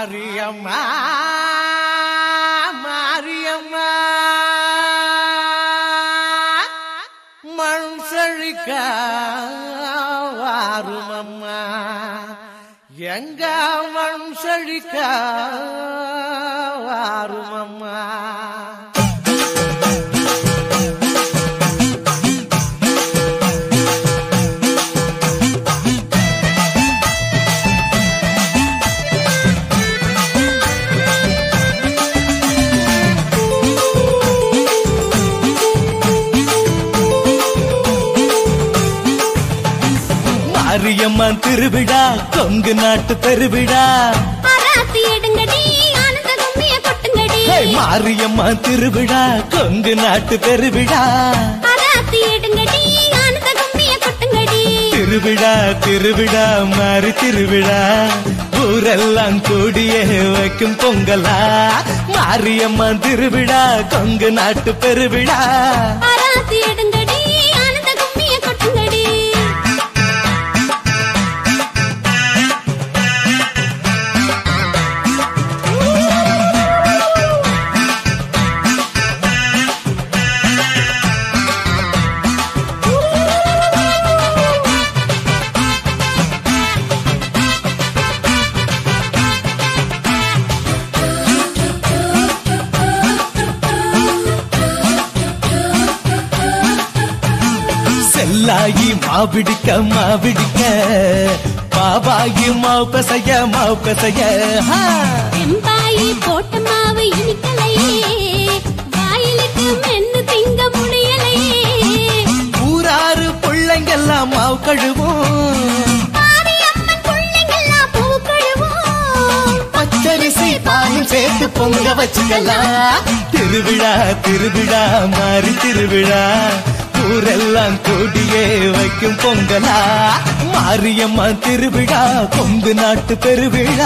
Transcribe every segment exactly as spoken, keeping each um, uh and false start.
மாரியம்மா மாரியம்மா மண் செழிக்க வாருமம்மா எங்க மண் செழிக்க வாருமம்மா மாரியம்மன் திருவிழா கொங்கு நாட்டு பெருவிழா மாரியம்மன் திருவிழா கொங்கு நாட்டு பெருவிழா திருவிழா திருவிழா மாறி திருவிழா ஊரெல்லாம் கூடிய வைக்கும் பொங்கலா மாரியம்மன் திருவிழா கொங்கு நாட்டு பெருவிழா செல்லாயி மாவிடிக்க மாவிடிக்க பாபாயி மாவு பெசைய மாவு பெசைய எம்பாயி போட்ட மாவு இனிக்கலையே வாயிலுக்கு மென்னு திங்க முடியலையே ஊராறு பிள்ளைங்கெல்லாம் மாவு கழுவும் மாரியம்மன் பிள்ளைங்கெல்லாம் பூ கழுவும் பச்சரிசி பாலும் சேர்த்து பொங்க வச்சுக்கலாம் திருவிழா திருவிழா மாறி திருவிழா ஊரெல்லாம் கூடியே வைக்கும் பொங்கலா மாரியம்மா திருவிழா கொங்கு நாட்டு பெருவிழா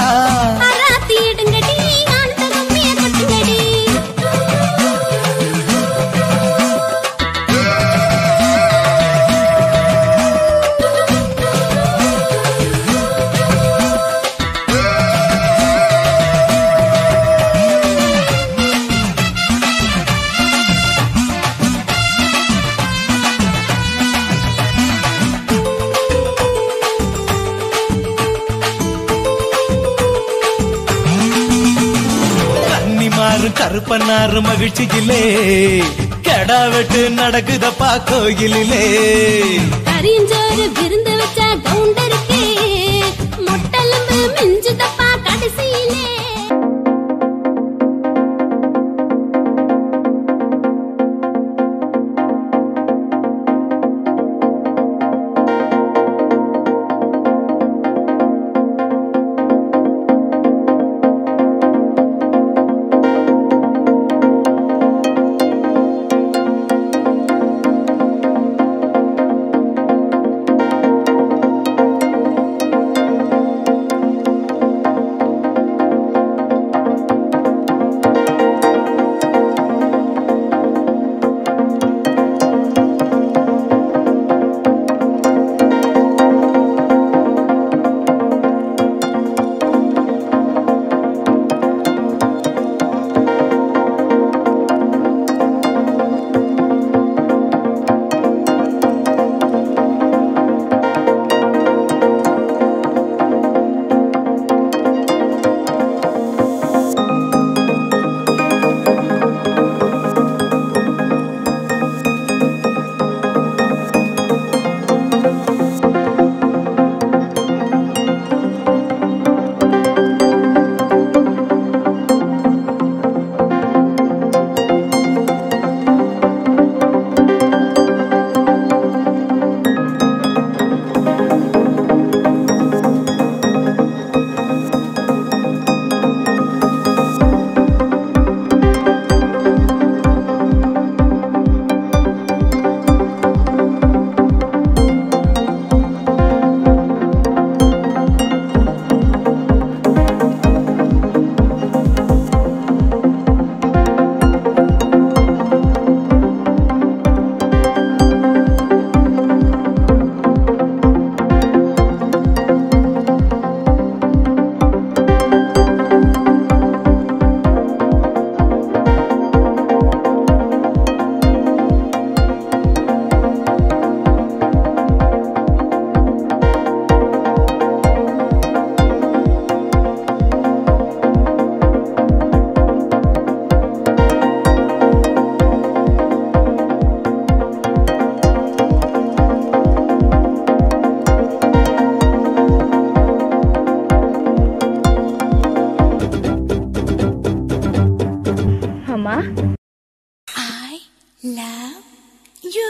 கருப்பனாறு மகிழ்ச்சியிலே கெடா வெட்டு நடக்குதப்பா கோயிலிலே கரிஞ்சோறு விருந்து வச்சா கவுண்டருக்கு மொட்டலம்பு மிஞ்சுதப்பா கடைசியிலே I love you.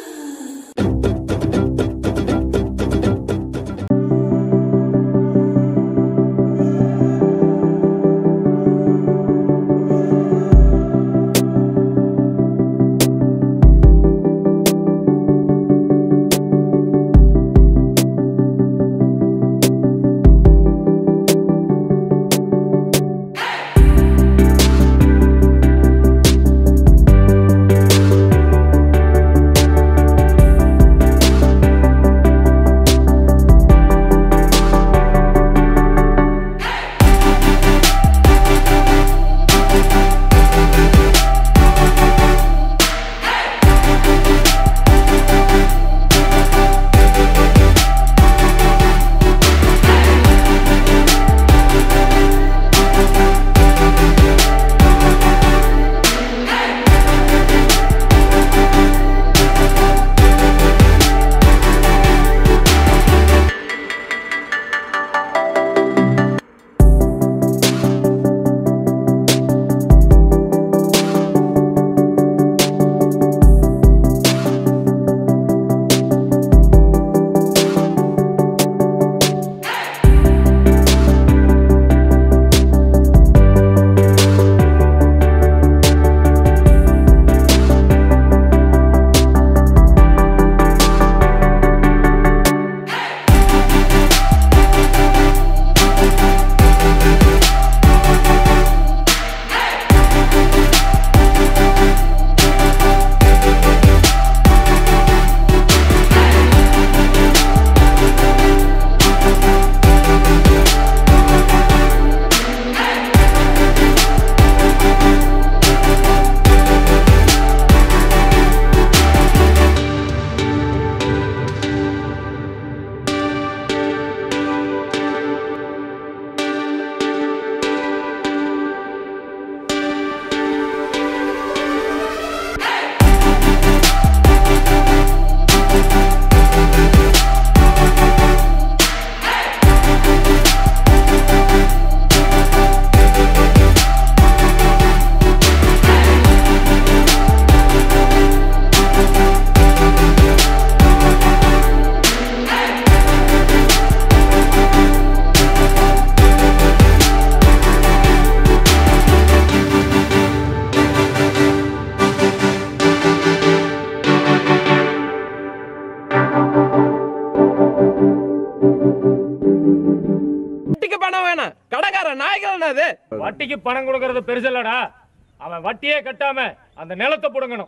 வட்டிக்கு பணம் கொடுக்கறது பெருசல்லடா. அவன் வட்டியே கட்டாம அந்த நிலத்தை புடுங்கணும்.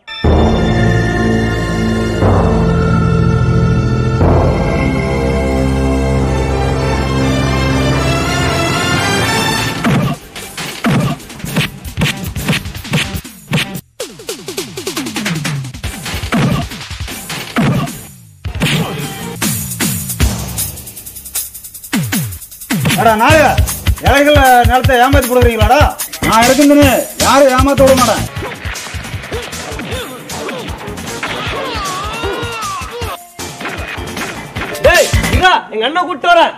நாய இலைகள நிலத்தை ஏமாத்தி கொடுக்குறீங்களாடா? நான் இருக்குன்னு யாரும் ஏமாத்த விட மாட்டேன். டேய் இங்க எங்க அண்ணன் கூட்டி வர.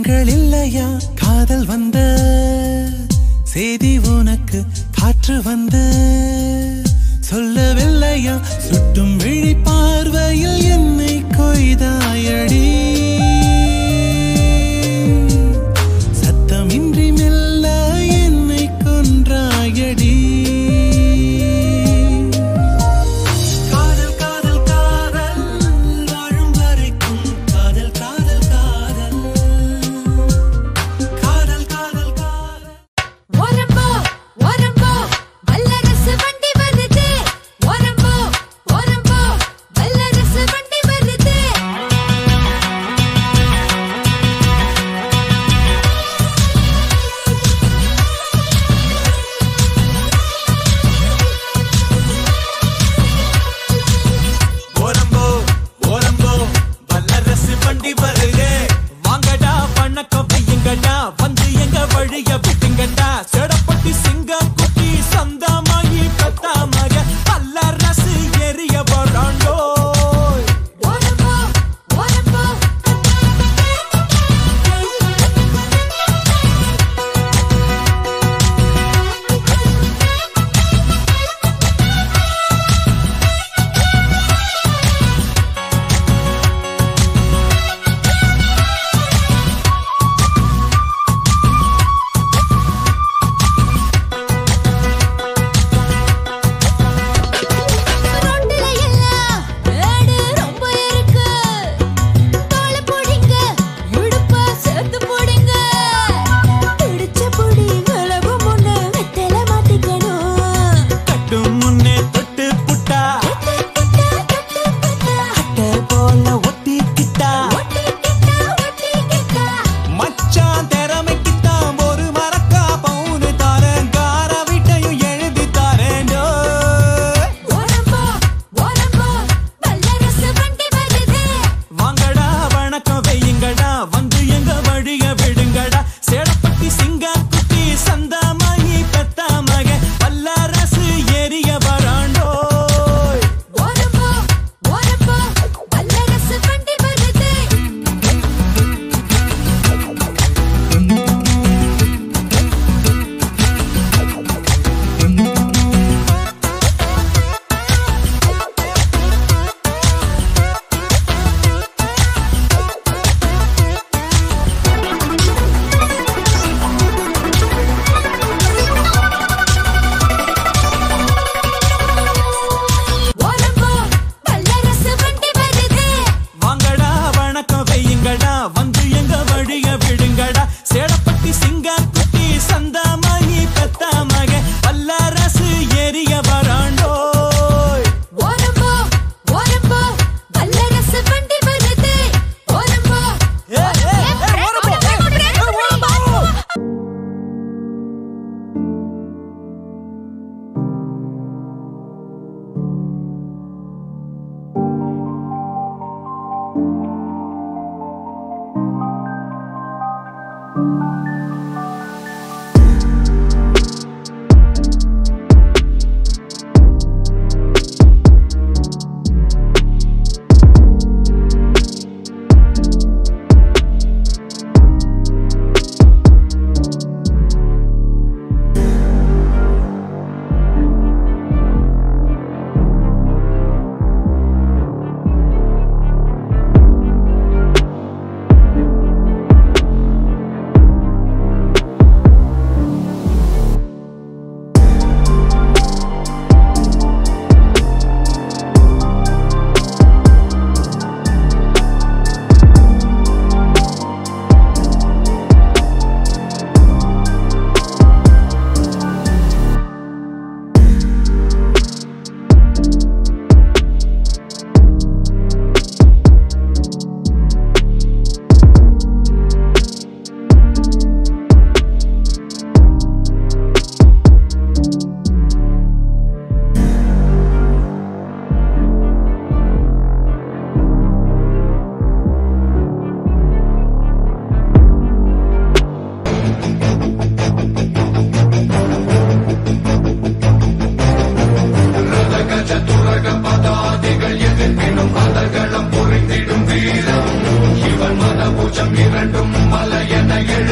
கண்கள் இல்லையா காதல் வந்த செய்தி உனக்கு காற்று வந்து சொல்லவில்லையா சுட்டும் விழி பார்வையில் என்னை கொய்தாயடி சத்தமின்றி மெல்ல என்னை கொன்றாயடி What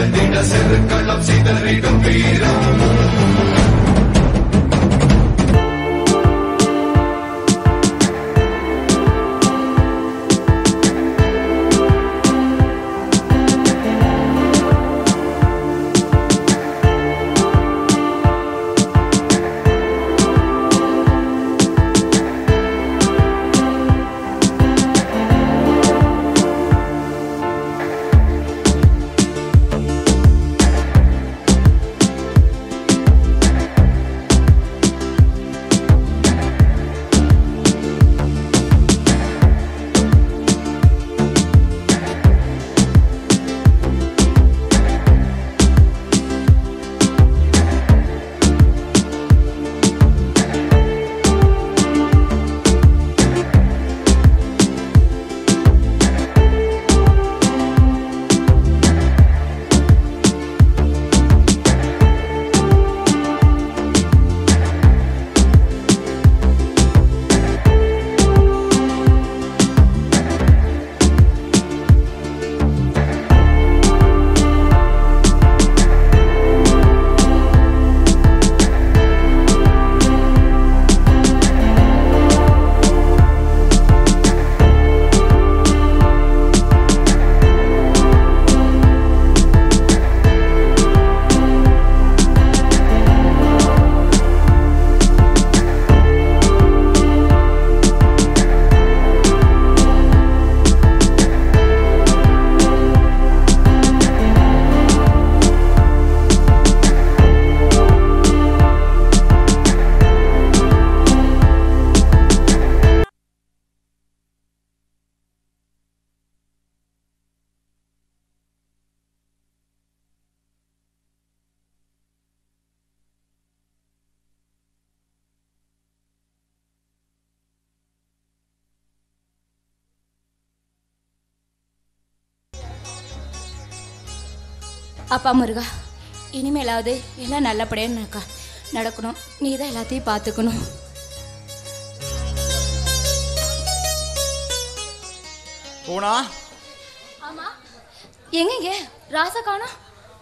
அப்பா முருகா, இனிமேலாவது எல்லாம் நல்லபடியாக நடக்கணும். நீ தான் எல்லாத்தையும் பார்த்துக்கணும். போனா ஆமா, எங்கங்க ராசா காணோம்?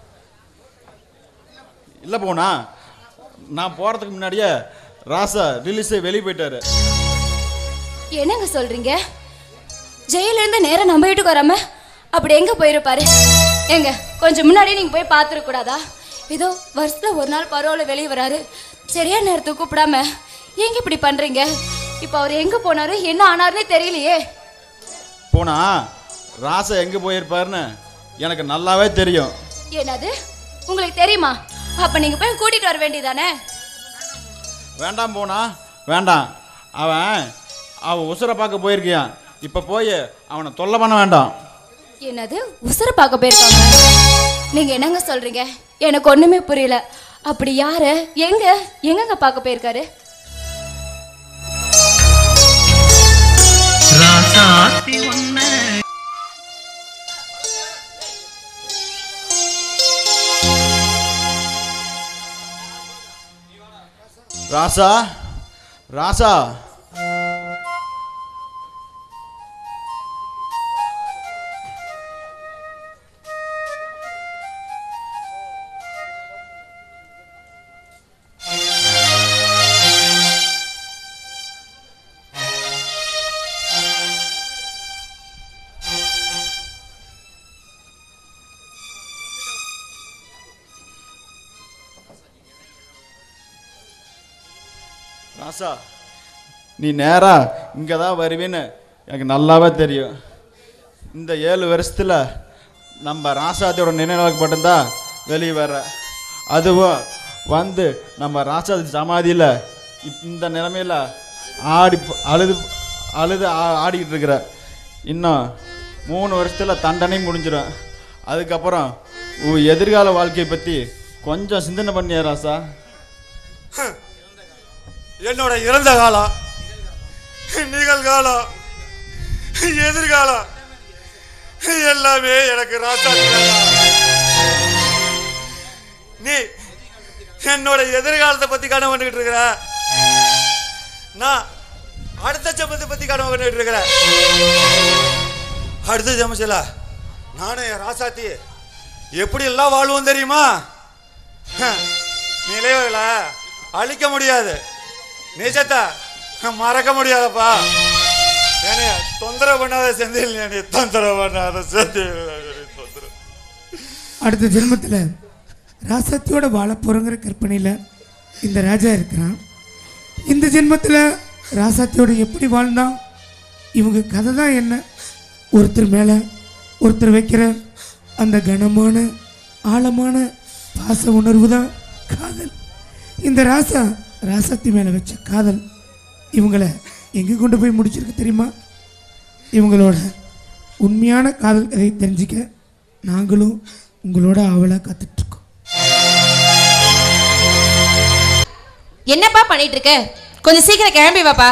இல்லை போனா, நான் போகிறதுக்கு முன்னாடியே ராசா ரிலீஸே வெளியே போயிட்டாரு. என்னங்க சொல்றீங்க? ஜெயிலிருந்து நேரம் நம்ம வீட்டுக்கு வராம அப்படி எங்க போயிருப்பாரு? எங்க கொஞ்சம் முன்னாடி நீங்க போய் பார்த்துருக்க கூடாதா? ஏதோ வருஷத்துல ஒரு நாள் பரவாயில்ல வெளியே வராரு, சரியான நேரத்துக்கு கூப்பிடாம எங்க இப்படி பண்றீங்க? இப்ப அவர் எங்க போனாரு, என்ன ஆனாருன்னே தெரியலையே. போனா ராசா எங்க போயிருப்பாருன்னு எனக்கு நல்லாவே தெரியும். என்னது, உங்களுக்கு தெரியுமா? அப்ப நீங்க போய் கூட்டிட்டு வர வேண்டியதானே? வேண்டாம் போனா, வேண்டாம். அவன் அவன் உசுரை பார்க்க போயிருக்கியான். இப்ப போய் அவனை தொல்லை பண்ண வேண்டாம். என்னது, உசுரை பார்க்க போயிருக்காங்க? நீங்க என்னங்க சொல்றீங்க? எனக்கு ஒண்ணுமே புரியல. அப்படி யாரு, எங்க எங்கங்க பார்க்க போயிருக்காரு? ராசா, ராசா, ராசா, நீ நேரா இங்கே தான் வருவேன்னு எனக்கு நல்லாவே தெரியும். இந்த ஏழு வருஷத்தில் நம்ம ராசாத்தியோட நினைவாக மட்டும்தான் வெளியே வர்ற. அதுவும் வந்து நம்ம ராசாதி சமாதியில் இப் இந்த நிலைமையில் ஆடி அழுது அழுது ஆடிக்கிட்டு இருக்கிற. இன்னும் மூணு வருஷத்தில் தண்டனை முடிஞ்சிடும். அதுக்கப்புறம் உன் எதிர்கால வாழ்க்கையை பற்றி கொஞ்சம் சிந்தனை பண்ணியா ராசா? என்னோட இறந்த காலம், நிகழ்காலம், எதிர்காலம் எல்லாமே எனக்கு ராசா. நீ என்னோட எதிர்காலத்தை பத்தி கனவு கண்டுகிட்டு இருக்கிற, நான் அடுத்த ஜென்மத்தை பத்தி கனவு கண்டுகிட்டு இருக்கிறேன். அடுத்த ஜென்மத்தில் நானும் என் ராசாத்தி எப்படி எல்லாம் வாழ்வோம் தெரியுமா? நிலைவுகளை அழிக்க முடியாது, நிஜத்தை மறக்க முடியாதப்பா. ஏனே தொந்தரவு பண்ணாத செந்தில், நீ தொந்தரவு பண்ணாத செந்தில். அடுத்த ஜென்மத்தில் ராசாத்தியோட வாழ போறங்கிற கற்பனையில் இந்த ராஜா இருக்கிறான். இந்த ஜென்மத்தில் ராசாத்தியோட எப்படி வாழ்ந்தான், இவங்க கதை தான் என்ன? ஒருத்தர் மேலே ஒருத்தர் வைக்கிற அந்த கனமான ஆழமான பாச உணர்வு தான் காதல். இந்த ராசா ராசாத்தி மேலே வச்ச காதல் இவங்களை எங்கே கொண்டு போய் முடிச்சிருக்கு தெரியுமா? இவங்களோட உண்மையான காதல் கதை தெரிஞ்சுக்க நாங்களும் உங்களோட ஆவலாக காத்துட்ருக்கோம். என்னப்பா பண்ணிட்டு இருக்க? கொஞ்சம் சீக்கிரம் கிளம்பி வாப்பா.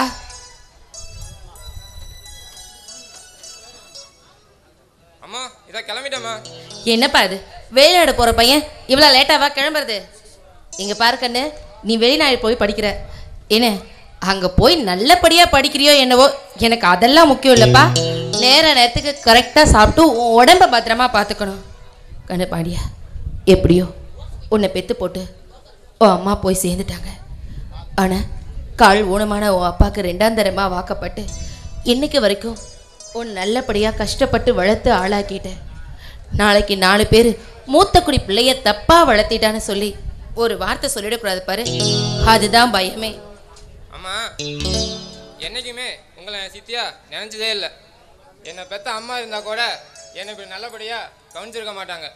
அம்மா இத கிளம்பிட்டேம்மா. என்னப்பா இது, வெளிநாடு போற பையன் இவ்வளோ லேட்டாவா கிளம்புறது? இங்க பாரு கண்ணு, நீ வெளிநாடு போய் படிக்கிற என்ன, அங்க போய் நல்லபடியா படிக்கிறியோ என்னவோ, எனக்கு அதெல்லாம் முக்கியம் இல்லப்பா. நேர நேரத்துக்கு கரெக்டா சாப்பிட்டு உடம்ப பத்திரமா பார்த்துக்கணும். கண்ணு பாண்டியா, எப்படியோ உன்னை பெத்து போட்டு உன் அம்மா போய் சேர்ந்துட்டாங்க. ஆனா கால் ஊனமான உன் அப்பாவுக்கு ரெண்டாம் தரமா வாக்கப்பட்டு இன்னைக்கு வரைக்கும் உன் நல்லபடியா கஷ்டப்பட்டு வளர்த்து ஆளாக்கிட்டேன். நாளைக்கு நாலு பேர் மூத்த குடி பிள்ளைய தப்பா வளர்த்திட்டான்னு சொல்லி ஒரு வார்த்தை சொல்லிடக்கூடாது பாரு, அதுதான் பயமே. அம்மா என்னைக்குமே உங்களை சித்தியா நினைச்சதே இல்லை. என்னை பெத்த அம்மா இருந்தா கூட என்னை இப்படி நல்லபடியா கவனிச்சிருக்க மாட்டாங்க.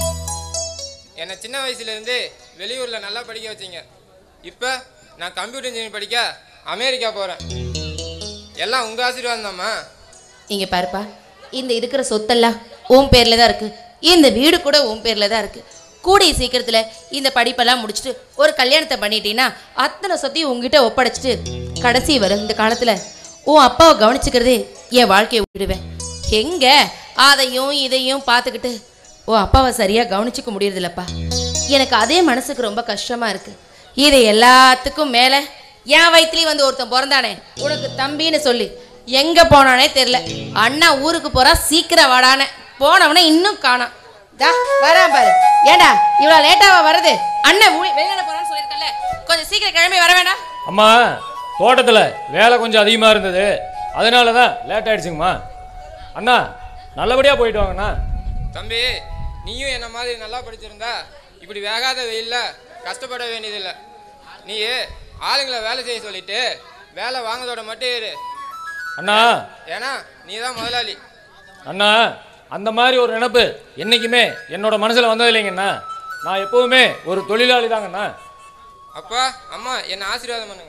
என்னை சின்ன வயசுல இருந்து வெளியூர்ல நல்லா படிக்க வச்சிங்க. இப்ப நான் கம்ப்யூட்டர் இன்ஜினியரிங் படிக்க அமெரிக்கா போறேன். எல்லாம் உங்க ஆசீர்வாதம் தான்மா. இங்க பாருப்பா, இந்த இருக்கிற சொத்தெல்லாம் உன் பேர்ல தான் இருக்கு, இந்த வீடு கூட உன் பேர்ல தான் இருக்கு. கூடிய சீக்கிரத்துல இந்த படிப்பெல்லாம் முடிச்சுட்டு ஒரு கல்யாணத்தை பண்ணிட்டீங்கன்னா அத்தனை சொத்தையும் உங்ககிட்ட ஒப்படைச்சிட்டு கடைசி வரும் இந்த காலத்துல உன் அப்பாவை கவனிச்சுக்கிறதே என் வாழ்க்கையை விடுவேன். எங்க அதையும் இதையும் பார்த்துக்கிட்டு உன் அப்பாவை சரியா கவனிச்சுக்க முடியறதில்லப்பா. எனக்கு அதே மனசுக்கு ரொம்ப கஷ்டமா இருக்கு. இதை எல்லாத்துக்கும் மேல என் வயிற்றுலயும் வந்து ஒருத்தன் பிறந்தானே உனக்கு தம்பின்னு சொல்லி எங்க போனானே தெரியல. அண்ணா ஊருக்கு போறா, சீக்கிரம் வாடானே, போனவனே இன்னும் காணாம். வரான் பாரு. ஏண்டா இவ்வளவு லேட்டாவா வருது? அண்ணன் வெளிநாடு போறான்னு சொல்லிருக்கல, கொஞ்சம் சீக்கிரம் கிளம்பி வர வேண்டாம்? அம்மா தோட்டத்துல வேலை கொஞ்சம் அதிகமா இருந்தது, அதனாலதான் லேட் ஆயிடுச்சுங்கம்மா. அண்ணா நல்லபடியா போயிட்டு வாங்கண்ணா. தம்பி நீயும் என்ன மாதிரி நல்லா படிச்சிருந்தா இப்படி வேகாத வெயில்ல கஷ்டப்பட வேண்டியதில்லை. நீ ஆளுங்களை வேலை செய்ய சொல்லிட்டு வேலை வாங்கதோட மட்டும் இரு அண்ணா. ஏன்னா நீ தான் முதலாளி. அண்ணா அந்த மாதிரி ஒரு நினைப்பு என்னைக்குமே என்னோட மனசுல வந்தது இல்லைங்கண்ணா. நான் எப்பவுமே ஒரு தொழிலாளி தாங்கண்ணா. அப்பா அம்மா என்ன ஆசீர்வாதம் பண்ணுங்க.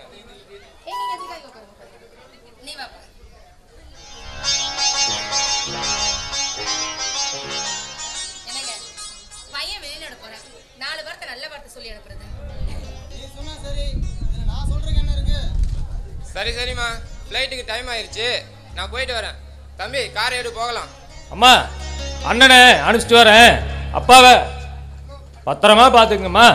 பையன் வெளிநாடு போறேன், நாலு வார்த்தை நல்ல வார்த்தை சொல்லி அனுப்புறது. சரி சரிம்மா, ஃப்ளைட்டுக்கு டைம் ஆயிடுச்சு, நான் போயிட்டு வரேன். தம்பி காரை எடு போகலாம். அம்மா அண்ணனை அனுப்பிச்சிட்டு வரேன், அப்பாவை பத்திரமா பாத்துக்கங்கம்மா.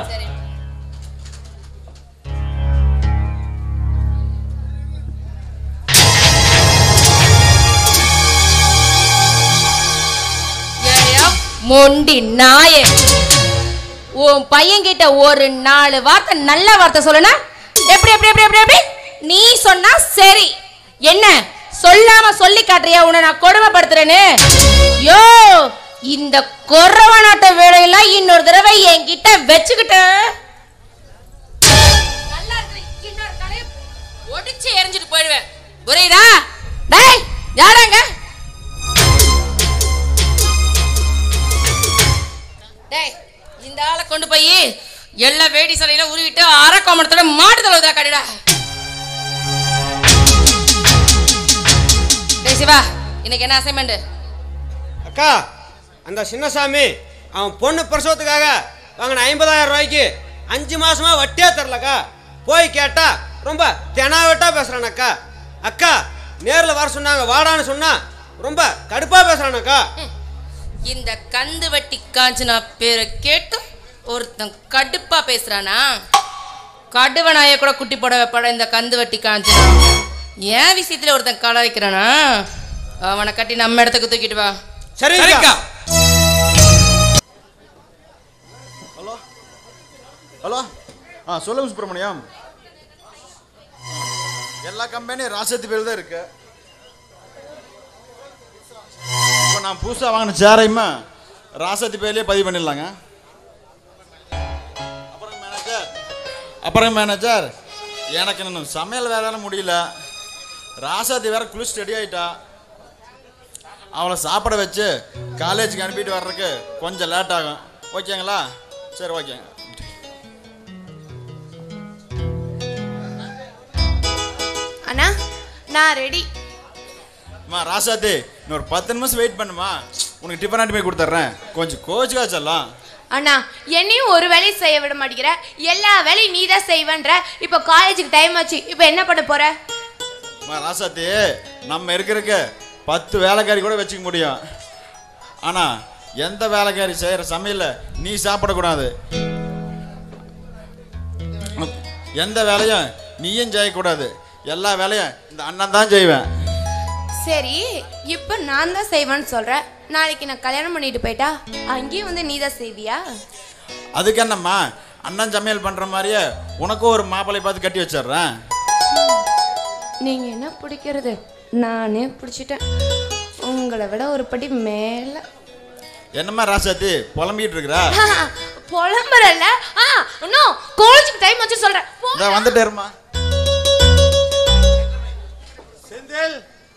மொண்டி நாயே, உன் பையன் கிட்ட ஒரு நாலு வார்த்தை நல்ல வார்த்தை சொல்லனா எப்படி எப்படி எப்படி எப்படி எப்படி நீ சொன்னா சரி. என்ன சொல்லாம சொல்லி காட்டுறியா உன்னை நான் கொடுமைப்படுத்துறேன்னு? யோ இந்த கொரவனாட்ட வேலையெல்லாம் இன்னொரு தடவை என்கிட்ட வச்சுக்கிட்ட நல்லா இருக்கு, இன்னொரு தலையை ஒடிச்சு எரிஞ்சிட்டு போயிடுவேன், புரியுதா? டேய் யாராங்க? டேய் இந்த ஆளை கொண்டு போய் எல்லா வேடி சலையில உருவிட்டு அரை கோமணத்தோட மாட்டு தலவுதா கடிடா. டேய் சிவா, இன்னைக்கு என்ன அசைன்மெண்ட்? அக்கா அந்த சின்னசாமி அவன் பொண்ணு பிரசவத்துக்காக வாங்கின ஐம்பதாயிரம் ரூபாய்க்கு அஞ்சு மாசமா வட்டியா தரலக்கா. போய் கேட்டா ரொம்ப தெனாவட்டா பேசுறான் அக்கா. அக்கா நேரில் வர சொன்னாங்க, வாடான்னு சொன்னா ரொம்ப கடுப்பா பேசுறானக்கா. இந்த கந்து வட்டி காஞ்சனா பேரை கேட்டு ஒருத்தன் கடுப்பா பேசுறானா? கடுவனாய கூட குட்டி போட வைப்பட இந்த கந்து வட்டி காஞ்சனா. ஏன் விஷயத்துல ஒருத்தன் களை வைக்கிறானா? அவனை கட்டி நம்ம இடத்துக்கு தூக்கிட்டு வா. சரிக்கா. ஹலோ ஆ சொல்லுங்க சுப்பிரமணியம். எல்லா கம்பெனியும் ராசத்தி பேர் தான் இருக்கு. இப்போ நான் புதுசாக வாங்கின சேரையுமா ராசத்தி பேர்லேயே பதிவு பண்ணிடலாங்க. அப்புறம் மேனேஜர் அப்புறம் மேனேஜர் எனக்கு இன்னும் சமையல் வேலை முடியல. ராசாத்தி வேற குளிச்சு ரெடி ஆயிட்டா. அவளை சாப்பிட வச்சு காலேஜுக்கு அனுப்பிட்டு வர்றதுக்கு கொஞ்சம் லேட் ஆகும். ஓகேங்களா? சரி ஓகேங்க. அண்ணா நான் ரெடி. அம்மா ராசாத்தி இன்னொரு பத்து நிமிஷம் வெயிட் பண்ணுமா, உனக்கு டிஃபன் ஆட்டி போய் கொடுத்துட்றேன். கொஞ்சம் கோச்சுக்கா சொல்லலாம். அண்ணா என்னையும் ஒரு வேலையும் செய்ய விட மாட்டேங்கிற, எல்லா வேலையும் நீ தான் செய்வேன்ற. இப்போ காலேஜுக்கு டைம் ஆச்சு, இப்போ என்ன பண்ண போற? அம்மா ராசாத்தி நம்ம இருக்கிறதுக்கு பத்து வேலைக்காரி கூட வச்சுக்க முடியும். ஆனால் எந்த வேலைக்காரி செய்கிற சமையல நீ சாப்பிடக்கூடாது. எந்த வேலையும் நீயும் செய்யக்கூடாது. எல்லா வேலையும் இந்த அண்ணன் தான் செய்வேன். சரி இப்போ நான் தான் செய்வேன்னு சொல்கிறேன். நாளைக்கு நான் கல்யாணம் பண்ணிட்டு போயிட்டா அங்கேயும் வந்து நீ தான் செய்வியா? அதுக்கு என்னம்மா, அண்ணன் சமையல் பண்ணுற மாதிரியே உனக்கும் ஒரு மாப்பிள்ளை பார்த்து கட்டி வச்சிடுறேன். நீங்கள் என்ன பிடிக்கிறது? நானே பிடிச்சிட்டேன், உங்களை விட ஒரு படி மேலே. என்னம்மா ராசாத்தி புலம்பிட்டு இருக்கிறா? புலம்புறல்ல. ஆ இன்னும் காலேஜுக்கு டைம் வச்சு சொல்கிறேன். இதான் வந்துட்டேருமா. செந்தில்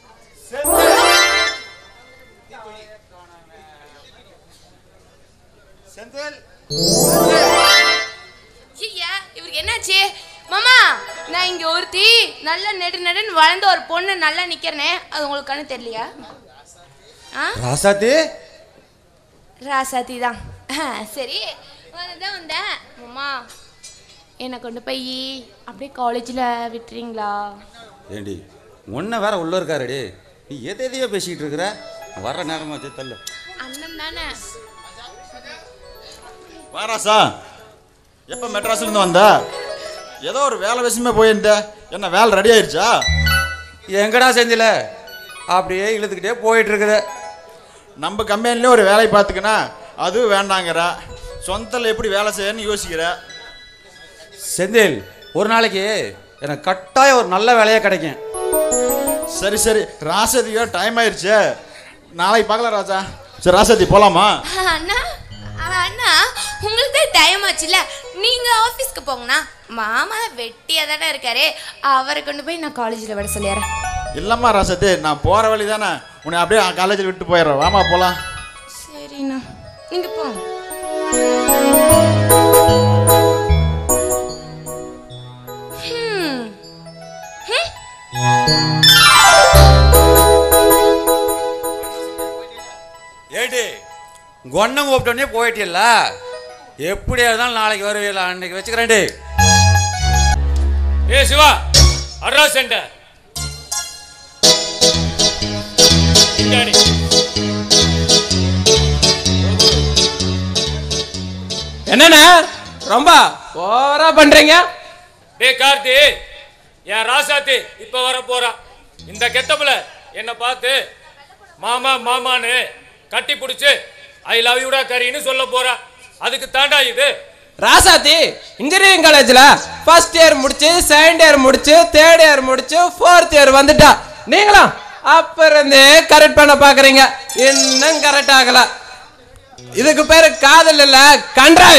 செந்தில் ஐயா இவருக்கு என்னாச்சு? மாமா நான் இங்க ஒருத்தி நல்ல நெடு நெடுன்னு வளர்ந்த ஒரு பொண்ணு நல்லா நிக்கிறனே, அது உங்களுக்கு கண்ணு தெரியலையா? ராசாத்தி ராசாத்தி தான். சரி தான் வந்தேன். மாமா என்னை கொண்டு போய் அப்படியே காலேஜில் விட்டுறீங்களா? ஏண்டி ஒன்றை வேற உள்ள இருக்காருடி, நீ எதை எதையோ பேசிக்கிட்டு இருக்கிற? வர்ற நேரமா வச்சு தள்ளு. அண்ணன் தானே. வாராசா எப்போ மெட்ராஸ்லேருந்து வந்தா? ஏதோ ஒரு வேலை விஷயமே போயிருந்த. என்ன வேலை ரெடி ஆயிடுச்சா? எங்கடா செஞ்சில அப்படியே இழுத்துக்கிட்டே போயிட்டு இருக்குது. நம்ம கம்பெனிலே ஒரு வேலையை பார்த்துக்கினா அதுவும் வேண்டாங்கிற. சொந்தத்தில் எப்படி வேலை செய்யணும்னு யோசிக்கிற. செந்தில் ஒரு நாளைக்கு எனக்கு கட்டாயம் ஒரு நல்ல வேலையாக கிடைக்கும். சரி சரி ராசாத்தியோ டைம் ஆயிடுச்சு, நாளைக்கு பார்க்கலாம் ராஜா. சரி ராசாத்தி போகலாமா? அண்ணா அண்ணா உங்களுக்கு தான் டைம் ஆச்சுல்ல, நீங்க ஆஃபீஸ்க்கு போங்கண்ணா. மாமா வெட்டியாக தானே இருக்காரு, அவரை கொண்டு போய் நான் காலேஜில் விட சொல்லிடுறேன். இல்லைம்மா ராசாத்தி, நான் போகிற வழி தானே, உன்னை அப்படியே காலேஜில் விட்டு போயிடுறேன். வாமா போகலாம். சரிண்ணா நீங்க போங்க. ஏடி கொன்னம் கூப்பிட்டோடனே போயிட்டில்ல, எப்படியா இருந்தாலும் நாளைக்கு வருவீங்களா? அன்னைக்கு வச்சுக்கிறேன்டி. ஏ சிவா அட்ரா சென்டர் என்னண்ணா ரொம்ப ஓவரா பண்றீங்க? டே கார்த்தி, என் ராசாத்தி இப்ப வர போறா. இந்த கெட்டப்புல என்ன பார்த்து மாமா மாமான்னு கட்டி பிடிச்சு ஐ லவ் யூடா கரின்னு சொல்ல போறா. அதுக்கு தாண்டா இது. ராசாத்தி இன்ஜினியரிங் காலேஜ்ல ஃபர்ஸ்ட் இயர் முடிச்சு, செகண்ட் இயர் முடிச்சு, தேர்ட் இயர் முடிச்சு, ஃபோர்த் இயர் வந்துட்டா. நீங்களும் அப்ப இருந்து கரெக்ட் பண்ண பாக்குறீங்க, இன்னும் கரெக்ட் ஆகல. இதுக்கு பேரு காதல் இல்ல, கன்றாய்.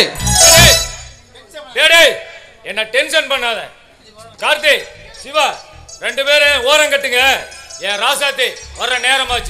டேய் என்ன டென்ஷன் பண்ணாத. கார்த்தி சிவா ரெண்டு பேரும் ஓரம் கட்டுங்க, என் ராசாத்தி வர்ற நேரமாச்சு.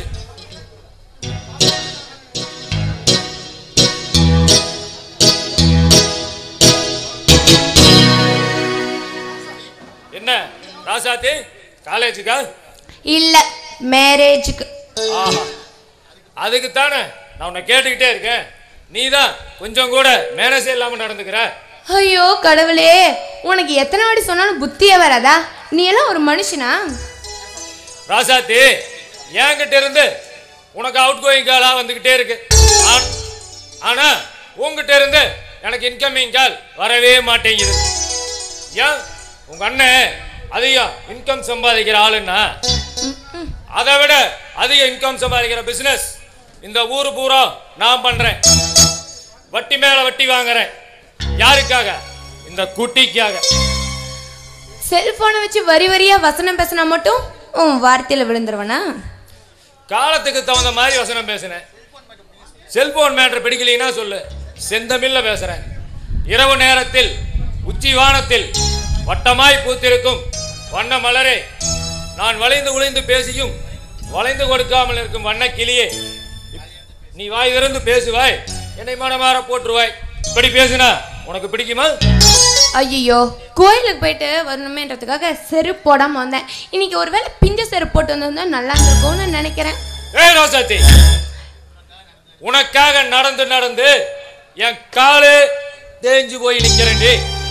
என்ன ராசாத்தி காலேஜுக்கா? இல்ல மேரேஜுக்கு. அதுக்கு தானே நான் உன்னை கேட்டுக்கிட்டே இருக்கேன். நீ தான் கொஞ்சம் கூட மேனேஜ் இல்லாம நடந்துக்கிற. ஐயோ கடவுளே, உனக்கு எத்தனை வாட்டி சொன்னாலும் புத்தியே வராதா? நீ எல்லாம் ஒரு மனுஷனா? ராசாத்தி என்கிட்ட இருந்து உனக்கு அவுட் கோயிங் காலா வந்துகிட்டே இருக்கு. ஆனா உங்ககிட்ட இருந்து எனக்கு இன்கமிங் கால் வரவே மாட்டேங்குது. ஏன்? உங்க அண்ணன் அதிகம் இன்கம் சம்பாதிக்கிற ஆளுன்னா, அதை விட அதிக இன்கம் சம்பாதிக்கிற பிசினஸ் இந்த ஊரு பூரா நான் பண்றேன். வட்டி மேல வட்டி வாங்குறேன். யாருக்காக? இந்த குட்டிக்காக. செல்போனை வச்சு வரி வரியா வசனம் பேசினா மட்டும் உன் வார்த்தையில விழுந்துருவனா? காலத்துக்கு தகுந்த மாதிரி வசனம் பேசுனேன். செல்போன் மேட்டர் பிடிக்கலைன்னா சொல்லு, செந்தமில்ல பேசுறேன். இரவு நேரத்தில் உச்சி வானத்தில் வட்டமாய் பூத்திருக்கும் வண்ண மலரே, நான் வளைந்து உழைந்து பேசியும் வளைந்து கொடுக்காமல் இருக்கும் வண்ண கிளியே, நீ வாய் திறந்து பேசுவாய், என்னை மனமாற போட்டுருவாய். இப்படி பேசுனா உனக்கு பிடிக்குமா? ஐயோ, கோயிலுக்கு போயிட்டு வரணுமேன்றதுக்காக செருப்பு போடாம வந்தேன். இன்னைக்கு ஒருவேளை பிஞ்ச செருப்பு போட்டு வந்திருந்தா நல்லா இருந்திருக்கும்னு நினைக்கிறேன். ஏய் ரோசாத்தி, உனக்காக நடந்து நடந்து என் காலு தேஞ்சு போய் நிக்கிறேன்டி.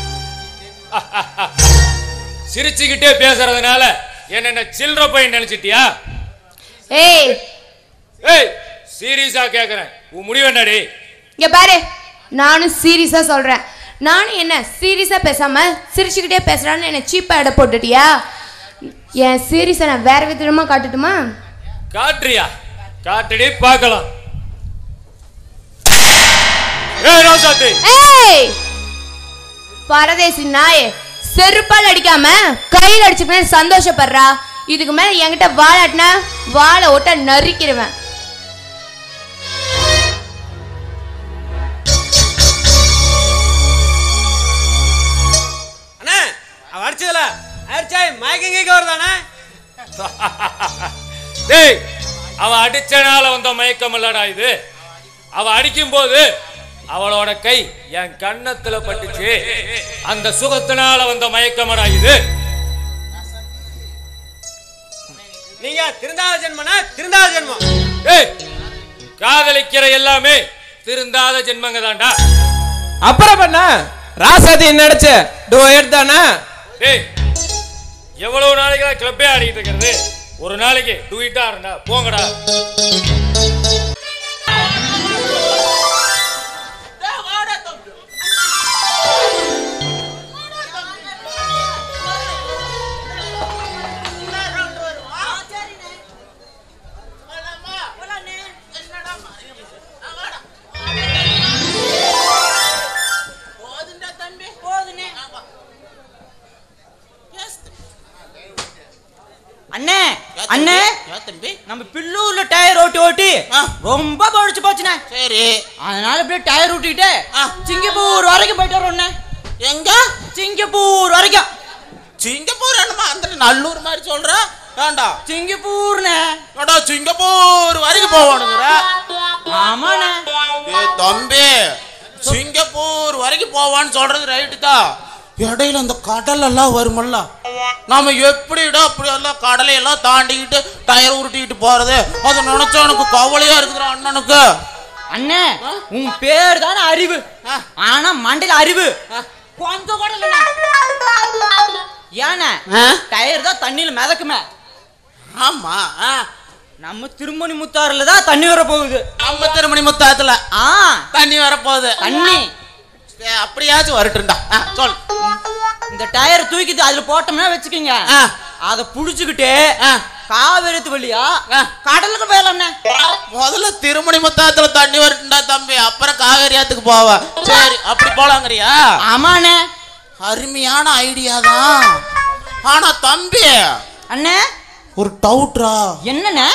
சிரிச்சுக்கிட்டே பேசுறதுனால என்ன சில்லற போய் நினைச்சிட்டியா? ஏய் ஏய், சீரியஸா கேக்குறேன், உன் முடிவு என்னடி? இங்க பாரு, நானும் சீரியஸா சொல்றேன். நானும் என்ன சீரியஸா பேசாம சிரிச்சுக்கிட்டே பேசுறான்னு என்ன சீப்பா எடை போட்டுட்டியா? என் சீரியஸை நான் வேற விதமா காட்டுட்டுமா? காட்டுறியா? காட்டுடி பார்க்கலாம். ஏய் ரோசாத்தி, ஏய் பரதேசி நாயே, செருப்பால் அடிக்காம கையில் அடிச்சுக்கணும் சந்தோஷப்படுறா. இதுக்கு மேல என்கிட்ட வாழாட்டினா வாழை ஓட்ட நறுக்கிடுவேன். அண்ணா அவ அடிச்சதுல அடிச்சாய் மயக்கங்க வருதானே? டேய், அவ அடிச்சனால வந்த மயக்கம் இல்லடா இது. அவ அடிக்கும் போது அவளோட கை என் கண்ணத்துல பட்டுச்சு, அந்த சுகத்தினால வந்த மயக்கமடா இது. நீங்க திருந்தாத ஜென்மனா? திருந்தாத ஜென்மம். டேய், காதலிக்கிற எல்லாமே திருந்தாத ஜென்மங்க தான்டா. அப்புறம் பண்ண ராசாதி நடிச்ச டூயட் தானே? டேய், எவ்வளவு நாளைக்கு கிளப்பே ஆடிட்டு இருக்கிறது? ஒரு நாளைக்கு டூயிட்டா இருந்தா போங்கடா. அண்ணே அண்ணே தம்பி, நம்ம பில்லூர்ல டயர் ஓட்டி ஓட்டி ரொம்ப பழிச்சு போச்சுண்ணே. சரி, அதனால அப்படியே டயர் ஓட்டிக்கிட்டு சிங்கப்பூர் வரைக்கும் போயிட்டு வரோண்ணே. எங்க? சிங்கப்பூர் வரைக்கும். சிங்கப்பூர் என்னமா அந்த நல்லூர் மாதிரி சொல்ற? வேண்டா, சிங்கப்பூர்ண்ணே. ஏடா சிங்கப்பூர் வரைக்கும் போவானுங்கிற? ஆமாண்ணே. ஏய் தம்பி, சிங்கப்பூர் வரைக்கும் போவான்னு சொல்றது ரைட்டு தான். இடையில அந்த கடல் எல்லாம் வருமல்ல, நாம எப்படிடா அப்படி எல்லாம் கடலை எல்லாம் தாண்டிக்கிட்டு டயர் உருட்டிக்கிட்டு போறது? அதை நினைச்சா எனக்கு கவலையா இருக்குதுடா அண்ணனுக்கு. அண்ணே, உன் பேர் தானே அறிவு, ஆனா மண்டையில அறிவு கொஞ்சம் கூட இல்ல. ஏன்னா டயர் தான் தண்ணியில மிதக்குமே. ஆமா, நம்ம திருமணி முத்தாறுல தான் தண்ணி வர போகுது. நம்ம திருமணி முத்தாத்துல ஆ தண்ணி வர போகுது. தண்ணி அப்படியாச்சும் வரட்டும்டா. சொல். இந்த டயர் தூக்கிட்டு அதுல போட்டோம்னா வச்சுக்கீங்க, அதை புடிச்சுக்கிட்டு காவிரி வழியா கடலுக்கு போயிடலாம்ண்ணே. முதல்ல திருமணி முத்தாத்துல தண்ணி வரட்டும்டா தம்பி, அப்புறம் காவேரியாத்துக்கு போவ. சரி, அப்படி போலாங்கறியா? ஆமாண்ணே, அருமையான ஐடியா தான். ஆனா தம்பி அண்ணே ஒரு டவுட்ரா. என்னண்ணே?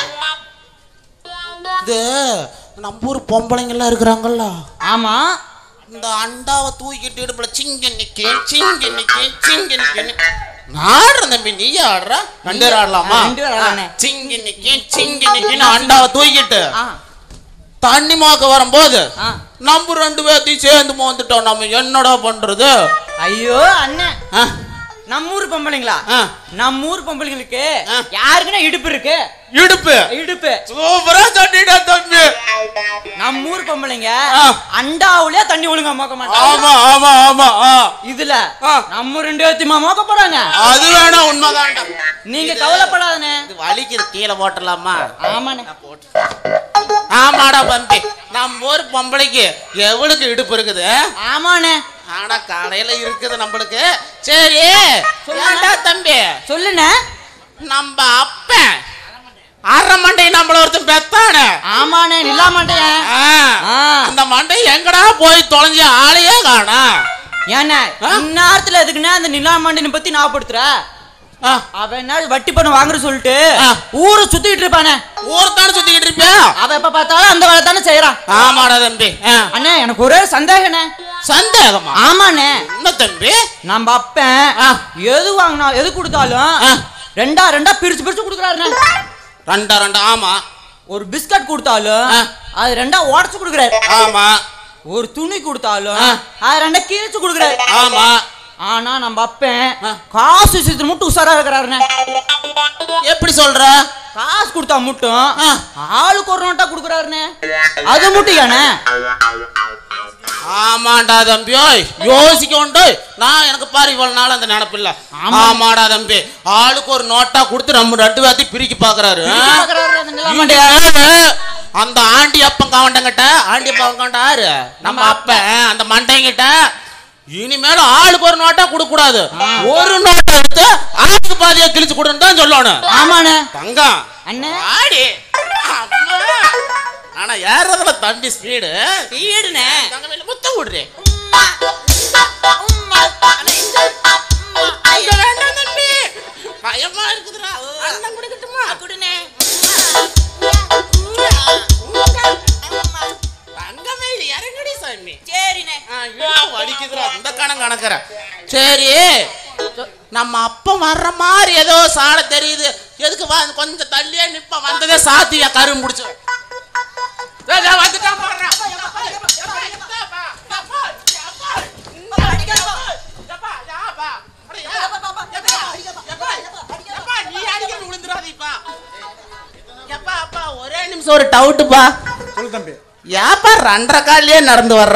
இது நம்ம ஊர் பொம்பளைங்க எல்லாம் இருக்கிறாங்கல்ல, ஆமா, இந்த அண்டாவை தூக்கிட்டு இடுப்புல சிங்க நிக்க சிங்க நிக்க சிங்க நிக்க ஆடுற தம்பி. நீ ஆடுற? ரெண்டு பேர் ஆடலாமா? சிங்க நிக்க சிங்க நிக்க அண்டாவை தூக்கிட்டு தண்ணி மாக்க வரும்போது நம்ம ரெண்டு பேர்த்தையும் சேர்ந்து மோந்துட்டோம், நம்ம என்னடா பண்றது? ஐயோ அண்ணே, நம்ம ஊர் பொம்பளைங்களா? நம்ம ஊர் பொம்பளைங்களுக்கு யாருக்குன்னா இடுப்பு இருக்கு. இடுப்பு இடுப்பு சூப்பரா தண்ணிடா தம்பி. நம்ம ஊர் பொம்பளைங்க அண்டாவுலயே தண்ணி ஒழுங்கா மோக்க மாட்டாங்க. ஆமா ஆமா ஆமா. இதுல நம்ம ரெண்டு பேர்த்தையுமா மோக்க போறாங்க? அது வேணா உண்மைதான்டா. நீங்க கவலைப்படாதனே, வலிக்குது, கீழே போட்டலாமா? ஆமாண்ணே. ஆமாடா தம்பி, நம்ம ஊர் பொம்பளைக்கு எவ்வளவுக்கு இடுப்பு இருக்குது? ஆமாண்ணே. ஆனா காலையில இருக்குது நம்மளுக்கு. சரி சொல்லுடா தம்பி. சொல்லுண்ணே. நம்ம அப்ப அரை மண்டை நம்மள ஒருத்தன் பெத்தானே. ஆமாண்ணே, நிலா மண்டைய. அந்த மண்டை எங்கடா போய் தொலைஞ்ச ஆளையே காணா? ஏன்னா இந்நேரத்துல எதுக்குன்னா அந்த நிலாமாண்டினை பத்தி ஞாபகப்படுத்துற அவன் என்ன வட்டி பணம் வாங்குற சொல்லிட்டு ஊரை சுத்திட்டு இருப்பானே ஊரத்தானே சுத்திக்கிட்டு இருப்பியா அவன் எப்ப பார்த்தாலும் அந்த வேலை தானே செய்யறான் ஆமாடா தம்பி அண்ணே எனக்கு ஒரே சந்தேகண்ணே சந்தேகமா ஆமாண்ணே என்ன தம்பி நம்ம அப்பன் எது வாங்கினா எது கொடுத்தாலும் ரெண்டா ரெண்டா பிரிச்சு பிரிச்சு கொடுக்குறாருண்ணே ரெண்டா ரெண்டா ஆமா ஒரு பிஸ்கட் கொடுத்தாலும் அது ரெண்டா உடச்சு கொடுக்குறாரு ஆமா ஒரு துணி கொடுத்தாலும் அது ரெண்டா கீழ்ச்சி கொடுக்குறாரு ஆமா ஆனா நம்ம அப்பன் காசு விஷயத்துல மட்டும் உஷாரா இருக்கிறாருண்ணே எப்படி சொல்ற காசு கொடுத்தா மட்டும் ஆளுக்கு ஒரு நோட்டா கொடுக்குறாருண்ணே அது மட்டும் ஏண்ணே ஆமாண்டா தம்பி யோசிக்க உண்டு நான் எனக்கு பாரு இவ்வளவு நாள் அந்த நினப்பு இல்ல ஆமாடா தம்பி ஆளுக்கு ஒரு நோட்டா கொடுத்து நம்ம ரெண்டு பேர்த்தையும் பிரிக்கி பாக்குறாரு அந்த ஆண்டி அப்பன் காவண்டங்கிட்ட ஆண்டி அப்பன் காவண்டாரு நம்ம அப்பன் அந்த மண்டைங்கிட்ட இனிமேலும் ஆளுக்கு ஒரு நோட்டா கொடுக்க கூடாது ஒரு நோட்டை எடுத்து ஆளுக்கு பாதியா கிழிச்சு கொடுன்னு தான் சொல்லணும் ஆமாண்ணே தங்கம் அண்ணே ஆடி ஆனா ஏறதுல தம்பி ஸ்பீடு ஸ்பீடுண்ணே தங்கவேல முத்த விடுறே பயமா இருக்குதுடா அண்ணன் குடிக்கட்டுமா குடுனே தங்கவேல இறங்கடி சாமி சரிண்ணே வலிக்குதுடா இந்த கணம் கணக்குற சரி நம்ம அப்பா வர்ற மாதிரி ஏதோ சாட தெரியுது எதுக்கு வா கொஞ்சம் தள்ளியே நிப்ப வந்ததே சாத்தியா கரும் பிடிச்சு வந்துட்டா பாடுறா ஒரே நிமிஷம் ஒரு டவுட்டுப்பா சொல்லு தம்பி ஏப்பா ரெண்டரை காலிலே நடந்து வர்ற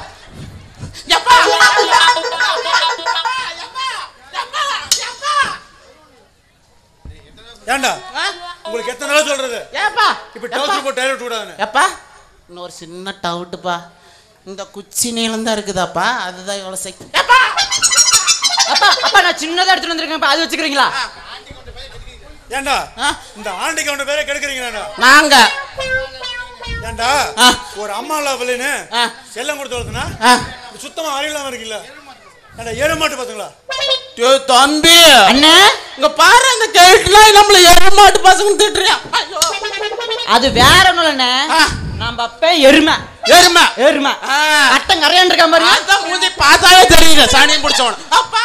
ஏண்டா உங்களுக்கு எத்தனை நாள் சொல்றது ஏப்பா இப்ப டவுட் போட்டு டைலர் விடாதே ஏப்பா இன்னொரு சின்ன டவுட்டுப்பா இந்த குச்சி நீளம் தான் இருக்குதாப்பா அதுதான் இவ்வளவு சக்தி அப்பா அப்பா நான் சின்னதா எடுத்துட்டு வந்திருக்கேன் அது வச்சுக்கிறீங்களா ஏண்டா இந்த ஆண்டி கவுண்ட பேரே கெடுக்குறீங்களா நாங்க ஏண்டா ஒரு அம்மா லவலின்னு செல்லம் கொடுத்து வளர்த்தனா சுத்தமா அறிவில்லாம இருக்குல்ல ஏண்டா ஏழு மாட்டு பாத்துங்களா தம்பி அண்ணே இங்க பாரு அந்த கேட்ல நம்மள ஏழு மாட்டு பசங்க திட்டுறியா அது வேற ஒண்ணும் இல்லண்ணே நம்ம அப்ப எருமை எருமை எருமை அட்டம் கரையான் இருக்க மாதிரி அதான் மூஞ்சி பார்த்தாலே தெரியுது சாணியம் பிடிச்சவன அப்பா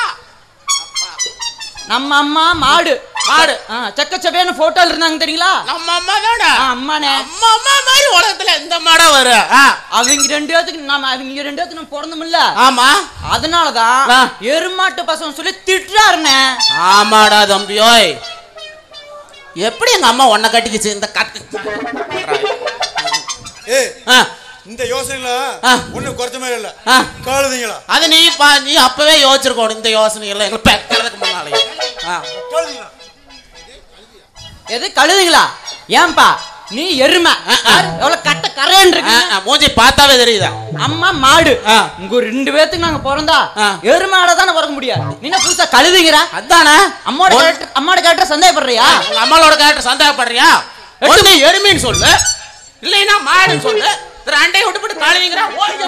நம்ம அம்மா மாடு மாடு செக்கச்சவேன்னு போட்டோல இருந்தாங்க தெரியுங்களா நம்ம அம்மா தானே அம்மானே அம்மா அம்மா மாதிரி உலகத்துல எந்த மாடா வர அவங்க ரெண்டு பேத்துக்கு நாம அவங்க ரெண்டு பேத்துக்கு நம்ம பிறந்தோம்ல ஆமா அதனாலதான் எருமாட்டு பசங்க சொல்லி திட்டுறாருண்ணே ஆமாடா தம்பி ஓய் எப்படி எங்க அம்மா உன்னை கட்டிக்கிச்சு இந்த கட்டு ஏய் இந்த யோசனைல ஒண்ணு குறைச்ச மாதிரி இல்ல காலுதீங்களா அது நீ பா நீ அப்பவே யோசிச்சிருக்கணும் இந்த யோசனை எல்லாம் எங்களை பெக்கிறதுக்கு முன்னாலே எது கழுதுங்களா ஏன்பா நீ எருமை எவ்வளவு கட்ட கரையன் இருக்கு மூஞ்சி பார்த்தாவே தெரியுதா அம்மா மாடு உங்க ரெண்டு பேத்துக்கு நாங்க பிறந்தா எருமாட தானே பிறக்க முடியாது நீ புதுசா கழுதுங்கிற அதானே அம்மாவோட கேரக்டர் அம்மாவோட கேரக்டர் சந்தேகப்படுறியா உங்க அம்மாவோட கேரக்டர் சந்தேகப்படுறியா ஒண்ணு எருமைன்னு சொல்லு இல்லைன்னா மாடுன்னு சொல்லு ரெண்டை விட்டு போட்டு கழுவிங்கிற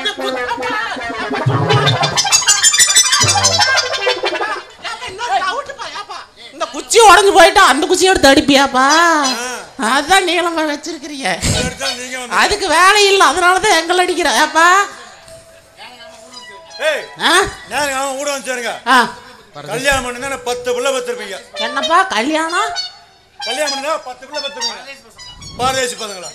இந்த குச்சி உடஞ்சு போயிட்டா அந்த குச்சியை எடுத்து அடிப்பியாப்பா அதான் நீளமா வச்சிருக்கிறீங்க அதுக்கு வேலை இல்லை அதனாலதான் எங்களை அடிக்கிற ஏப்பா கூட வந்துருங்க கல்யாணம் பண்ணி பத்து பிள்ளை பத்திருப்பீங்க என்னப்பா கல்யாணம் கல்யாணம் பண்ணா பத்து பிள்ளை பத்திருப்பீங்க பாரதேசி பசங்களா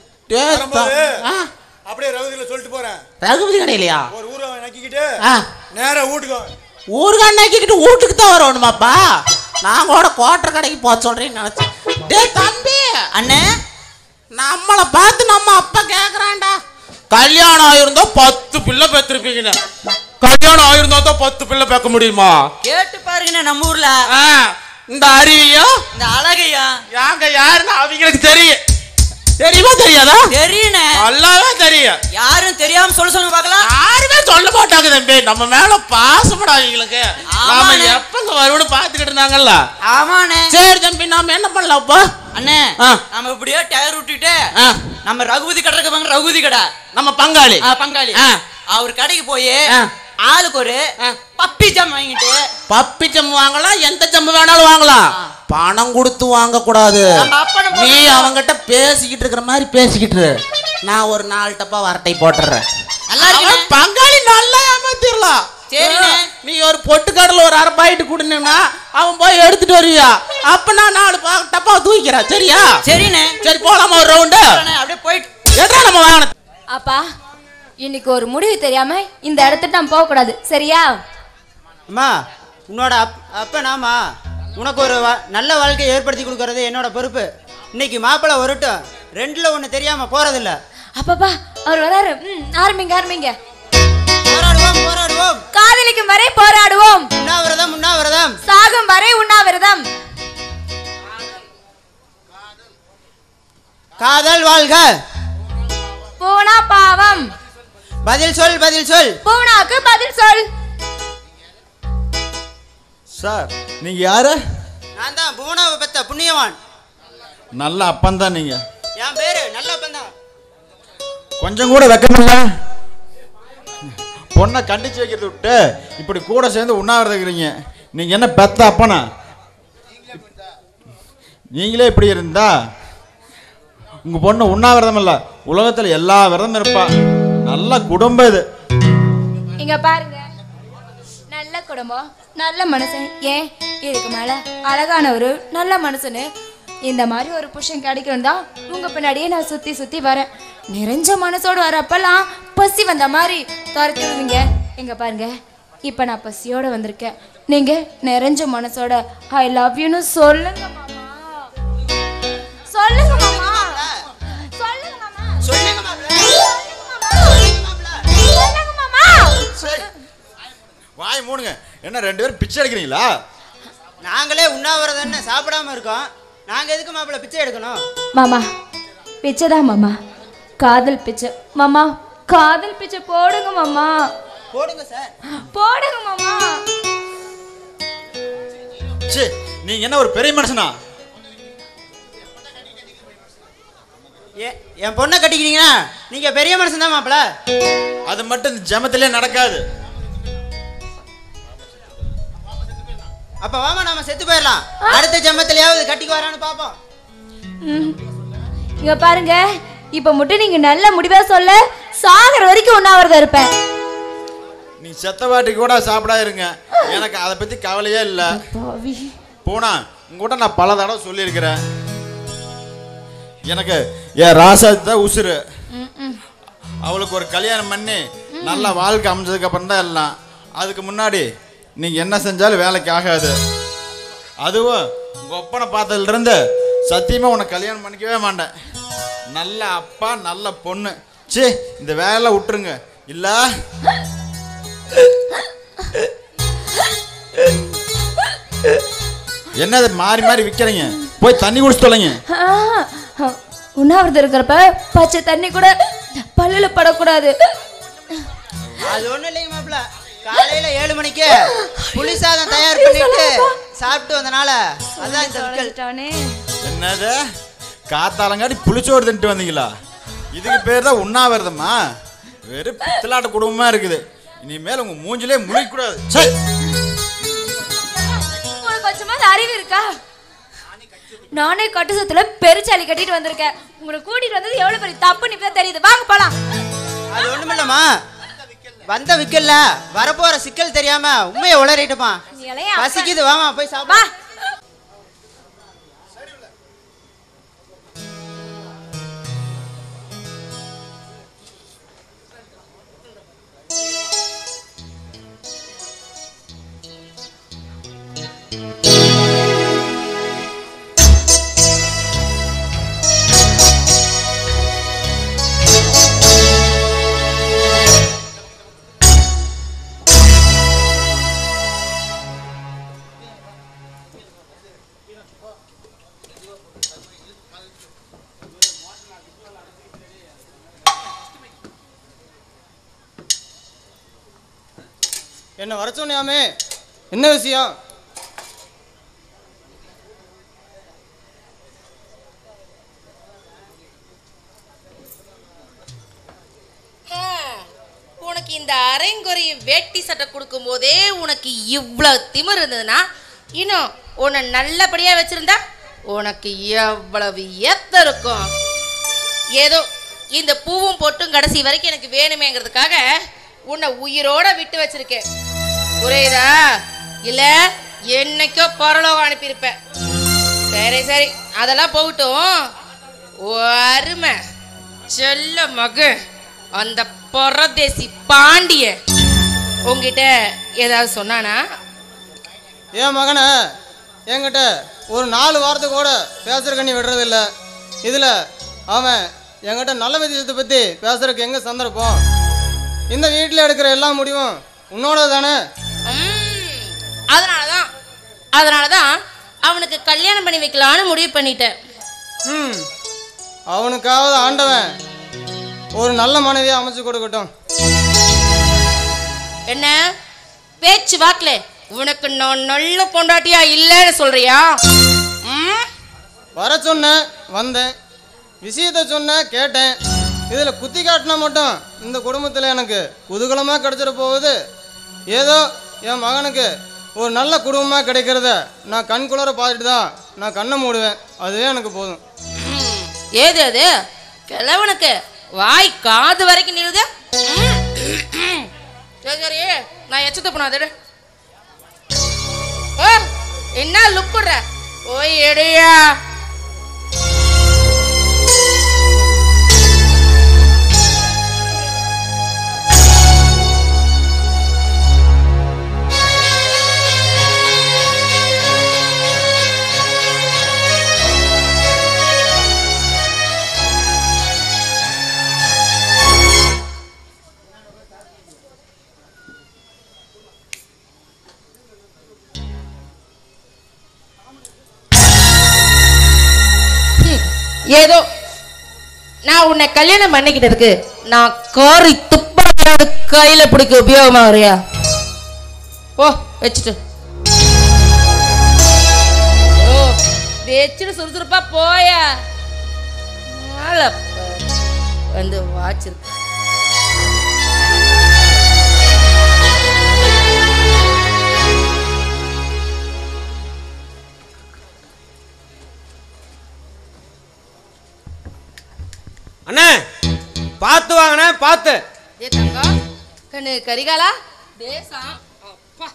அப்படியே ரகுதியில சொல்லிட்டு போறேன் ரகுதி கடையிலையா ஒரு ஊரை நக்கிக்கிட்டு நேரா வீட்டுக்கு ஊருகா நக்கிக்கிட்டு வீட்டுக்கு தான் வரணுமாப்பா நான் கூட கோட்டை கடைக்கு போக சொல்றேன்னு நினைச்சேன் டே தம்பி அண்ணே நம்மளை பார்த்து நம்ம அப்பா கேக்குறான்டா கல்யாணம் ஆயிருந்தா பத்து பிள்ளை பெற்றிருப்பீங்க கல்யாணம் ஆயிருந்தா தான் பத்து பிள்ளை பேக்க முடியுமா கேட்டு பாருங்க நம்ம ஊர்ல இந்த அருவியும் இந்த அழகையா யாங்க யாருன்னு அவங்களுக்கு தெரியும் தெரியுமா தெரியாதா தெரியுனே நல்லாவே தெரியும் யாரும் தெரியாம சொல்ல சொல்லுங்க பார்க்கலாம் யாருமே சொல்ல மாட்டாங்க தம்பி நம்ம மேல பாசப்படா அவங்களுக்கு நாம எப்பங்க வரும்னு பாத்துக்கிட்டு இருந்தாங்கல்ல ஆமாண்ணே சரி தம்பி நாம என்ன பண்ணலாம்ப்பா அண்ணே நம்ம இப்படியே டயர் விட்டுட்டு நம்ம ரகுபதி கடை இருக்க ரகுபதி கடை நம்ம பங்காளி பங்காளி அவர் கடைக்கு போய் ஆளுக்கு ஒரு பப்பி ஜம் வாங்கிட்டு பப்பி ஜம் வாங்கலாம், எந்த ஜம் வேணாலும் வாங்கலாம், பணம் கொடுத்து வாங்க கூடாது. நீ அவங்கிட்ட பேசிக்கிட்டு இருக்கிற மாதிரி பேசிக்கிட்டு நான் ஒரு நாலு டப்பா வரட்டை போட்டுறேன். பங்காளி நல்லா ஏமாத்திரலாம். சரிண்ணே, நீ ஒரு பொட்டு கடல ஒரு அரை பாயிட்டு கொடுனா அவன் போய் எடுத்துட்டு வருவியா, அப்ப நான் நாலு டப்பா தூக்கிறேன். சரியா? சரிண்ணே. சரி போலாமா ஒரு ரவுண்டு? அப்படியே போயிட்டு எதா நம்ம வாங்கின. அப்பா இன்னைக்கு ஒரு முடிவு தெரியாம இந்த இடத்துக்கு நம்ம போக கூடாது. சரியா? அம்மா, உன்னோட அப் அப்ப நாமா உனக்கு ஒரு நல்ல வாழ்க்கையை ஏற்படுத்தி கொடுக்கறது என்னோட பொறுப்பு. இன்னைக்கு மாப்பிள்ளை வரட்டும், ரெண்டுல ஒண்ணு தெரியாம போறதில்ல. அப்பப்பா அவர் வராரு. ம், ஆரம்பிங்க ஆரம்பிங்க. போராடுவோம் போராடுவோம், காதலிக்கும் வரை போராடுவோம், உண்ணாவிரதம் உண்ணாவிரதம், சாகும் வரை உண்ணாவிரதம். காதல் வாழ்க. பூனா பாவம். பதில் சொல் பதில் சொல். பூனாக்கு பதில் சொல். சார் நீங்க யாரு? நான் தான் பூனாவை பெத்த புண்ணியவான். நல்ல அப்பன் தான் நீங்க. என் பேரு நல்ல அப்பன் தான். கொஞ்சம் கூட வெக்கமில்ல? பொண்ணை கண்டிச்சு வைக்கிறது விட்டு இப்படி கூட சேர்ந்து உண்ணாவிரதம் இருக்கிறீங்க. நீங்க என்ன பெத்த அப்பனா? நீங்களே இப்படி இருந்தா உங்க பொண்ணு உண்ணாவிரதம் இல்ல, உலகத்துல எல்லா விரதம் இருப்பா. நல்ல குடும்பம் இது. இங்க பாருங்க, நல்ல குடும்பம், நல்ல மனுஷன். ஏன் இதுக்கு மேல அழகான ஒரு நல்ல மனுஷனு இந்த மாதிரி ஒரு புருஷன் கிடைக்கணும் தான் உங்க பின்னாடியே நான் சுத்தி சுத்தி வரேன். நிறைஞ்ச மனசோடு வரப்பெல்லாம் பசி வந்த மாதிரி துரத்துடுவீங்க. இங்க பாருங்க, இப்ப நான் பசியோட வந்திருக்கேன். நீங்க நிறைஞ்ச மனசோட ஐ லவ் யூன்னு சொல்லுங்க மாமா. சொல்லுங்க மாமா. சொல்லுங்க மாமா. சொல்லுங்க மாமா. சொல்லுங்க மாமா. வாய் மூடுங்க. என்ன ரெண்டு பேரும் பிச்சை எடுக்கிறீங்களா? நாங்களே உண்ணாவிரதம்னு சாப்பிடாம இருக்கோம், நாங்க எதுக்கு மாப்பிள்ள பிச்சை எடுக்கணும்? மாமா பிச்சை தான் மாமா, காதல் பிச்சை மாமா. காதல் பிச்சை போடுங்க மாமா. போடுங்க சார், போடுங்க மாமா. சே, நீங்க என்ன ஒரு பெரிய மனுஷனா? என் பொண்ணை கட்டிக்கிறீங்கன்னா நீங்க பெரிய மனுஷன் தான் மாப்பிள்ள. அது மட்டும் இந்த ஜமத்திலே நடக்காது. அப்ப வாமா நாம செத்து போயிடலாம். அடுத்த ஜென்மத்திலேயாவது கட்டிக்கு வரான்னு பாப்போம். இங்க பாருங்க, இப்ப மட்டும் நீங்க நல்ல முடிவா சொல்ல, சாகர வரைக்கும் உண்ணாவிரதம் இருப்பேன். நீ செத்த வாட்டி கூட சாப்பிடா இருங்க, எனக்கு அதை பத்தி கவலையே இல்ல. போனா உங்ககிட்ட நான் பல தடவை சொல்லியிருக்கிறேன், எனக்கு என் ராசாத்தி தான் உசுறு. அவளுக்கு ஒரு கல்யாணம் பண்ணி நல்ல வாழ்க்கை அமைஞ்சதுக்கு அப்புறம் தான் எல்லாம். அதுக்கு முன்னாடி நீங்க என்ன செஞ்சாலும் வேலைக்கு ஆகாது. அதுவும் உங்க ஒப்பனை பார்த்ததுல இருந்து சத்தியமா உனக்கு கல்யாணம் பண்ணிக்கவே மாட்டேன். நல்ல அப்பா நல்ல பொண்ணு. சே, இந்த வேலை விட்டுருங்க. இல்ல என்னது மாறி மாறி விக்கிறீங்க? போய் தண்ணி குடிச்சு தொலைங்க. உண்ணாவிரதம் இருக்கிறப்ப பச்சை தண்ணி கூட பல்லுல படக்கூடாது. அது ஒண்ணும் இல்லைங்க மாப்பிள்ள, காலையில ஏழு மணிக்கு புளி சாதம் தயார் பண்ணிட்டு சாப்பிட்டு வந்தனால அதான் இந்த விக்கல். என்னது காத்தாலங்காடி புளிச்சோறு தின்ட்டு வந்தீங்களா? இதுக்கு பேர் தான் உண்ணாவிரதமா? வெறும் பித்தலாட்ட குடும்பமா இருக்குது. இனிமேல் உங்க மூஞ்சிலே முழிக்க கூடாது. சரி, உங்களுக்கு கொஞ்சமாவது அறிவு இருக்கா? நானே கட்டுசத்துல பெருச்சாலி கட்டிட்டு வந்திருக்கேன். உங்களை கூட்டிட்டு வந்தது எவ்வளவு பெரிய தப்பு இப்பதான் தெரியுது. வாங்க போலாம். அது ஒண்ணுமில்லம்மா, வந்த விக்கல்ல வரப்போற சிக்கல் தெரியாம உண்மையை உளறிட்டுமா. பசிக்குது, வாமா போய் சாப்பிடு. என்ன வர சொன்னியாமே, என்ன விஷயம்? உனக்கு இந்த அரைங்குறை வரையும் வேட்டி சட்டை கொடுக்கும் போதே உனக்கு இவ்வளவு திமிர் இருந்ததுன்னா இன்னும் உன்னை நல்லபடியா வச்சிருந்தா உனக்கு எவ்வளவு ஏத்த இருக்கும். ஏதோ இந்த பூவும் பொட்டும் கடைசி வரைக்கும் எனக்கு வேணுமேங்கிறதுக்காக உன்னை உயிரோட விட்டு வச்சிருக்கேன். புரியுதா? இல்ல என்னைக்கோ பரலோகம் அனுப்பியிருப்பேன். சரி சரி அதெல்லாம் போகட்டும். அருமை செல்ல மகன் அந்த பரதேசி பாண்டிய உங்ககிட்ட ஏதாவது சொன்னானா? என் மகனை என்கிட்ட ஒரு நாலு வாரத்தை கூட பேசுறதுக்கு நீ விடுறதில்ல. இதில் அவன் என்கிட்ட நல்ல விஷயத்தை பற்றி பேசுறதுக்கு எங்கே சந்தர்ப்பம்? இந்த வீட்டில் எடுக்கிற எல்லா முடிவும் உன்னோட தானே. அதனாலதான் அதனாலதான் அவனுக்கு கல்யாணம் பண்ணி வைக்கலான்னு முடிவு பண்ணிட்டேன். ம் அவனுக்காவது ஆண்டவன் ஒரு நல்ல மனைவியை அமைச்சு கொடுக்கட்டும். என்ன பேச்சு வாக்கல உனக்கு நான் நல்ல பொண்டாட்டியா இல்லைன்னு சொல்றியா? வர சொன்னேன், வந்தேன், விஷயத்த சொன்னேன், கேட்டேன். இதில் குத்தி காட்டினா மட்டும் இந்த குடும்பத்தில் எனக்கு குதூகலமாக கிடைச்சிட போகுது. ஏதோ என் மகனுக்கு ஒரு நல்ல குடும்பமாக கிடைக்கிறத நான் கண் குளர பார்த்துட்டு தான் நான் கண்ணை மூடுவேன். அதுவே எனக்கு போதும். ஏது அது கிழவனுக்கு வாய் காது வரைக்கும் நிறுது. சரி சரி நான் எச்சத்தை போனாது என்ன லுக்குற ஓய் எடையா. ஏதோ நான் உன்னை கல்யாணம் பண்ணிக்கிட்டதுக்கு நான் காரி துப்பாடு கையில பிடிக்க உபயோகமா வரையா? ஓ வச்சுட்டு ஓ வச்சுட்டு சுறுசுறுப்பா போயா வந்து வாச்சிருக்கு. அண்ணே பார்த்து வாங்கண்ணே பார்த்து. ஏ தங்கம் கண்ணு கரிகாலா தேசம் அப்பா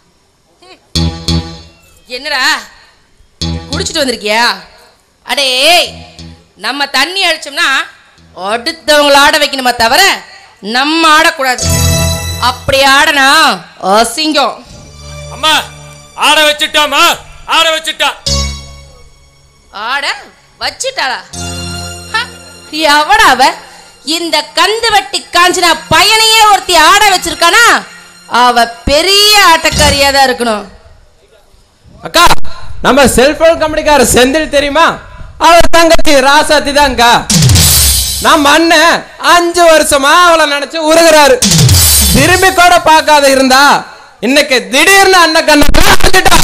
என்னடா குடிச்சிட்டு வந்திருக்கியா? அடே நம்ம தண்ணி அடிச்சோம்னா அடுத்தவங்கள ஆட வைக்கணுமா தவிர நம்ம ஆடக்கூடாது. அப்படி ஆடனா அசிங்கம். அம்மா ஆட வச்சுட்டாமா? ஆட வச்சுட்டா. ஆட வச்சுட்டாளா? எவடா அவ? இந்த கந்து வட்டி காஞ்சினா பையனையே ஒருத்தி ஆட வச்சிருக்கானா? அவ பெரிய ஆட்டக்காரியா தான் இருக்கணும். அக்கா நம்ம செல்போன் கம்பெனிக்கார செந்தில் தெரியுமா? அவர் தங்கச்சி ராசாத்தி தான்க்கா. நம்ம அண்ணன் அஞ்சு வருஷமா அவளை நினைச்சு உருகிறாரு. திரும்பி கூட பார்க்காத இருந்தா இன்னைக்கு திடீர்னு அண்ணன் கண்ணா.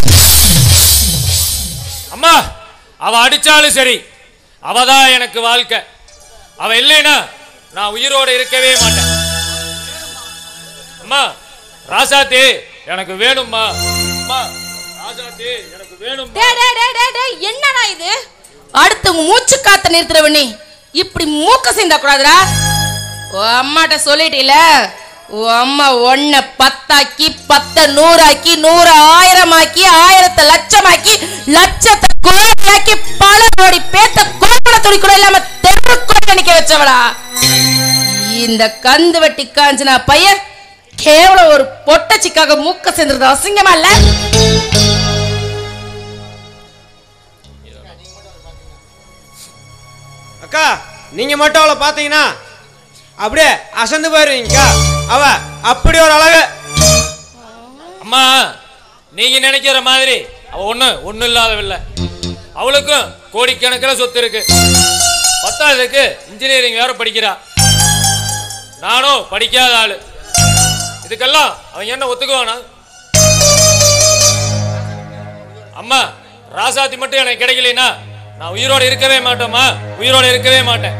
அம்மா அவ அடிச்சாலும் சரி அவதான் எனக்கு வாழ்க்கை. அவ இல்லைனா நான் உயிரோட இருக்கவே மாட்டேன். அம்மா ராசாத்தி எனக்கு வேணும்மா. அம்மா ராசாத்தி எனக்கு வேணும். என்னடா இது? அடுத்து மூச்சு காத்த நிறுத்துறவனி இப்படி மூக்க சேர்ந்தா கூடாதுடா. அம்மாட்ட சொல்லிட்டீல உன் அம்மா ஒன்ன பத்தாக்கி பத்த நூறாக்கி நூறு ஆயிரமாக்கி ஆயிரத்தை லட்சமாக்கி லட்சத்தை கோடியாக்கி பல கோடி பேத்த கோபுர துணி கூட இல்லாம தெருக்குள்ள நிக்க வச்சவளா இந்த கந்து வட்டி காஞ்சினா பையன் கேவலம் ஒரு பொட்டச்சிக்காக மூக்க சேர்ந்துருது. அசிங்கமா இல்ல? அக்கா நீங்க மட்டும் அவளை பாத்தீங்கன்னா அப்படியே அசந்து போயிருவீங்கக்கா. அவ அப்படி ஒரு அழகு. அம்மா நீங்க நினைக்கிற மாதிரி அவ ஒண்ணு ஒண்ணு இல்லாதவில்லை. அவளுக்கும் கோடிக்கணக்கில் சொத்து இருக்கு. பத்தாவதுக்கு இன்ஜினியரிங் வேற படிக்கிறா. நானும் படிக்காத ஆளு. இதுக்கெல்லாம் அவன் என்ன ஒத்துக்குவானா? அம்மா ராசாத்தி மட்டும் எனக்கு கிடைக்கலனா நான் உயிரோட இருக்கவே மாட்டேம்மா. உயிரோட இருக்கவே மாட்டேன்.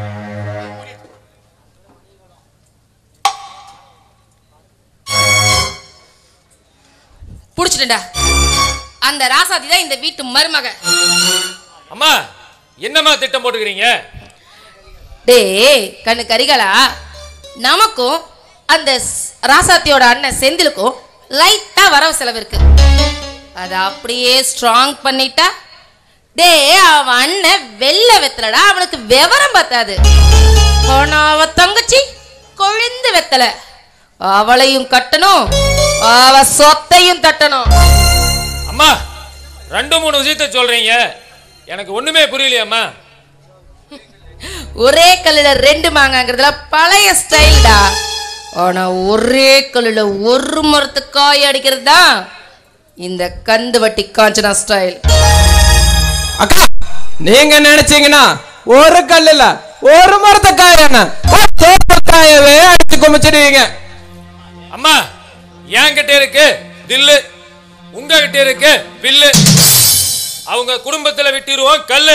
கண்டுபிடிச்சிட்டா. அந்த ராசாதி தான் இந்த வீட்டு மருமக. அம்மா என்னம்மா திட்டம் போட்டுக்கிறீங்க? டேய் கண்ணு கரிகளா, நமக்கும் அந்த ராசாத்தியோட அண்ணன் செந்திலுக்கும் லைட்டா வரவு செலவு இருக்கு. அதை அப்படியே ஸ்ட்ராங் பண்ணிட்டா, டே அவன் அண்ணன் வெள்ள வெத்தலடா, அவனுக்கு விவரம் பத்தாது. அவ தங்கச்சி கொழுந்து வெத்தல, அவளையும் கட்டணும், அவ சொத்தையும் தட்டணும். அம்மா ரெண்டு மூணு விஷயத்த சொல்றீங்க, எனக்கு ஒண்ணுமே புரியலையம்மா. ஒரே கல்லுல ரெண்டு மாங்காங்கிறதுல பழைய ஸ்டைல்டா. ஆனா ஒரே கல்லுல ஒரு மரத்து காய் அடிக்கிறது தான் இந்த கந்து வட்டி காஞ்சனா ஸ்டைல். அக்கா நீங்க நினைச்சீங்கன்னா ஒரு கல்லுல ஒரு மரத்தை காயன காயவே அடிச்சு குமிச்சிடுவீங்க. அம்மா என்கிட்ட இருக்கு தில்லு, உங்ககிட்ட இருக்கு வில்லு. அவங்க குடும்பத்துல விட்டிருவோம் கல்லு.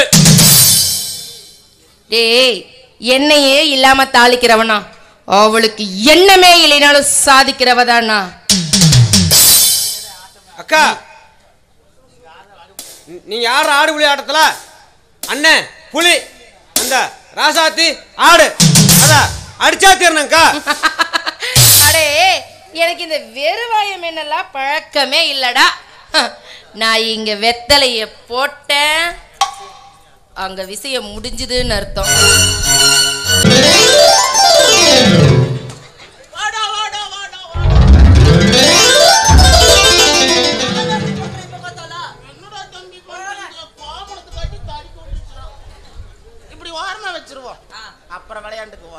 டேய் என்னையே இல்லாம தாளிக்கிறவனா, அவளுக்கு எண்ணமே இல்லைனாலும் சாதிக்கிறவதானா. அக்கா நீ யார் ஆடு புலி ஆட்டத்துல? அண்ணன் புலி, அந்த ராசாத்தி ஆடு, அத அடிச்சா தீரணும்க்கா. அடே எனக்கு இந்த வெறுவாயம் என்னெல்லாம் பழக்கமே இல்லடா. நான் இங்க வெத்தலைய போட்டேன், அங்க விஷயம் முடிஞ்சதுன்னு அர்த்தம். இப்படி ஓரமா வச்சிருவோம், அப்புறம் விளையாண்டுக்குவோம்.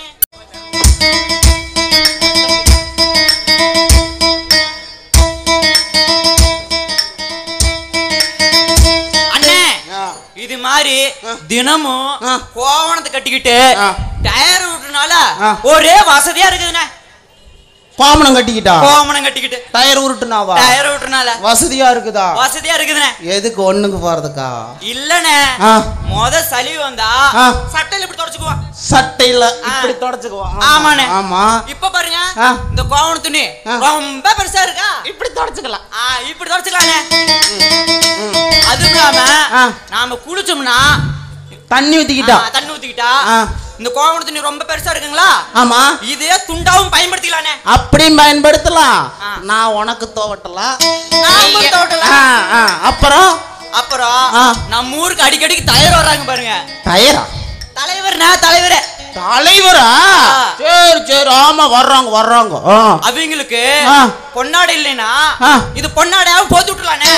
இது மாதிரி தினமும் கோவணத்தை கட்டிக்கிட்டு டயர் விட்டுனால ஒரே வசதியா இருக்குதுண்ணே. கோமணம் கட்டிக்கிட்டா? கோமணம் கட்டிக்கிட்டு டயர் உருட்டுனாவா? டயர் விட்டுனால வசதியா இருக்குதா? வசதியா இருக்குதுண்ணே. எதுக்கு ஒண்ணுக்கு போறதுக்கா? இல்லண்ணே, முத சளி வந்தா சட்டையில இப்படி தொடச்சுக்குவான். சட்டையில இப்படி தொடச்சுக்குவான். ஆமாண்ணே. ஆமா. இப்ப பாருங்க இந்த கோவண துணி ரொம்ப பெருசா இருக்கா, இப்படி தொடச்சுக்கலாம். இப்படி தொடச்சுக்கலாண்ணே. அது இல்லாம நாம குளிச்சோம்னா தண்ணி ஊத்திக்கிட்டா தண்ணி ஊத்திக்கிட்டா இந்த கோவண துணி ரொம்ப பெருசா இருக்குங்களா? ஆமா. இதே துண்டாவும் பயன்படுத்திக்கலானே. அப்படியும் பயன்படுத்தலாம். நான் உனக்கு துவட்டலாம், அப்புறம் அப்புறம் நம்ம ஊருக்கு அடிக்கடிக்கு தயார் வர்றாங்க பாருங்க. தயாரா? தலைவர்னா தலைவர் தலைவரா? சரி சரி, ஆமா வர்றாங்க வர்றாங்க. அவங்களுக்கு பொன்னாடை இல்லைன்னா இது பொன்னாடையாவும் போத்து விட்டுலானே.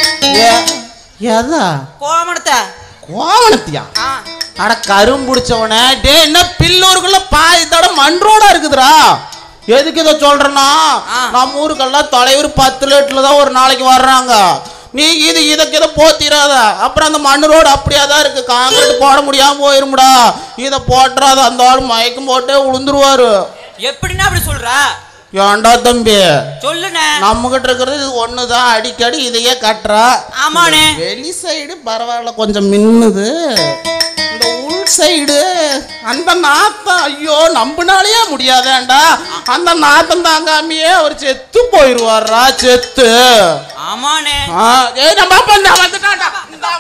எதா? கோவணத்தை. கோவணத்தியா? அட கரும்புடிச்சவனே, டே என்ன பில்லூருக்குள்ள பாதி தடம் மண்ரோடா இருக்குதுடா. எதுக்கு இதை சொல்றேன்னா, நம்ம ஊருக்கெல்லாம் தலைவர் பத்து லேட்ல தான் ஒரு நாளைக்கு வர்றாங்க. நீ இது இதற்கு இதை போத்திராத, அப்புறம் அந்த மண் ரோடு அப்படியே தான் இருக்கு, காங்கிரீட் போட முடியாம போயிருமுடா. இதை போட்டுறாத, அந்த ஆள் மயக்கம் போட்டே உளுந்துருவாரு. எப்படின்னா அப்படி சொல்ற? ஏண்டா தம்பி சொல்லுண்ணே, நம்ம கிட்ட இருக்கிறது இது ஒண்ணுதான், அடிக்கடி இதையே கட்டுறா. ஆமாண்ணே. வெளி சைடு பரவாயில்ல, கொஞ்சம் மின்னுது. இந்த உள் சைடு அந்த நாத்தம், ஐயோ நம்பினாலேயே முடியாதேண்டா. அந்த நாத்தம் தாங்காமையே அவர் செத்து போயிருவாரா, செத்து. ஆமாண்ணே. ஏய் நம்ம அப்பா இந்த வந்துட்டான்டா.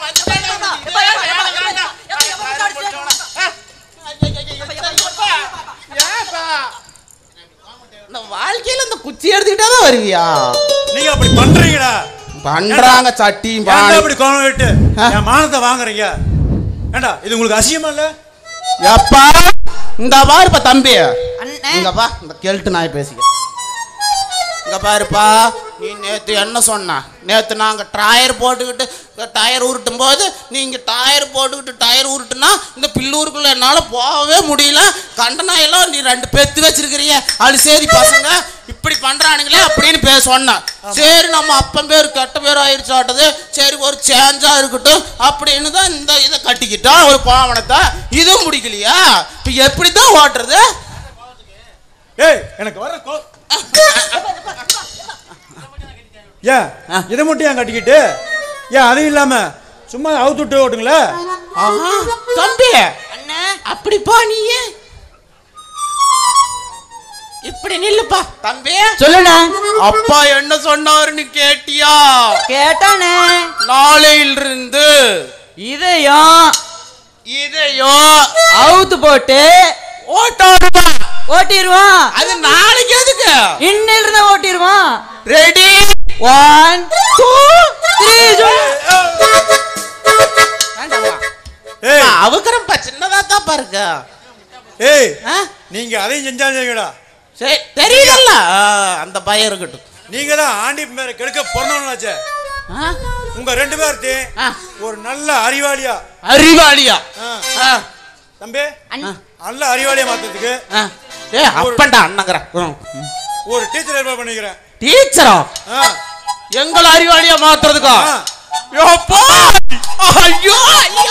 இந்த வாழ்க்கையில இந்த குச்சி எடுத்துக்கிட்டே தான் வருவியா? நீங்க அப்படி பண்றீங்கடா. பண்றாங்க சட்டியும் பானை அப்படி கோணம் விட்டு என் மானத்தை வாங்குறீங்க. ஏண்டா இது உங்களுக்கு அசியமா இல்ல? எப்பா இந்த பாருப்பா தம்பி, இங்க பா, இந்த கெல்ட்டு நாய் பேசிக்க. இங்க பாருப்பா, நீ நேத்து என்ன சொன்ன? நேத்து நாங்க டயர் போட்டுக்கிட்டு டயர் உருட்டும் போது நீங்க டயர் போட்டுக்கிட்டு டயர் உருட்டுனா இந்த பில்லூருக்குள்ள என்னால போகவே முடியல. கண்ட நாயெல்லாம் நீ ரெண்டு பெத்து வச்சிருக்கிறீங்க, அது சரி பசங்க இப்படி பண்றானுங்களே அப்படின்னு பேச சொன்ன. சரி நம்ம அப்பன் பேர் கெட்ட பேர் ஆயிடுச்சு ஆட்டது, சரி ஒரு சேஞ்சா இருக்கட்டும் அப்படின்னு தான் இந்த இதை கட்டிக்கிட்டா ஒரு பாவனத்தை. இதுவும் முடிக்கலையா? இப்ப எப்படித்தான் ஓட்டுறது? ஏய் எனக்கு வர கோ ஏன் இதை மட்டும் ஏன் கட்டிக்கிட்டு, ஏன் அதுவும் இல்லாம சும்மா அவுத்து விட்டு ஓட்டுங்களே. தம்பி அப்படிப்பா, நீ இப்படி நில்லுப்பா தம்பி. சொல்லுண்ணே. அப்பா என்ன சொன்னாருன்னு கேட்டியா? கேட்டானே. நாளையிலிருந்து இதையும் இதையும் அவுத்து போட்டு ஓட்டாடுவான். ஓட்டிடுவான். அது நாளைக்கு எதுக்கு? இன்னில இருந்து ஓட்டிடுவான். ரெடி ஒன் டூ த்ரீ அவக்கரம்பா சின்னதா தான் பாருங்க. ஏய் நீங்க அதையும் செஞ்சாங்கடா. சரி தெரியல அந்த பயம் இருக்கட்டும். நீங்க தான் ஆண்டி மேல கெடுக்க பிறந்தவங்களாச்சே. உங்க ரெண்டு பேர்த்தையும் ஒரு நல்ல அறிவாளியா அறிவாளியா தம்பி நல்ல அறிவாளியா மாத்துறதுக்கு அப்பண்டா அண்ணங்கற ஒரு டீச்சர் ஏற்பாடு பண்ணிக்கிறேன். டீச்சரா? எங்கள அறிவாளியா மாத்துறதுக்கா? யோப்பா ஐயோ ஐயோ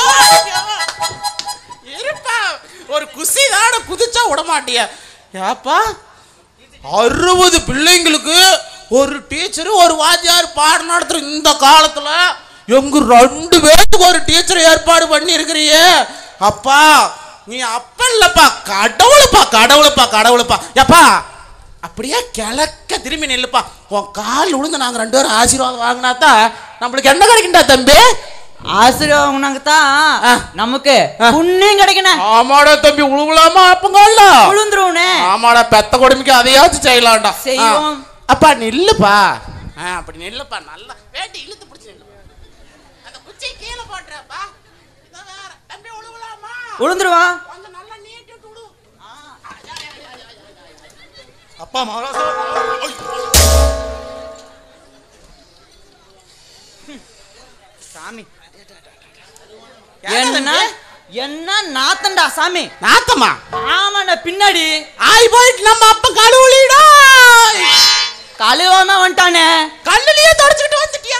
இருப்பா ஒரு குசி தான குதிச்சா விட மாட்டியா? ஏப்பா அறுபது பிள்ளைங்களுக்கு ஒரு டீச்சர் ஒரு வாத்தியார் பாடம் நடத்துற இந்த காலத்துல எங்க ரெண்டு பேருக்கு ஒரு டீச்சர் ஏற்பாடு பண்ணி இருக்கிறியே. அப்பா நீ அப்ப இல்லப்பா கடவுளுப்பா கடவுளுப்பா கடவுளுப்பா. ஏப்பா அப்படியே கிழக்க திரும்பி நில்லுப்பா. உன் கால் விழுந்து நாங்க ரெண்டு பேரும் ஆசீர்வாதம் வாங்கினாதான் நம்மளுக்கு என்ன கிடைக்குண்டா தம்பி? ஆசீர்வாதம் வாங்கினாங்கத்தான் நமக்கு புண்ணியம் கிடைக்கணும். ஆமாடா தம்பி உழுவலாமா அப்பங்கல்ல உளுந்துருவனே. ஆமாடா பெத்த கொடுமைக்கு அதையாச்சும் செய்யலாம்டா. செய்வோம். அப்பா நில்லுப்பா. அப்படி நில்லுப்பா நல்லா வேட்டி இழுத்து பிடிச்சு நில்லு. அந்த குச்சி கீழே போட்டுறப்பா. இத வேற தம்பி உழுவலாமா? உளுந்துருவான். கொஞ்சம் நல்லா நீட்டிட்டு விடு. அப்பா மகாராஜா சாமி என்ன என்ன நாத்தண்டா சாமி? நாத்தமா? ஆமாண்ணா பின்னாடி ஆய் போயிட்டு நம்ம அப்ப கழுவுலிடா. கழுவாம வந்துட்டானே. கல்லுலயே தொடச்சிட்டு வந்துட்டியா?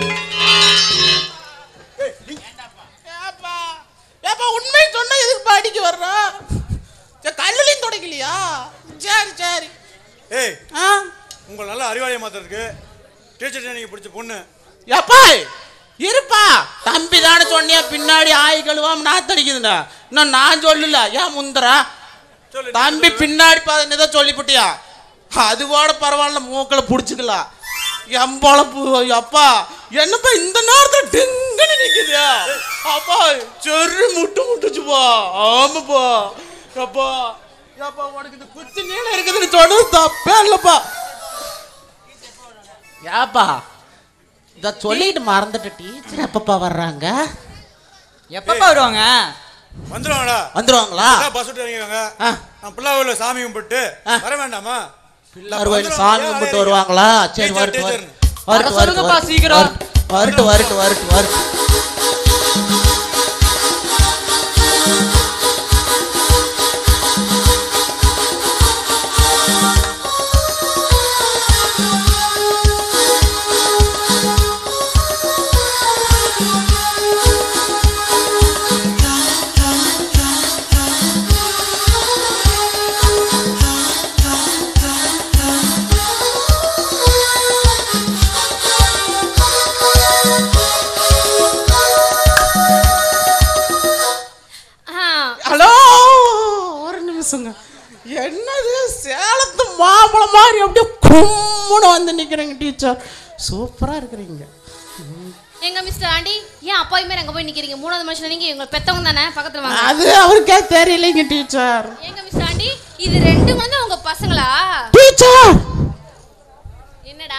ஏப்பா ஏப்பா உண்மை சொன்னா எதுக்கு பாடிக்கு வர்ற? கல்லுலயும் தொடக்கலையா? சரி சரி. ஏய் உங்களை நல்ல அறிவாளியா மாத்துறதுக்கு டீச்சர் நீங்க பிடிச்ச பொண்ணு. ஏப்பா இருப்பா தம்பி தானே சொன்னியா பின்னாடி ஆய் கழுவாம நாத்தடிக்குதுண்ணா. இன்னும் நான் சொல்லல ஏன் முந்தரா தம்பி பின்னாடி பதினதான் சொல்லிவிட்டியா? அதுவோட பரவாயில்ல மூக்களை புடிச்சுக்கலாம். எம்பளப்பு அப்பா என்னப்பா இந்த நேரத்துல டிங்குன்னு நிக்குது. அப்பா செரு முட்டு முட்டுச்சுப்பா. ஆமாப்பா அப்பா அப்பா உனக்கு இந்த குச்சி நீளம் இருக்குதுன்னு சொன்னது தப்பே இல்லப்பா. ஏப்பா இத சொல்லிட்டு மறந்துட்டு டீச்சர் எப்பப்பா வர்றாங்க? எப்பப்பா வருவாங்க? வந்துருவாங்களா? வந்துருவாங்களா? பஸ் விட்டு இறங்கிடுவாங்க. நான் பிள்ளாவில் சாமி கும்பிட்டு வர வேண்டாமா? பிள்ளார் கோயில் சாமி கும்பிட்டு வருவாங்களா? சரி வரட்டு வரட்டு வரட்டு சொல்லுங்கப்பா சீக்கிரம். வரட்டு வரட்டு வரட்டு வரட்டு. என்னது சேலத்து மாம்பழம் மாதிரி அப்படியே கும்முன்னு வந்து நிக்கிறீங்க டீச்சர். சூப்பரா இருக்கிறீங்க. எங்க மிஸ்டர் ஆண்டி ஏன் அப்பாயுமே அங்க போய் நிக்கிறீங்க? மூணாவது மனுஷன் நீங்க எங்க பெத்தவங்க தானே பக்கத்துல வாங்க. அது அவருக்கே தெரியலைங்க டீச்சர். எங்க மிஸ்டர் ஆண்டி இது ரெண்டு வந்து உங்க பசங்களா? டீச்சர் என்னடா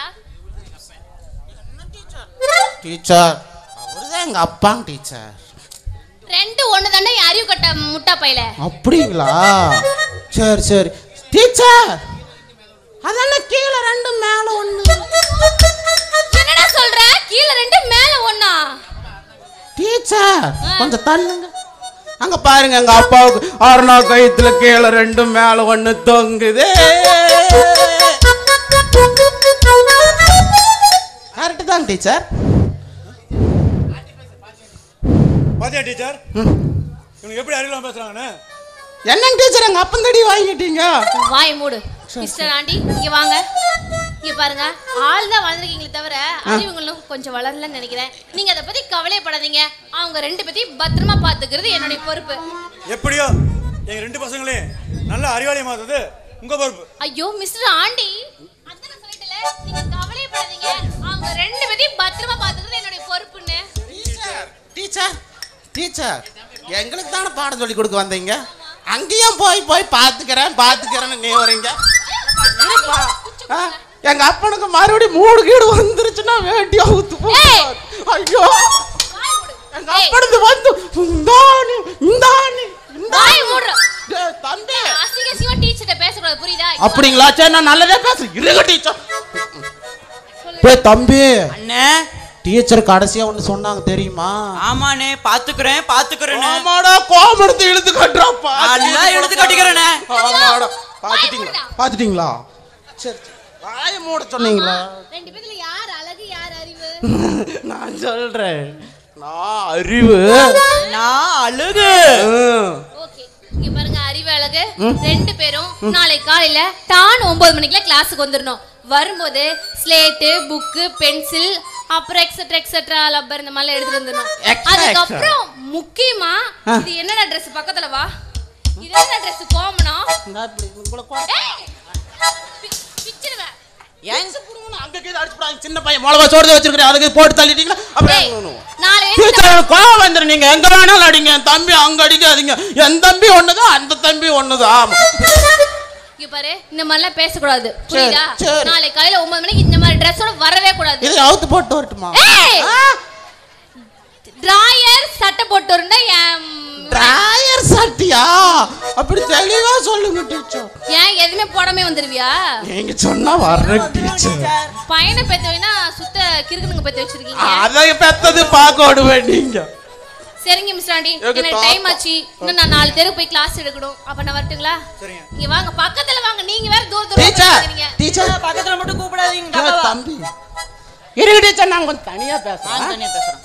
டீச்சர் அவர்தான் எங்க அப்பாங்க டீச்சர். ரெண்டு ஒண்ணு தானே அறிவு கட்ட முட்டா பையல. அப்படிங்களா? சரி சரி டீச்சர் அதெல்லாம் கீழே ரெண்டு மேல ஒண்ணு. என்னடா சொல்ற? கீழே ரெண்டு மேல ஒண்ணா? டீச்சர் கொஞ்சம் தள்ளுங்க. அங்க பாருங்க எங்க அப்பாவுக்கு அருணா கயித்துல கீழே ரெண்டு மேல ஒண்ணு தொங்குது. கரெக்ட் தான் டீச்சர். பாத்தியா டீச்சர் இவங்க எப்படி அறிவியலாம் பேசுறாங்கன்னு? என்னங்க டீச்சர் எங்க அப்பன் தடி வாங்கிட்டீங்க? வாய் மூடு. மிஸ்டர் ஆண்டி இங்க வாங்க. இங்க பாருங்க ஆள் தான் வளர்ந்துருக்கீங்களே தவிர அறிவுங்களும் கொஞ்சம் வளரலன்னு நினைக்கிறேன். நீங்க அதை பத்தி கவலைப்படாதீங்க. அவங்க ரெண்டு பேத்தையும் பத்திரமா பாத்துக்கிறது என்னுடைய பொறுப்பு. எப்படியோ எங்க ரெண்டு பசங்களையும் நல்ல அறிவாளியா மாத்துறது உங்க பொறுப்பு. ஐயோ மிஸ்டர் ஆண்டி, அதான் நான் சொல்லிட்டல, நீங்க கவலைப்படாதீங்க. அவங்க ரெண்டு பேரையும் பத்திரமா பாத்துக்கிறது என்னோட பொறுப்புன்னு. டீச்சர் டீச்சர் எங்களுக்கு தானே பாடம் சொல்லி கொடுக்க வந்தீங்க. அங்கேயும் போய் போய் பாத்துக்கிறேன் பாத்துக்கிறேன்னு நீ வரீங்க. எங்க அப்பனுக்கு மறுபடியும் மூடு கீடு வந்துருச்சுன்னா வேட்டி அவுத்து போ. ஐயோ எங்க அப்பனுக்கு வந்து இந்தானி இந்தானி வாய் மூடுற. டேய் தம்பி, அசிங்க அசிங்கமா டீச்சர்ட்ட பேச கூடாது, புரியுதா? அப்படிங்களா? சரி நான் நல்லதே பேசுறேன். இருங்க டீச்சர். டேய் தம்பி, அண்ணே டீச்சர் கடைசியா ஒன்னு சொன்னாங்க தெரியுமா? ஆமாண்ணே, பாத்துக்கிறேன் பாத்துக்கிறேன். ஆமாடா, கோபம் எடுத்து இழுத்து கட்டுறாப்பா. எல்லாம் இழுத்து கட்டிக்கிறேனே. ஆமாடா, பாத்துட்டீங்களா? பாத்துட்டீங்களா? சரி வாய மூட சொன்னீங்களா? ரெண்டு பேத்துல யார் அழகு யார் அறிவு? நான் சொல்றேன், நான் அறிவு, நான் அழகு. ஓகே, இங்க பாருங்க, அறிவு அழகு ரெண்டு பேரும் நாளை காலையில டான் ஒன்பது மணிக்குள்ள கிளாஸுக்கு வந்துடணும். வரும்போது ஸ்லேட்டு, புக்கு, பென்சில், அப்புறம் எக்ஸெட்ரா எக்ஸெட்ரா லப்பர் இந்த மாதிரி எடுத்துட்டு வந்துடணும். அதுக்கப்புறம் முக்கியமா இது என்னடா ட்ரெஸ்? பக்கத்துல வா. இது என்ன ட்ரெஸ்? கோமணம். சின்ன பையன் மிளகா சோறு வச்சிருக்கேன், அதுக்கு போட்டு தள்ளிட்டீங்களா? நாளை கோவம் வந்துடும். நீங்க எங்க வேணாலும் அடிங்க, என் தம்பி அங்க அடிக்காதீங்க. என் தம்பி ஒண்ணுதான், அந்த தம்பி ஒண்ணுதான். ஆமா, இங்க பாரு, இந்த மாதிரிலாம் பேசக்கூடாது, புரியுதா? நாளை காலையில ஒன்பது மணிக்கு இந்த மாதிரி ட்ரெஸ்ஸோட வரவே கூடாது. இதை அவுத்து போட்டு வரட்டுமா? டிராயர் சட்டை போட்டு வரணும். டிராயர் சட்டியா? அப்படி தெளிவா சொல்லுங்க டீச்சர். ஏன் எதுவுமே போடாமே வந்துருவியா? நீங்க சொன்னா வர்ற டீச்சர். பையனை பெத்தவைனா சுத்த கிறுக்குனுங்க பெத்து வச்சிருக்கீங்க. அதை பெத்தது பார்க்க விடுவேன் நீங்க. சரிங்க மிஸ்டர் ஆண்டி, எனக்கு டைம் ஆச்சு. இன்னும் நான் நாலு தெருக்கு போய் கிளாஸ் எடுக்கணும். அப்ப நான் வரட்டுங்களா? சரிங்க. இங்க வாங்க, பக்கத்துல வாங்க. நீங்க வேற தூர தூரம் டீச்சர் இருக்கீங்க. டீச்சர் பக்கத்துல மட்டும் கூப்பிடாதீங்க தம்பி. இருங்க டீச்சர், நான் கொஞ்சம் தனியா பேசுறேன். நான் தனியா பேசுறேன்.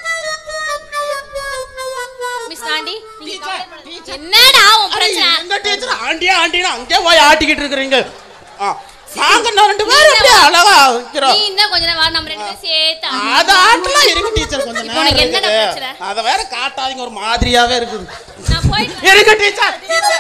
மிஸ் ஆண்டி, நீங்க கவலைப்படாதீங்க. என்னடா உன் பிரச்சனை? எங்க டீச்சர் ஆண்டியா ஆண்டினா அங்கே போய் ஆட்டிக்கிட்டு இருக்கீங்க. வாங்க, நான் ரெண்டு பேரும் அப்படியே அழகா வைக்கிறோம். நீ இன்னும் கொஞ்ச நேரம் வா, நம்ம ரெண்டு பேரும் சேர்த்து அத ஆட்டலாம். இருங்க டீச்சர், கொஞ்சம் நேரம். உனக்கு என்னடா பிரச்சனை? அத வேற காட்டாதீங்க, ஒரு மாதிரியாவே இருக்குது. நான் போயிட்டு இருங்க டீச்சர்.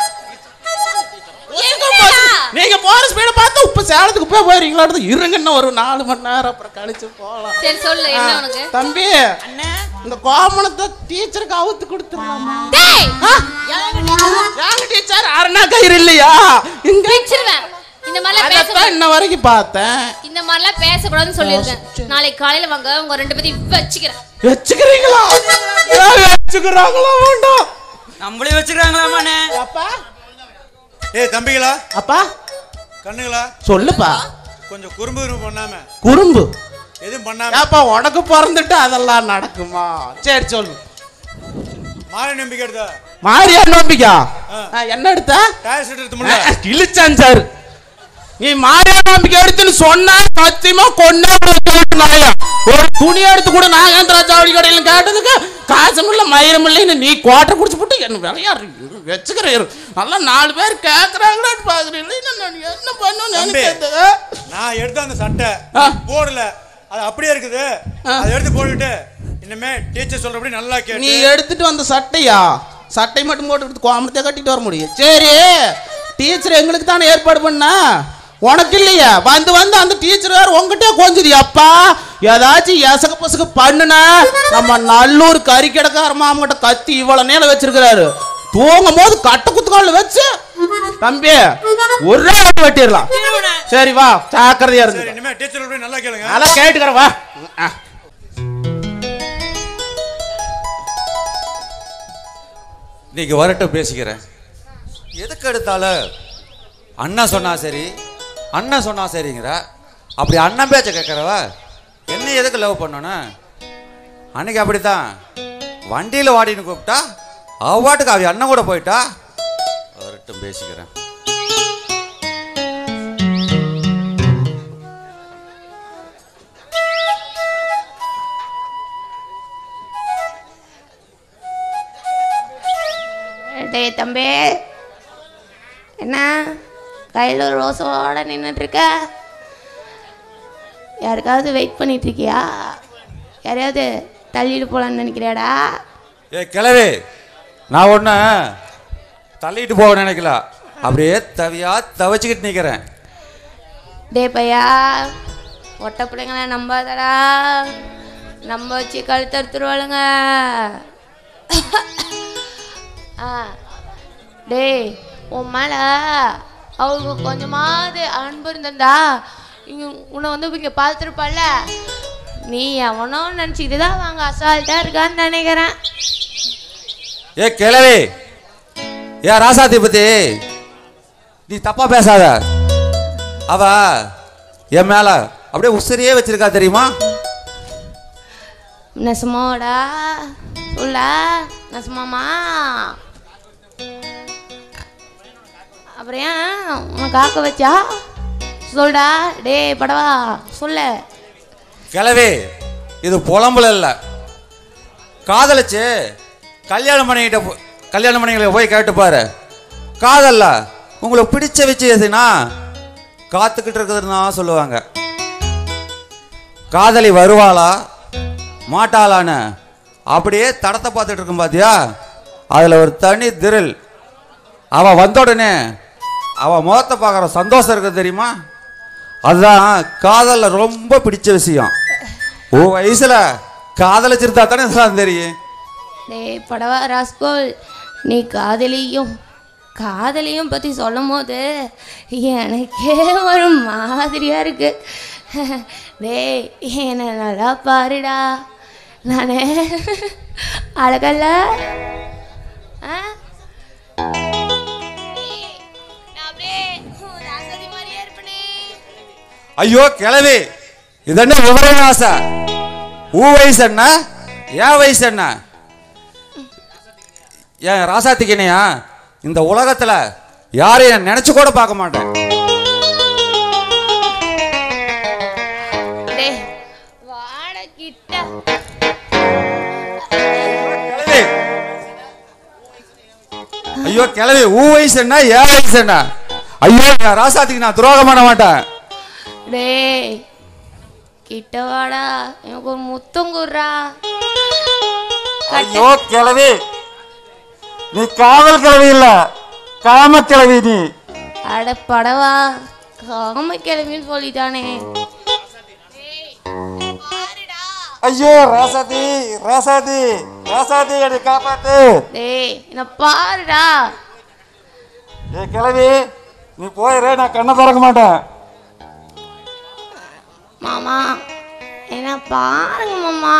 நீங்க போற ஸ்பீட பார்த்து உப்பு சேலத்துக்கு போய் போறீங்களா? இருங்க, இன்னும் ஒரு நாலு மணி நேரம் அப்புறம் கழிச்சு போகலாம். சரி சொல்லு, என்ன உனக்கு? தம்பி, அண்ணே இந்த கோமணத்தை டீச்சருக்கு அவுத்து கொடுத்துடலாமா? டேய், யாங்க டீச்சர் அரணா கயிறு இல்லையா? இங்க பிச்சிடுவேன். இந்த மாதிரிலாம் பேச அதான் இன்ன வரைக்கும் பார்த்தேன். இந்த மாதிரிலாம் பேசக்கூடாதுன்னு சொல்லியிருக்கேன். நாளைக்கு காலையில வாங்க, உங்க ரெண்டு பேத்தையும் வச்சுக்கிறேன். வச்சுக்கிறீங்களா? வச்சுக்கிறாங்களா? வேண்டாம், நம்மளே வச்சுக்கிறாங்களாமாண்ணே. அப்பா, ஏய் தம்பிகளா, அப்பா, கண்ணுங்களா, சொல்லுப்பா. கொஞ்சம் குறும்பு குறும்பு பண்ணாம குறும்பு எதுவும் பண்ணாம. அப்பா, உனக்கு பிறந்துட்டு அதெல்லாம் நடக்குமா? சரி சொல்லு. மாறி நம்பிக்கை எடுத்தா? மாரியா நம்பிக்கா? என்ன எடுத்த? டயர் செட் எடுத்து முடியல. இழுச்சான் சார். நீ மாரியா நம்பிக்கை எடுத்துன்னு சொன்னா சத்தியமா கொண்டா நாயா. ஒரு துணி எடுத்து கூட நாகேந்திரா ஜவுளி கடையில் கேட்டதுக்கு காசும் இல்லை மயிரும் இல்லைன்னு நீ கோட்டை குடிச்சு போட்டு என்ன விளையாடு வச்சுக்கிறேன். நல்லா நாலு பேர் கேட்கறாங்களான்னு பாக்குறேன். என்ன பண்ணுன்னு நான் எடுத்த அந்த சட்டை போடல, அது அப்படியே இருக்குது. அதை எடுத்து போட்டுட்டு இனிமே டீச்சர் சொல்றபடி நல்லா கேட்டு. நீ எடுத்துட்டு வந்த சட்டையா? சட்டை மட்டும் போட்டு கோமணத்தை கட்டிட்டு வர முடியும். சரி, டீச்சர் எங்களுக்கு தானே ஏற்பாடு பண்ண, உனக்கு இல்லையா? வந்து வந்து அந்த டீச்சர் வேற உங்ககிட்ட கொஞ்சது. அப்பா, ஏதாச்சும் எசக பசக பண்ணுன நம்ம நல்லூர் கறி கிடக்கார மாமகிட்ட கத்தி இவ்வளவு நேரம் வச்சிருக்கிறாரு. தூங்கும் போது கட்ட குத்துக்கால வச்சு தம்பி ஒரே வெட்டிடலாம். சரி வா, ஜாக்கிரதையா இருக்கு. இனிமே டீச்சர் நல்லா கேளுங்க. நல்லா கேட்டுக்கிறேன் வா. இன்னைக்கு வரட்டும் பேசிக்கிறேன். எதுக்கு எடுத்தாலும் அண்ணா சொன்னா சரி, அண்ணன் சொன்னா சரிங்கிற. அப்படி அண்ணன் பேச்ச கேட்கறவ என்ன எதுக்கு லவ் பண்ணணும்? அன்னைக்கு அப்படித்தான் வண்டியில் வாடின்னு கூப்பிட்டா அவ்வாட்டுக்கு அவ அண்ணன் கூட போயிட்டா. வரட்டும் பேசிக்கிறேன். டேய் தம்பி, என்ன கையில் ஒரு ரோஸோட நின்றுட்டுருக்க? யாருக்காவது வெயிட் பண்ணிட்டு இருக்கியா? யாரையாவது தள்ளிட்டு போகலான்னு நினைக்கிறியாடா? ஏ கிளவி, நான் ஒன்று தள்ளிட்டு போக நினைக்கல. அப்படியே தவியா தவச்சிக்கிட்டு நிற்கிறேன். டே பையா, ஒட்ட பிள்ளைங்கள நம்பாதடா, நம்ப வச்சு கழுத்து எடுத்துருவாளுங்க. ஆ டே, உன் மேலே அவளுக்கு கொஞ்சமாவது அன்பு இருந்திருந்தா இங்கே உன்னை வந்து இங்கே பார்த்துருப்பால. நீ எவனோ நினச்சிக்கிட்டு தான் அவங்க அசால்ட்டாக இருக்கான்னு நினைக்கிறேன். ஏ கிழவி, ஏ ராசாத்தி பத்தி நீ தப்பா பேசாத. அவ என் மேல அப்படியே உசிரியே வச்சிருக்கா தெரியுமா? நெசமாடா சொல்ல நெசமாமா. அப்புறம் ஏன் உன்னை காக்க வச்சா சொல்டா. டே படவா சொல்ல. கிழவி, இது புலம்புல இல்லை, காதலிச்சு கல்யாணம் பண்ணிக்கிட்ட கல்யாணம் பண்ணிகளை போய் கேட்டுப்பாரு. காதல்ல உங்களுக்கு பிடிச்ச விஷயத்துனா காத்துக்கிட்டு இருக்குதுன்னு தான் சொல்லுவாங்க. காதலி வருவாளா மாட்டாளான்னு அப்படியே தடத்தை பார்த்துட்டு இருக்கும் பாத்தியா, அதில் ஒரு தனி திரில். அவள் வந்த உடனே அவள் முகத்தை பார்க்குற சந்தோஷம் இருக்குது தெரியுமா? அதுதான் காதலில் ரொம்ப பிடிச்ச விஷயம். ஓ வயசில் காதலிச்சிருந்தா தானே இதெல்லாம் தெரியும். டே படவா ராஸ்கோல், நீ காதலியும் காதலியும் பற்றி சொல்லும் போது எனக்கே ஒரு மாதிரியா இருக்கு. டேய் என்ன நல்லா பாருடா, நானே அழகல்ல. ஐயோ கிழவி, இது என்ன விவரம் ஆசை? ஊ வயசு என்ன ஏன் வயசு என்ன? ஏன் ராசாத்திக்கினையா இந்த உலகத்துல யாரையும் நினைச்சு கூட பார்க்க மாட்டேன். ஐயோ கிழவி, ஊ வயசு என்ன ஏன் வயசு என்ன? ஐயோ ராசாத்திக்கு நான் துரோகம் பண்ண மாட்டேன். டேய் கிட்ட வாடா, எனக்கு ஒரு முத்தம் குடுறா. ஐயோ கிழவி, நீ காதல் கிழவி இல்ல, காம கிழவி நீ. அட படவா, காம கிழவின்னு சொல்லிட்டானே. ஐயோ ராசாதி ராசாதி ராசாதி என்னை காப்பாத்து. டேய் என்ன பாருடா. ஏ கிழவி, நீ போயிரு, நான் கண்ணை திறக்க மாட்டேன். மாமா என்ன பாருங்க மாமா.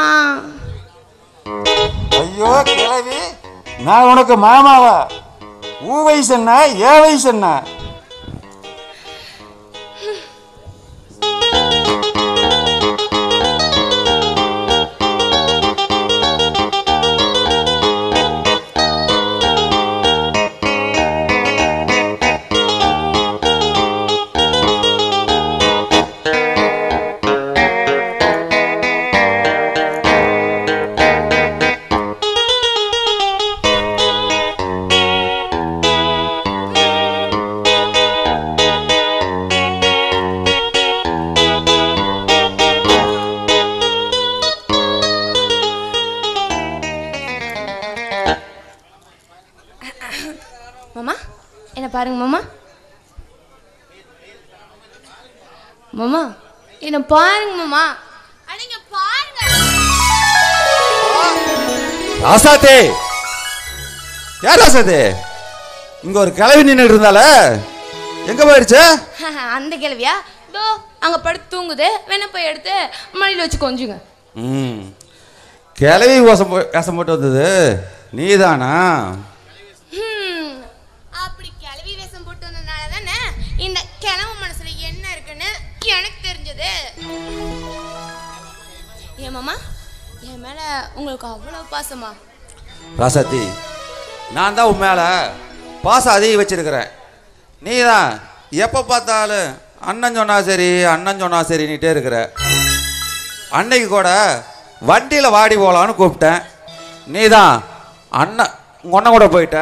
ஐயோ கிழவி, நான் உனக்கு மாமாவா? ஊ வயசு என்ன ஏ வயசு என்ன? மாமா என்ன பாருங்க மாமா. மாமா என்ன பாருங்க மாமா. அடங்க பாருங்க. ராசாத்தே, யார் ராசாத்தே? இங்க ஒரு கிழவி நின்று இருந்தால, எங்க போயிடுச்சு? அந்த கிழவியா? தோ அங்க படுத்து தூங்குது, வேணா போய் எடுத்து மடியில் வச்சு கொஞ்சுங்க. ம், கிழவி வேஷம் வேஷம் போட்டு வந்தது நீதானா? அப்படி கிழவி வேஷம் போட்டு வந்ததுனால தானே இந்த கிழவு மனசுல என்ன இருக்குன்னு எனக்கு தெரிஞ்சது. ஏன் மாமா, என் மேல உங்களுக்கு அவ்வளவு பாசமா? ராசாத்தி, நான் தான் உன் மேல பாசம் அதிகம் வச்சிருக்கிறேன். நீ தான் எப்போ பார்த்தாலும் அண்ணன் சொன்னா சரி அண்ணன் சொன்னா சரின்னுட்டே இருக்கிற. அன்னைக்கு கூட வண்டியில் வாடி போகலான்னு கூப்பிட்டேன், நீ தான் அண்ணன் உங்கள் அண்ணன் கூட போயிட்ட.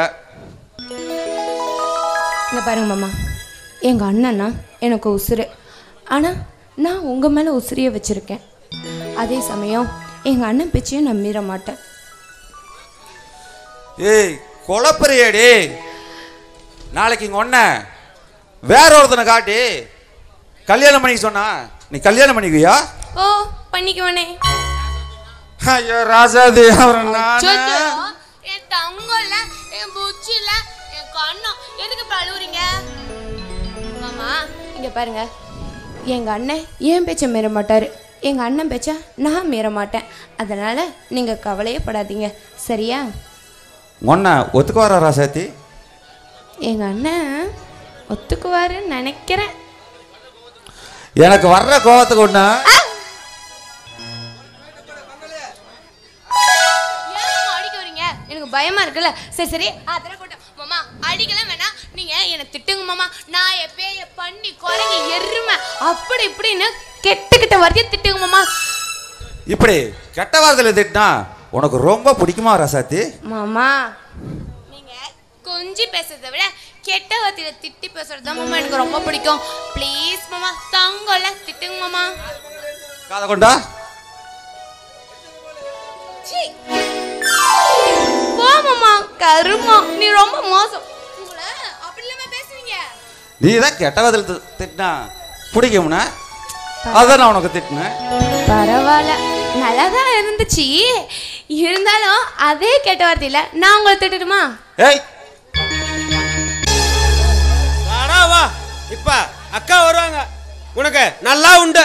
இங்க பாருங்க மாமா, எங்க அண்ணன்னா எனக்கு உசுறு. ஆனா நான் உங்க மேல உசுரிய வச்சிருக்கேன். அதே சமயம் எங்க அண்ணன் பேச்சையும் நான் மீற மாட்டேன். ஏய் குழப்பறியடி, நாளைக்கு இங்க ஒன்ன வேற ஒருத்தனை காட்டி கல்யாணம் பண்ணிக்க சொன்னா நீ கல்யாணம் பண்ணிக்குவியா? ஓ பண்ணிக்குவானே. ஐயோ ராசாதி அவரை நான் என் தங்கம்ல என் புச்சில என் கண்ணம் எதுக்கு பழுவுறீங்க? மாமா இங்க பாருங்க, எங்க அண்ணன் ஏன் பேச்ச மீற மாட்டாரு, எங்க அண்ணன் பேச்சா நான் மீற மாட்டேன். அதனால நீங்க கவலையே படாதீங்க, சரியா? ஒன்ன ஒத்துக்குவாரா ராசாத்தி? எங்க அண்ணன் ஒத்துக்குவாருன்னு நினைக்கிறேன். எனக்கு வர்ற கோவத்துக்கு ஒண்ணு எனக்கு பயமா இருக்குல்ல. சரி சரி அதெல்லாம் கூட மாமா அடிக்கலாம் வேணாம், நீங்க என்ன திட்டுங்க மாமா. நான் எப்பயே பண்ணி குறைங்க எருமை அப்படி இப்படின்னு கெட்ட கிட்ட வரைய திட்டுங்க மாமா. இப்படி கெட்ட வார்த்தையில திட்டினா உனக்கு ரொம்ப பிடிக்குமா ராசாத்தி? மாமா நீங்க கொஞ்சம் பேசுறதை விட கெட்ட வார்த்தையில திட்டி பேசுறது தான் மாமா எனக்கு ரொம்ப பிடிக்கும். ப்ளீஸ் மாமா தங்கல திட்டுங்க மாமா. காதை கொண்டா போ மாமா கருமா, நீ ரொம்ப மோசம். உங்களை அப்படி இல்லாம பேசுவீங்க. நீ தான் கெட்ட வார்த்தையில திட்டினா பிடிக்கும்னா அதான் நான் உனக்கு திட்டினேன். பரவாயில்ல நல்லாதான் இருந்துச்சு, இருந்தாலும் அதே கெட்ட வார்த்தையில நான் உங்களை திட்டுமா? ஏய் வாடா வா, இப்ப அக்கா வருவாங்க, உனக்கு நல்லா உண்டு.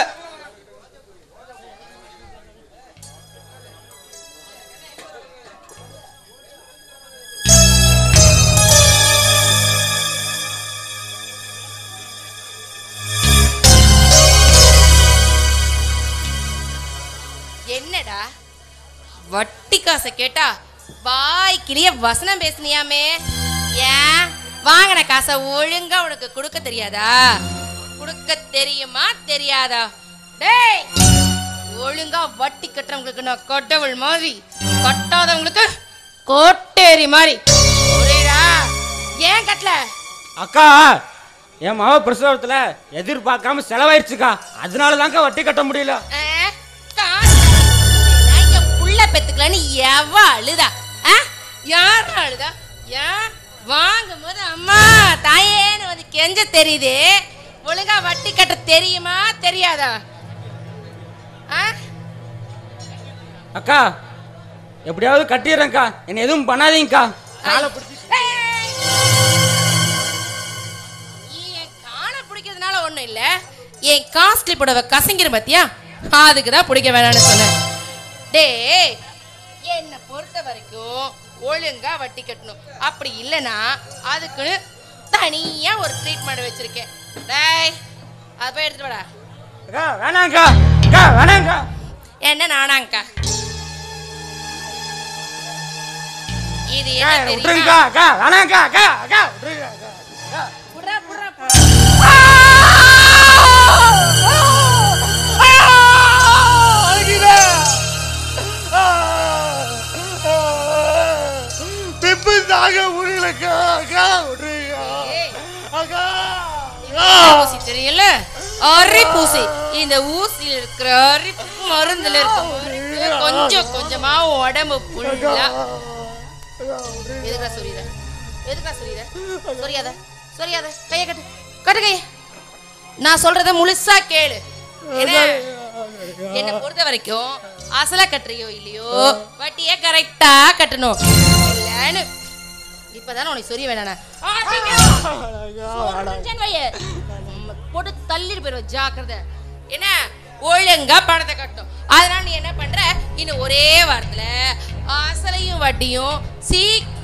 என்னடா வட்டி காசை கேட்டா வாய் கிளிய வசனம் பேசுனியாமே? ஏன் வாங்கின காசை ஒழுங்கா உனக்கு கொடுக்க தெரியாதா? கொடுக்க தெரியுமா தெரியாதா? டேய் ஒழுங்கா வட்டி கட்டுறவங்களுக்கு நான் கடவுள் மாதிரி, கட்டாதவங்களுக்கு கோட்டேரி மாதிரி. புரியுதா? ஏன் கட்டல? அக்கா என் மாவ பிரசவத்துல எதிர்பார்க்காம செலவாயிடுச்சுக்கா, அதனால தான்க்கா வட்டி கட்ட முடியல. புள்ள பெத்துக்கலன்னு எவ அழுதா? யார் அழுதா? ஏன் வாங்கும் போது அம்மா தாயேன்னு வந்து கெஞ்ச தெரியுது, ஒழுங்கா வட்டி கட்ட தெரியுமா தெரியாதா? அக்கா எப்படியாவது கட்டிடுறேன்க்கா, என்ன எதுவும் பண்ணாதீங்கக்கா. காலை பிடிச்சி என் காலை பிடிக்கிறதுனால ஒண்ணும் இல்ல, என் காஸ்ட்லி புடவை கசங்கிரும் பாத்தியா, அதுக்குதான் பிடிக்க வேணாம்னு சொன்னேன். டேய் என்னை பொறுத்த வரைக்கும் ஒழுங்கா வட்டி கட்டணும், அப்படி இல்லைன்னா அதுக்குன்னு தனியா ஒரு ட்ரீட்மெண்ட் வச்சிருக்கேன். டேய் அதை போய் எடுத்துட்டு வாடா. அக்கா வேணாங்க்கா, அக்கா வேணாங்க்கா. என்ன நானாங்க்கா? இது என்ன தெரியுமா? விட்டுருங்கக்கா, அக்கா வேணாங்க்கா, அக்கா அக்கா விட்டுருங்க அக்கா. புறா புறா தாங்க முடியலக்கா, அக்கா விட்டுருங்க அக்கா. ஊசி தெரியல, அரி பூசி. இந்த ஊசியில் இருக்கிற அரி மருந்துல இருக்க கொஞ்சம் கொஞ்சமா உடம்பு புல்லா. எதுக்கா சொரியுத? எதுக்கா சொரியுத? சொரியாத சொரியாத, கைய கட்டு கட்டு கைய. நான் சொல்றத முழுசா கேளு. என்ன பொறுத்த வரைக்கும் அசல கட்டுறியோ இல்லையோ வட்டிய கரெக்டா கட்டணும். இல்லன்னு இப்பதானே உனக்கு சொரிய வேணானா போட்டு தள்ளிட்டு போயிடுவ, ஜாக்கிரதை. என்ன ஒழுங்கா பணத்தை கட்டும். அதனால நீ என்ன பண்ற, இன்னும் ஒரே வாரத்துல அசலையும் வட்டியும் சீ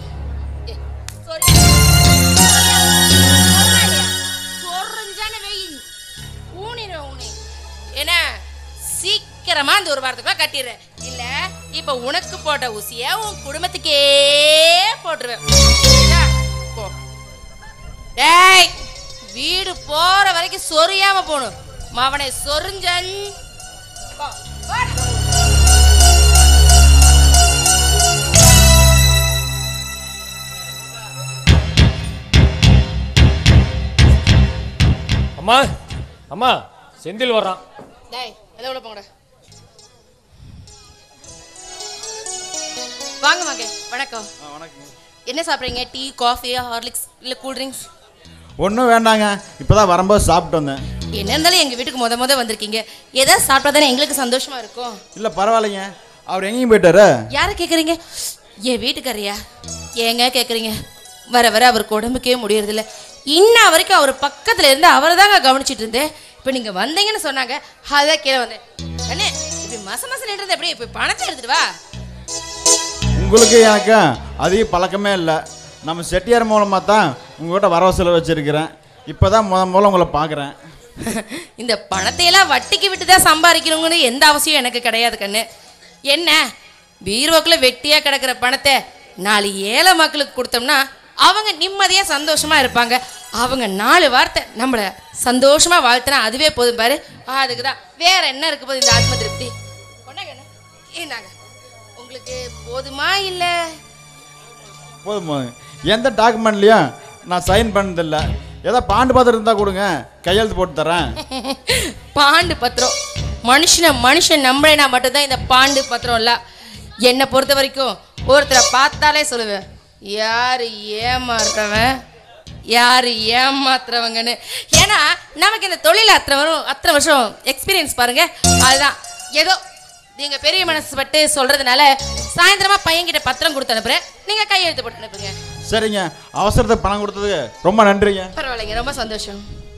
சொரஞ்சான வெயில் ஊனின ஊனி என்ன சீக்கிரமா இந்த ஒரு வாரத்துக்குள்ள கட்டிடுறேன். இல்ல இப்ப உனக்கு போட்ட ஊசிய உன் குடும்பத்துக்கே போட்டுருவேன். போ. டேய் வீடு போற வரைக்கும் சொரியாம போகணும். மவனை சொரிஞ்சன். அம்மா அம்மா செந்தில் வர்றான். டேய் எதை உள்ள போங்கடா. வாங்க வாங்க. வணக்கம். வணக்கம். என்ன சாப்பிட்றீங்க? டீ, காஃபி, ஹார்லிக்ஸ் இல்லை கூல் ட்ரிங்க்ஸ்? ஒன்றும் வேண்டாங்க, இப்போ தான் வரும்போது சாப்பிட்டு வந்தேன். என்ன இருந்தாலும் எங்கள் வீட்டுக்கு முத முத வந்திருக்கீங்க, ஏதாவது சாப்பிட்டா தானே எங்களுக்கு சந்தோஷமா இருக்கும். இல்லை பரவாயில்லைங்க, அவர் எங்கேயும் போயிட்டாரு. யாரை கேட்குறீங்க? என் வீட்டுக்காரியா? ஏங்க கேட்குறீங்க? வர வர அவருக்கு உடம்புக்கே முடியறதில்ல. இன்ன வரைக்கும் அவர் பக்கத்தில் இருந்து அவரை தாங்க கவனிச்சிட்டு இருந்தேன். இப்போ நீங்கள் வந்தீங்கன்னு சொன்னாங்க, அதான் கீழே வந்தேன். அண்ணே இப்படி மச மசம் நின்றது எப்படி? இப்போ பணத்தை எடுத்துட்டு வா. உங்களுக்கு எனக்கு அதிக பழக்கமே இல்லை. நம்ம செட்டியார் மூலமாக தான் உங்கள்கிட்ட வரவு செலவு வச்சுருக்கிறேன். இப்போ தான் முத முதல்ல உங்களை பார்க்குறேன். இந்த பணத்தையெல்லாம் வட்டிக்கு விட்டு தான் சம்பாதிக்கணுங்கன்னு எந்த அவசியம் எனக்கு கிடையாது கண்ணு. என்ன பீரோக்குள்ள வெட்டியாக கிடக்கிற பணத்தை நாலு ஏழை மக்களுக்கு கொடுத்தோம்னா அவங்க நிம்மதியாக சந்தோஷமாக இருப்பாங்க. அவங்க நாலு வார்த்தை நம்மளை சந்தோஷமாக வாழ்த்துனா அதுவே போதும் பாரு. அதுக்கு தான் வேற என்ன இருக்கு போது இந்த ஆத்ம திருப்தி. ஏன்னாங்க உங்களுக்கு போதுமா இல்லை? போதும் போதும். எந்த டாக்குமெண்ட்லையும் நான் சைன் பண்ணதில்லை. ஏதோ பாண்டு பத்திரம் இருந்தால் கொடுங்க, கையெழுத்து போட்டு தரேன். பாண்டு பத்திரம் மனுஷனை மனுஷன் நம்பளைனா மட்டும்தான் இந்த பாண்டு பத்திரம் இல்லை. என்னை பொறுத்த வரைக்கும் ஒருத்தரை பார்த்தாலே சொல்லுவேன், யார் ஏமாறுறவன் யார் ஏமாத்துறவங்கன்னு. ஏன்னா நமக்கு இந்த தொழில் அத்தனை வரும் அத்தனை வருஷம் எக்ஸ்பீரியன்ஸ் பாருங்க. அதுதான் ஏதோ நீங்கள் பெரிய மனசு பட்டு சொல்கிறதுனால சாயந்தரமாக பையன்கிட்ட பத்திரம் கொடுத்து அனுப்புகிறேன், நீங்கள் கையெழுத்து போட்டு அனுப்புங்க. சரிங்க, அவசரத்துக்கு பணம் கொடுத்ததுக்கு ரொம்ப நன்றிங்க. பரவாயில்லைங்க, ரொம்ப சந்தோஷம்.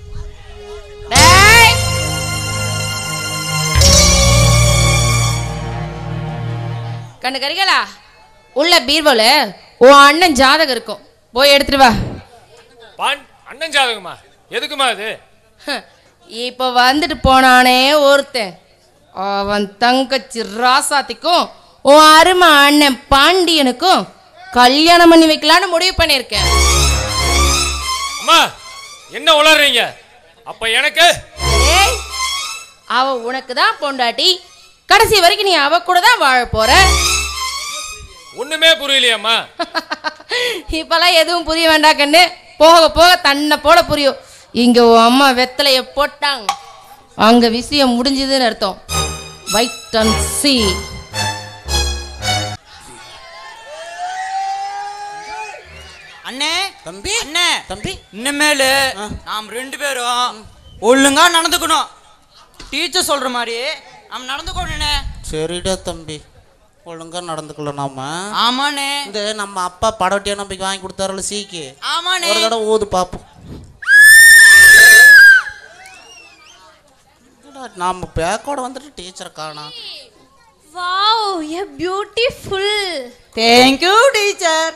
கண்ணு கரிகளா உள்ள பீர்வோல உன் அண்ணன் ஜாதகம் இருக்கும், போய் எடுத்துட்டு வா. அண்ணன் ஜாதகமா? எதுக்குமா அது? இப்போ வந்துட்டு போனானே ஒருத்தன், அவன் தங்கச்சி ராசாத்திக்கும் உன் அருமை அண்ணன் பாண்டியனுக்கும் கல்யாணம் பண்ணி வைக்கலான்னு முடிவு பண்ணியிருக்கேன். அம்மா என்ன உளறீங்க? அப்ப எனக்கு அவ உனக்கு தான் பொண்டாட்டி, கடைசி வரைக்கும் நீ அவ கூட தான் வாழ போற. ஒண்ணுமே புரியலையம்மா. இப்பெல்லாம் எதுவும் புரிய வேண்டாம் கண்ணு, போக போக தன்னை போல புரியும். இங்க உன் அம்மா வெத்தலைய போட்டாங்க, அங்க விஷயம் முடிஞ்சதுன்னு அர்த்தம். Wait and see. அண்ணே தம்பி, அண்ணே தம்பி, இனிமேலு நாம் ரெண்டு பேரும் ஒழுங்கா நடந்துக்கணும். டீச்சர் சொல்ற மாதிரி நாம் நடந்துக்கணும். சரிடா தம்பி, ஒழுங்கா நடந்துக்கல நாம. ஆமாண்ணே. இந்த நம்ம அப்பா படவட்டியா நம்பிக்கை வாங்கி கொடுத்தாருல சீக்கு, ஆமாண்ணே, ஒரு தடவை ஊது பாப்போம். நாம பேக்கோட வந்துட்டு டீச்சர் காணோம். Wow, you beautiful. Thank you teacher.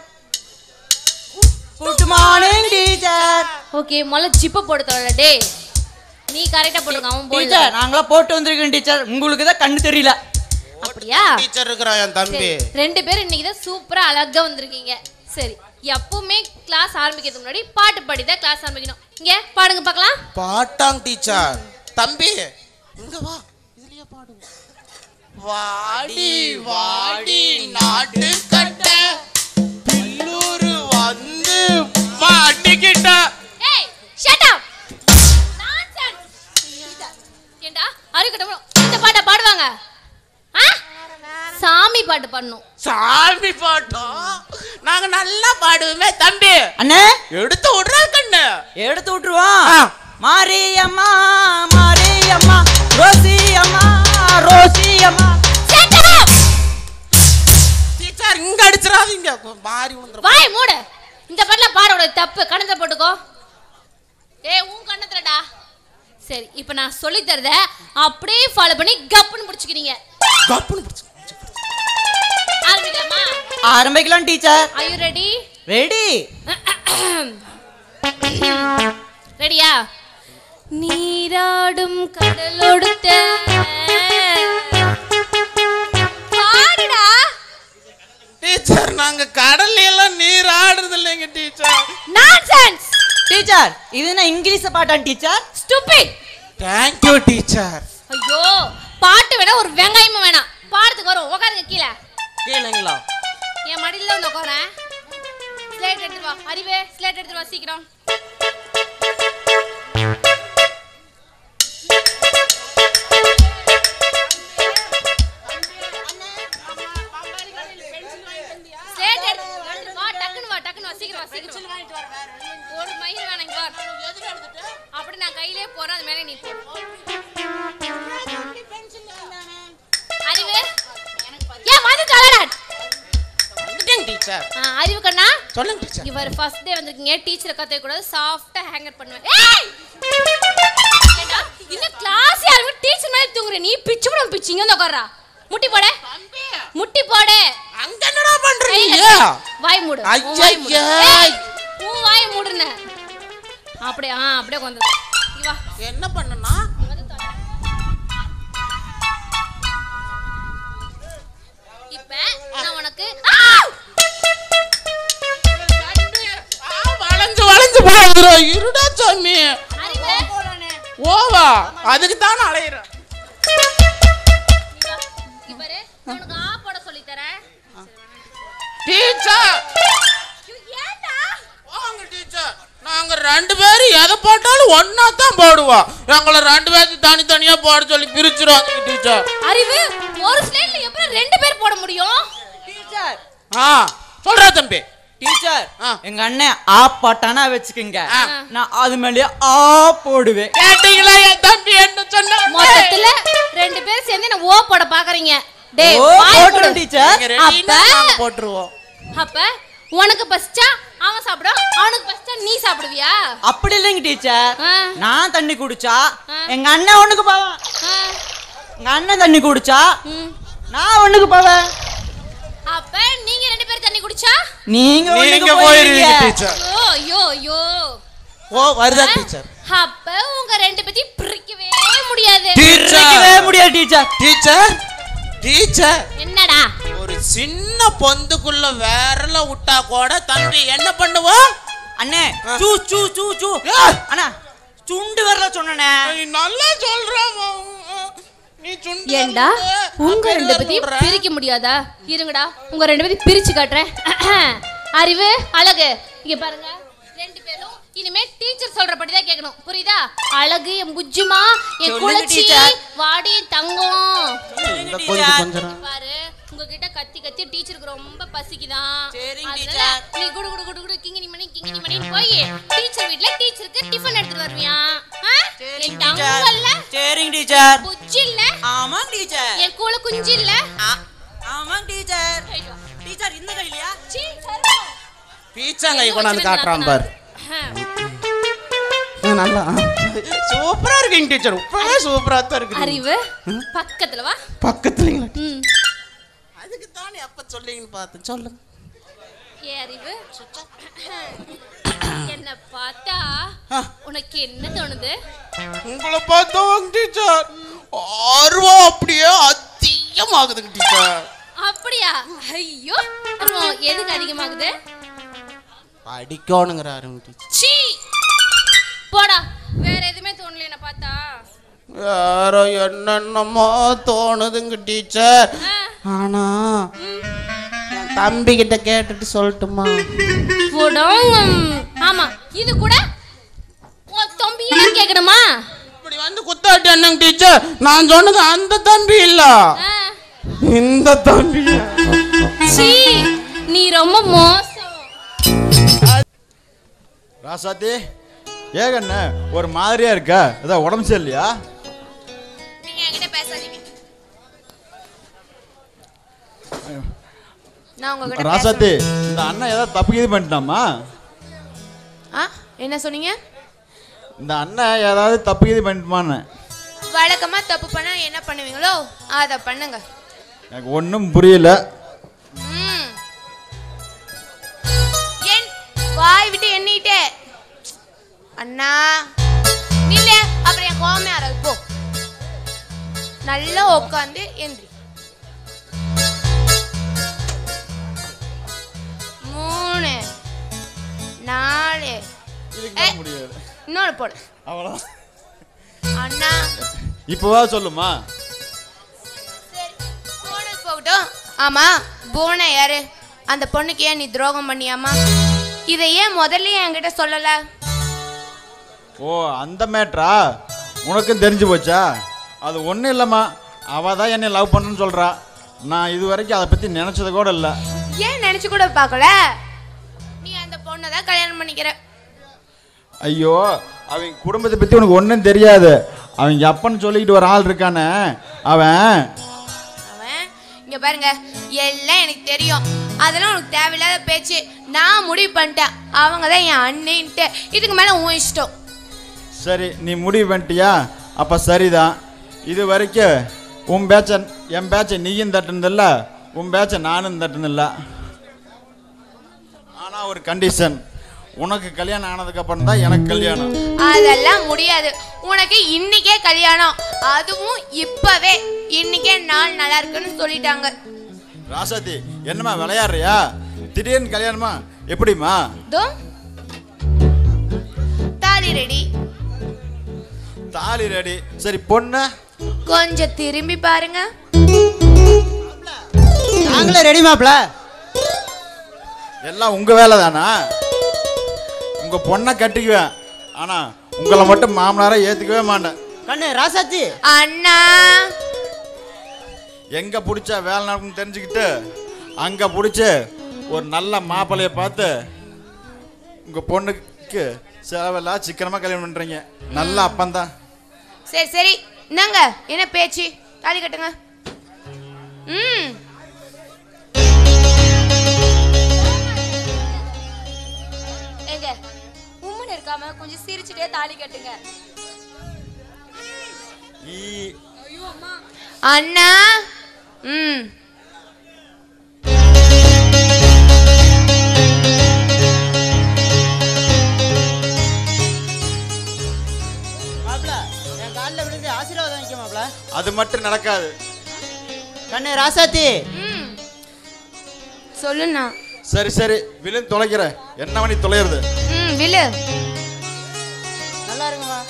Good morning teacher. Okay, முதல்ல ஜிப்ப போட்டு தரல. டேய் நீ கரெக்ட்டா போடுங்க, அவன் போடல. டீச்சர் நாங்களா போட்டு வந்திருக்கோம் டீச்சர், உங்களுக்கு தான் கண்ணு தெரியல. அப்படியா? டீச்சர் இருக்கறா என் தம்பி. ரெண்டு பேரும் இன்னைக்கு தான் சூப்பரா அழகா வந்திருக்கீங்க. சரி, எப்பவுமே கிளாஸ் ஆரம்பிக்கிறதுக்கு முன்னாடி பாட்டு பாடி தான் கிளாஸ் ஆரம்பிக்கணும். இங்க பாடுங்க பார்க்கலாம். பாட்டாங் டீச்சர். தம்பி இங்க வா, இதுலயே பாடுங்க. வாடி வாடி நாட்டு கட்ட பில்லூரு வந்து மாட்டிக்கிட்ட. ஏய் ஷட் அப். நான்சென்ஸ். ஏண்டா அரிக்கட்டும் இந்த பாட்ட பாடுவாங்க? ஆ? சாமி பாட்டு பாடணும். சாமி பாட்டோம் நாங்க நல்லா பாடுவோமே தம்பி. அண்ணே எடுத்து விடுறா கண்ணு. எடுத்து விட்டுருவோம். மாரியம்மா மாரியம்மா ரோசியம்மா ரோசியம்மா. டீச்சர் இங்க அடிச்சிராதீங்க, மாறி வந்துரும். வாய் மூடு. இந்த பாட்டுல பாடோட தப்பு, கண்ணத்துல போட்டுக்கோ. ஏய் உன் கண்ணத்துலடா. சரி, இப்போ நான் சொல்லி தரத அப்படியே ஃபாலோ பண்ணி கப்புன்னு பிடிச்சிக்கிறீங்க. கப்புன்னு பிடிச்சு ஆரம்பிக்கலாமா? ஆரம்பிக்கலாம் teacher. Are you ready? Ready. ரெடியா? நீராடும் கடலோடுத்த பாடுடா. டீச்சர் நாங்க கடல்ல எல்லாம் நீர் ஆடுறது இல்லைங்க டீச்சர். நான்சென்ஸ். டீச்சர் இது என்ன இங்கிலீஷ் பாட்டா teacher? Stupid. Thank you teacher. ஐயோ, பாட்டு வேணா ஒரு வெங்காயமும் வேணாம், பாடத்துக்கு வரும். உட்காருங்க கீழே. கீழங்களா? என் மடியில வந்து உட்காரேன். ஸ்லேட் எடுத்து வா. அறிவே ஸ்லேட் எடுத்து வா சீக்கிரம். ஸ்லேட் எடுத்து வா, டக்குன்னு வா அறிவு ஏன் வந்துட்டாளடா டீச்சர் அறிவு கண்ணா சொல்லுங்க டீச்சர் இவர் ஃபர்ஸ்ட் டே வந்திருக்கீங்க டீச்சரை கத்த கூட சாஃப்ட்டா ஹேங்கர் பண்ணுவேன் ஏய் ஏடா இந்த கிளாஸ் யாரு டீச்சர் மாதிரி தூங்குற நீ பிச்சு கூட பிச்சிங்க வந்து உட்கார்றா முட்டி போட முட்டி போட அங்க என்னடா பண்றீங்க வாய் மூடு ஐயா உன் வாய் மூடுன அப்படியே ஆ அப்படியே வந்து வா என்ன பண்ணனா இப்ப நான் உனக்கு வளைஞ்சு வளைஞ்சு போகுதுடா இருடா சாமி ஓவா அதுக்கு தான் அலையறேன் இவரே உனக்கு ஆ போட சொல்லி தரேன் டீச்சர் ஏண்டா வாங்க டீச்சர் நாங்க ரெண்டு பேரும் எதை போட்டாலும் ஒண்ணா தான் போடுவோம் எங்களை ரெண்டு பேரும் தனி தனியா போட சொல்லி பிரிச்சிருவாங்க டீச்சர் அறிவு ஒரு ஸ்லைட்ல எப்படி ரெண்டு பேர் போட முடியும் டீச்சர் ஆ சொல்றா தம்பி டீச்சர் எங்க அண்ணன் ஆ பட்டானா வச்சுக்கங்க நான் அது மேலயே ஆ போடுவேன் கேட்டீங்களா என் தம்பி என்ன சொன்னா மொத்தத்துல ரெண்டு பேரும் சேர்ந்து என்ன ஓ போட பாக்குறீங்க டேய் ஓ, வாய் போட்டுரு மூடு. டீச்சர். நீங்க ரெடினா அப்ப நாங்க போட்டுருவோம் அப்ப உனக்கு பஸ்டா அவன் சாப்பிடும் அவனுக்கு பஸ்டா நீ சாப்பிடுவியா அப்படி இல்லைங்க டீச்சர் ஆ. நான் தண்ணி குடிச்சா எங்க அண்ணன் ஒண்ணுக்கு போவேன் எங்க அண்ணன் தண்ணி குடிச்சா நான் ஒண்ணுக்கு போவேன் அப்ப நீங்க ரெண்டு பேரும் தண்ணி குடிச்சா நீங்க நீங்க ஒண்ணுக்கு போயிருவீங்க போயிருவீங்க டீச்சர் ஐயோ ஐயோ ஐயோ ஓ வருதா டீச்சர் அப்ப உங்க ரெண்டு பேத்தையும் பிரிக்கவே முடியாது பிரிக்கவே முடியாது டீச்சர் டீச்சர் டீச்சர் என்னடா ஒரு சின்ன பொந்துக்குள்ள விரல விட்டா கூட தம்பி என்ன பண்ணுவோம் அண்ணே சூ சூ சூ சூ அண்ணா சுண்டு வரல சொன்னனே நல்லா சொல்றேன் நீ சுண்டு ஏண்டா உங்க ரெண்டு பேத்தையும் பிரிக்க முடியாதா இருங்கடா உங்க ரெண்டு பேத்தையும் பிரிச்சு காட்டுறேன் அறிவு அழகு இங்க பாருங்க ரெண்டு பேரும் இனிமே டீச்சர் சொல்றபடி தான் கேட்கணும் புரியுதா அழகு என் புஜ்ஜுமா என் சொல்லுங்க குளச்சி டீச்சர். வாடி தங்கம் இந்த கொஞ்சம் கொஞ்சம் பாரு உங்ககிட்ட கத்தி கத்தி டீச்சருக்கு ரொம்ப பசிக்குதான் சரிங்க அதனால டீச்சர். நீ குடு குடு குடு குடு கிங்கினி மணி கிங்கினி மணி போய் டீச்சர் வீட்ல டீச்சருக்கு டிஃபன் எடுத்துட்டு வருவியா ஆ? என் தங்கம்ல சரிங்க டீச்சர் புஜ்ஜி இல்ல ஆமாங்க டீச்சர் என் கூல குஞ்சு இல்ல ஆமாங்க டீச்சர் டீச்சர் இந்த கையிலயா சீ சர்வம் பீச்சாங்கை கொண்டாந்து காட்டுறான் பாரு நல்லா சூப்பரா இருக்கீங்க டீச்சர் இப்பவே சூப்பரா தான் இருக்கு அறிவு பக்கத்துல வா பக்கத்துலங்களா ம் அதுக்கு தானே அப்ப சொல்லிங்கன்னு பார்த்தேன் சொல்லுங்க ஏ அறிவு என்ன பார்த்தா உனக்கு என்ன தோணுது உங்களை பார்த்தோம் டீச்சர் ஆர்வம் அப்படியே அதிகமாகுதுங்க டீச்சர் அப்படியா ஐயோ அப்புறம் எதுக்கு அதிகமாகுது படிக்கணுங்கிற டீச்சர் சீ போடா வேற எதுவுமே தோணல என்ன பார்த்தா வேற என்னென்னமோ தோணுதுங்க டீச்சர் ஆனா என் தம்பி கிட்ட கேட்டுட்டு சொல்லட்டுமா போடும் ஆமா இது கூட உன் தம்பியே கேட்கணுமா இப்படி வந்து குத்தாட்டி என்னங்க டீச்சர் நான் சொன்னது அந்த தம்பி இல்ல இந்த தம்பி சீ நீ ரொம்ப மோசம் ராசாத்தி ஏகண்ண ஒரு மாதிரியா இருக்கா ஏதாவது உடம்பு சரியில்லையா நீங்க என்கிட்ட பேசாதீங்க நான் உங்ககிட்ட ராசாத்தி இந்த அண்ணன் ஏதாவது தப்பு இது பண்ணிட்டாமா ஆ என்ன சொன்னீங்க இந்த அண்ணன் ஏதாவது தப்பு இது பண்ணிட்டுமான்னு வழக்கமா தப்பு பண்ணா என்ன பண்ணுவீங்களோ அதை பண்ணுங்க எனக்கு ஒன்றும் புரியல ம் ஏன் வாய் விட்டு எண்ணிட்டே அண்ணா நில்ல அப்புறம் என் கோவமே ஆறாது போ நல்லா உட்காந்து எந்திரி மூணு நாலு ஏய், முடியாது இன்னொரு போடு அவ்வளோ அண்ணா இப்போவா சொல்லுமா போனது போகட்டும் ஆமா போன யாரு அந்த பொண்ணுக்கு ஏன் நீ துரோகம் பண்ணியாமா இதை ஏன் முதல்லயே என்கிட்ட சொல்லல ஓ அந்த மேட்ரா உனக்கும் தெரிஞ்சு போச்சா அது ஒன்றும் இல்லைம்மா அவள் தான் என்னை லவ் பண்ணுன்னு சொல்கிறா நான் இது வரைக்கும் அதை பற்றி நினச்சது கூட இல்லை ஏன் நினைச்சு கூட பார்க்கல நீ அந்த பொண்ணை தான் கல்யாணம் பண்ணிக்கிற ஐயோ அவங்க குடும்பத்தை பற்றி உனக்கு ஒன்றும் தெரியாது அவங்க அப்பன்னு சொல்லிக்கிட்டு ஒரு ஆள் இருக்கானே அவன் அவன் இங்க பாருங்க, எல்லாம் எனக்கு தெரியும். அதெல்லாம் உனக்கு தேவையில்லாத பேச்சு. நான் முடிவு பண்ணிட்டேன், அவங்க தான் என் அண்ணன்ட்டு. இதுக்கு மேல உன் இஷ்டம். சரி, நீ முடிவு பண்ணிட்டியா? அப்ப சரிதான். இது வரைக்கும் உன் பேச்ச என் பேச்ச நீயும் தட்டுனதில்ல, உன் பேச்ச நானும் தட்டுனில்ல. ஆனா ஒரு கண்டிஷன், உனக்கு கல்யாணம் ஆனதுக்கு அப்புறம் தான் எனக்கு கல்யாணம். அதெல்லாம் முடியாது. உனக்கு இன்னைக்கே கல்யாணம், அதுவும் இப்பவே. இன்னைக்கே நாள் நல்லா இருக்குன்னு சொல்லிட்டாங்க. ராசாத்தி, என்னம்மா விளையாடுறியா? திடீர்னு கல்யாணமா? எப்படிமா? தோ தாலி ரெடி. தாலி ரெடி. சரி, பொண்ணு கொஞ்சம் திரும்பி பாருங்க. நாங்களே ரெடி மாப்ள. எல்லாம் உங்க வேலை தானா? உங்க பொண்ணை கட்டிக்குவேன், ஆனா உங்களை மட்டும் மாமனாரை ஏத்துக்கவே மாட்டேன். கண்ணு ராசாத்தி. அண்ணா, எங்க பிடிச்சா வேலை நடக்கும் தெரிஞ்சுக்கிட்டு அங்க பிடிச்சி ஒரு நல்ல மாப்பிள்ளைய பார்த்து உங்க பொண்ணுக்கு செலவெல்லாம் சிக்கனமா கல்யாணம் பண்றீங்க. நல்ல அப்பந்தான். சரி சரி, என்னங்க என்ன பேச்சு? தாலி கட்டுங்க. ம் ஏங்க, உம்முன்னு இருக்காம கொஞ்சம் சிரிச்சுட்டே தாலி கட்டுங்க. அண்ணா. ம் மாப்ள, என் கால்ல விழுந்து ஆசீர்வாதம் வாங்கிக்க மாப்ள. அது மட்டும் நடக்காது. கண்ணு ராசாத்தி. சொல்லுண்ணா. சரி சரி, விழுந்து தொலைக்கிற. என்ன மணி தொலைகிறது? ம் விழு. நல்லா இருக்குமா?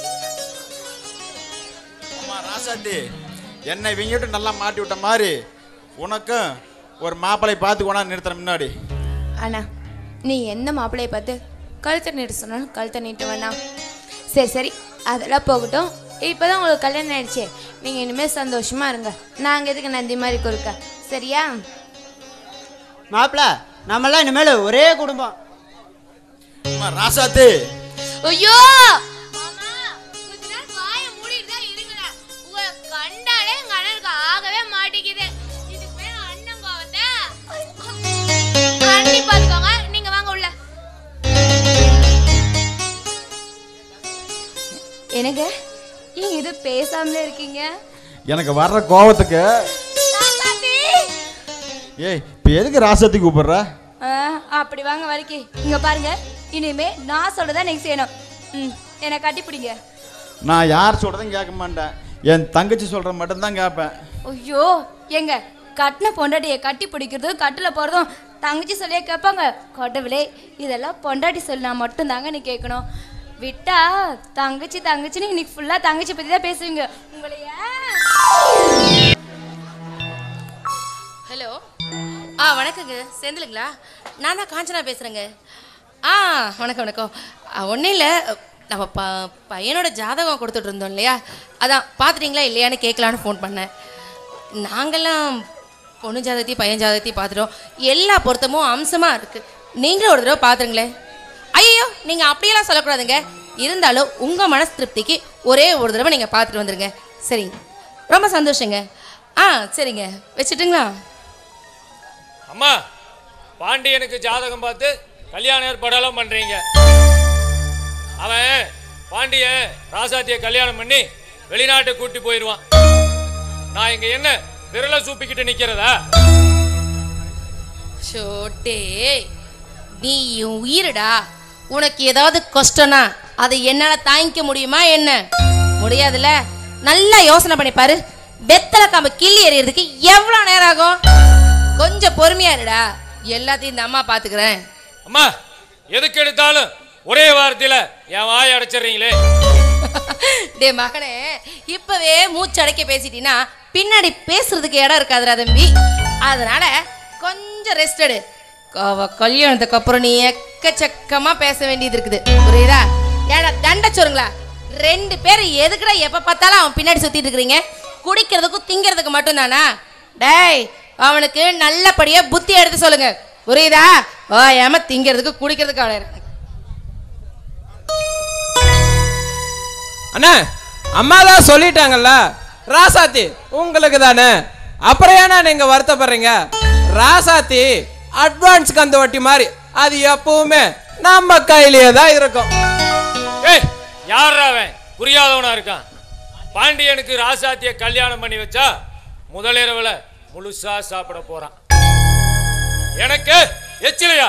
அம்மா ராசாத்தி, என்னை இவங்கிட்ட நல்லா மாட்டி விட்ட மாதிரி உனக்கும் ஒரு மாப்பிள்ளை பார்த்து கொண்டா நிறுத்துற முன்னாடி. அண்ணா, நீ எந்த மாப்பிள்ளையை பார்த்து கழுத்தை நீட்டு சொன்னாலும் கழுத்தை நீட்டு வேணா. சரி சரி, அதெல்லாம் போகட்டும். இப்போதான் உங்களுக்கு கல்யாணம் ஆயிடுச்சு, நீங்கள் இனிமேல் சந்தோஷமா இருங்க. நாங்கள் எதுக்கு நந்தி மாதிரி கொடுக்க, சரியா? மாப்ள, நம்மெல்லாம் இனிமேல் ஒரே குடும்பம். அம்மா ராசாத்தி. ஐயோ மாமா, கொஞ்ச நேரம் வாயை மூடிட்டு தான் இருங்கடா. உங்களை கண்டாலே எங்க அண்ணனுக்கு ஆகவே மாட்டேங்குது. இதுக்கு மேல அண்ணன் கோவத்தை அண்ணி பாத்துக்கோங்க. நீங்க வாங்க உள்ள. என்னங்க, ஏன் இது பேசாமலே இருக்கீங்க? எனக்கு வர்ற கோவத்துக்கு ஏய், இப்போ எதுக்கு ராசாத்தி கூப்பிடுற? அப்படி வாங்க வலிக்கு. இங்க பாருங்க, இனிமே நான் சொல்றதா நீங்க செய்யணும். ம், என்னை கட்டி பிடிங்க. நான் யார் சொல்றதும் கேட்க மாட்டேன், என் தங்கச்சி சொல்ற மட்டும்தான் கேட்பேன். ஐயோ, எங்க கட்டின பொண்டாட்டியை கட்டி பிடிக்கிறதும் கட்டில போறதும் தங்கச்சி சொல்லியே கேட்பாங்க. கடவுளே, இதெல்லாம் பொண்டாட்டி சொல்லினா மட்டும் தாங்க நீ கேட்கணும். விட்டா தங்கச்சி தங்கச்சின்னு இன்னைக்கு ஃபுல்லா தங்கச்சி பத்தி தான் பேசுவீங்க. உங்களைய ஹலோ. ஆ வணக்கங்க, செந்திலுங்களா? நான் தான் காஞ்சனா பேசுகிறேங்க. ஆ வணக்கம் வணக்கம். ஒன்றும் இல்லை, நம்ம ப பையனோட ஜாதகம் கொடுத்துட்டு இருந்தோம் இல்லையா, அதான் பார்த்துட்டிங்களா இல்லையான்னு கேட்கலான்னு ஃபோன் பண்ணேன். நாங்கள்லாம் பொண்ணு ஜாதகத்தையும் பையன் ஜாதகத்தையும் பார்த்துட்டோம். எல்லா பொருத்தமும் அம்சமாக இருக்குது. நீங்களும் ஒரு தடவை பார்த்துருங்களேன். ஐயோ, நீங்கள் அப்படியெல்லாம் சொல்லக்கூடாதுங்க. இருந்தாலும் உங்கள் மனசு திருப்திக்கு ஒரே ஒரு தடவை நீங்கள் பார்த்துட்டு வந்துடுங்க. சரிங்க, ரொம்ப சந்தோஷங்க. ஆ சரிங்க, வச்சுட்டுங்களா? அம்மா, பாண்டியனுக்கு ஜாதகம் பார்த்து கல்யாண ஏற்பாடெல்லாம் பண்றீங்க. அவன் பாண்டியன் ராசாத்தியை கல்யாணம் பண்ணி வெளிநாட்டு கூட்டி போயிடுவான். நான் இங்க என்ன விரல சூப்பிக்கிட்டு நிக்கிறதா? ஷோட்டே, நீ என் உயிரடா. உனக்கு ஏதாவது கஷ்டம்னா அதை என்னால் தாங்கிக்க முடியுமா என்ன? முடியாதுல்ல. நல்லா யோசனை பண்ணி பாரு. வெத்தலை காம்பு கிள்ளி எறியறதுக்கு எவ்வளோ நேரம் ஆகும்? கொஞ்சம் பொறுமையா இருடா, எல்லாத்தையும் இந்த அம்மா பாத்துக்கிறேன். அம்மா, எதுக்கு எடுத்தாலும் ஒரே வாரத்தில் என் வாயை அடைச்சிடுறீங்களே. டே மகனே, இப்பவே மூச்சடைக்க பேசிட்டீங்கன்னா பின்னாடி பேசுறதுக்கு இடம் இருக்காதுடா தம்பி. அதனால கொஞ்சம் ரெஸ்ட் எடு. கல்யாணத்துக்கு அப்புறம் நீ எக்கச்சக்கமா பேச வேண்டியது இருக்குது, புரியுதா? ஏடா தண்ட சொல்லுங்களா, ரெண்டு பேரும் எதுக்குடா எப்ப பார்த்தாலும் அவன் பின்னாடி சுத்திட்டு இருக்கிறீங்க? குடிக்கிறதுக்கும் திங்கிறதுக்கு மட்டும் தானா? டேய், அவனுக்கு நல்லபடியா புத்தி எடுத்து சொல்லுங்க, புரியுதா? ஓ ஏமா திங்கிறதுக்கு குடிக்கிறதுக்கு அவளை இருக்கு. அண்ணா, அம்மா தான் சொல்லிட்டாங்கல்ல, ராசாத்தி உங்களுக்கு தானே. அப்புறம் ஏன்னா நீங்க வருத்தப்படுறீங்க? ராசாத்தி அட்வான்ஸ் கந்து வட்டி மாதிரி அது எப்பவுமே நம்ம கையிலேயே தான் இருக்கும். ஏய் யாரா அவன் புரியாதவனா இருக்கான்? பாண்டியனுக்கு ராசாத்திய கல்யாணம் பண்ணி வச்சா முதலிரவுல முழுசா சாப்பிட போறான். எனக்கு எச்சிலையா?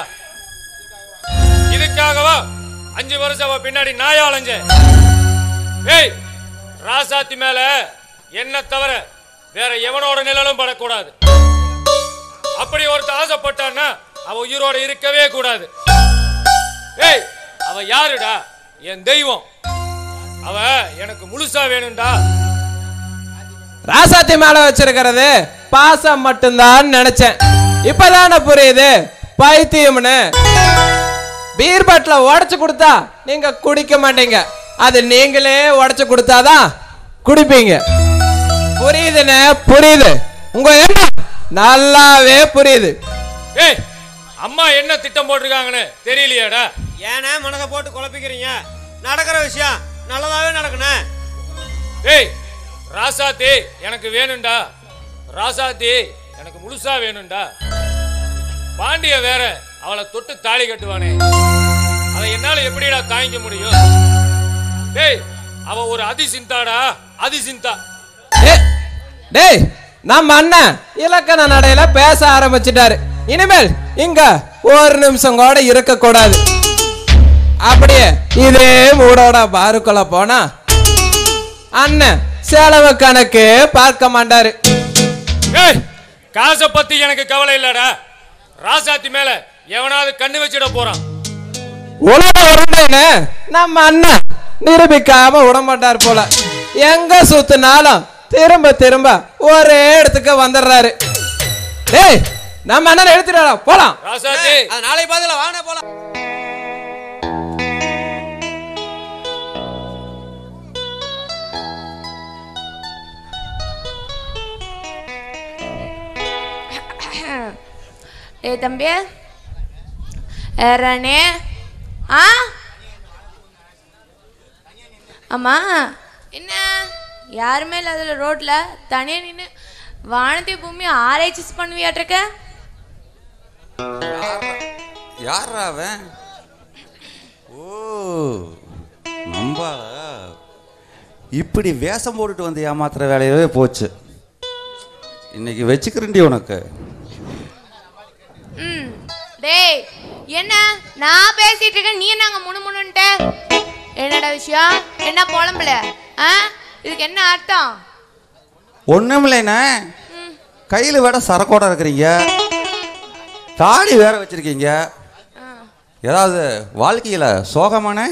இதுக்காகவா அஞ்சு வருஷம் அவ பின்னாடி நாயா அலைஞ்சேன்? ஏய் ராசாத்தி மேல என்ன தவிர வேற எவனோட நிழலும் படக்கூடாது. அப்படி ஒருத்த ஆசைப்பட்டான்னா அவ உயிரோட இருக்கவே கூடாது. ஏய் அவ யாருடா? என் தெய்வம். அவ எனக்கு முழுசா வேணும்டா. ராசாத்தி மேல வச்சிருக்கிறது பாசம் மட்டும்தான் நினைச்சேன். இப்பதான புரியுது பைத்தியம்னு. பீர் பாட்டில உடைச்சு கொடுத்தா நீங்க குடிக்க மாட்டீங்க, அது நீங்களே உடைச்சு கொடுத்தாதான் குடிப்பீங்க. புரியுதுன்னு புரியுது, உங்க என்ன நல்லாவே புரியுது. ஏய் அம்மா என்ன திட்டம் போட்டிருக்காங்கன்னு தெரியலையாடா? ஏன்னா மனதை போட்டு குழப்பிக்கிறீங்க? நடக்கிற விஷயம் நல்லதாவே நடக்கணும். ஏய் ராசாத்தி எனக்கு வேணும்டா. ராசாத்தி எனக்கு முழுசா வேணும்டா. பாண்டிய வேற அவளை தொட்டு தாலி கட்டுவானே, அதை என்னால எப்படிடா தாங்கிக்க முடியும்? டேய் அவ ஒரு அதிசிந்தாடா, அதிசிந்தா. டேய் நம்ம அண்ணன் இலக்கண நடையில பேச ஆரம்பிச்சிட்டாரு. இனிமேல் இங்க ஒரு நிமிஷம் கூட இருக்க கூடாது. அப்படியே இதே மூடோட பாருக்குள்ள போனா அண்ணன் செலவு கணக்கு பார்க்க மாட்டாரு. ஏய் காசை பத்தி எனக்கு கவலை இல்லடா. ராசாத்தி மேல எவனாவது கண்ணு வச்சிட போறான். உலக உருண்டைன்னு நம்ம அண்ணன் நிரூபிக்காம விட மாட்டார் போல. எங்க சுத்தினாலும் திரும்ப திரும்ப ஒரே இடத்துக்கு வந்துடுறாரு. டேய் நம்ம அண்ணன் எடுத்துடா போலாம். ராசாத்தி நாளை பாதில வாங்க போலாம். ஏ தம்பி ஏறானே. ஆ அம்மா என்ன யாருமே இல்லாத ரோட்ல தனியா நின்று வானத்தை பூமி ஆராய்ச்சி பண்ணுவியாட்டிருக்க? யாரா அவன்? ஓ நம்பால இப்படி வேஷம் போட்டுட்டு வந்து ஏமாத்துற வேலையவே போச்சு. இன்னைக்கு வச்சுக்கிறண்டி உனக்கு. ம் டேய் என்ன நான் பேசிட்டு இருக்கேன், நீ நாங்க முணுமுணுன்ட்ட? என்னடா விஷயம்? என்ன புலம்பல? ஆ இதுக்கு என்ன அர்த்தம்? ஒண்ணும் இல்லைண்ணே, கையில வேட சரக்கோட இருக்கிறீங்க, தாடி வேற வச்சிருக்கீங்க. ஏதாவது வாழ்க்கையில சோகமானே?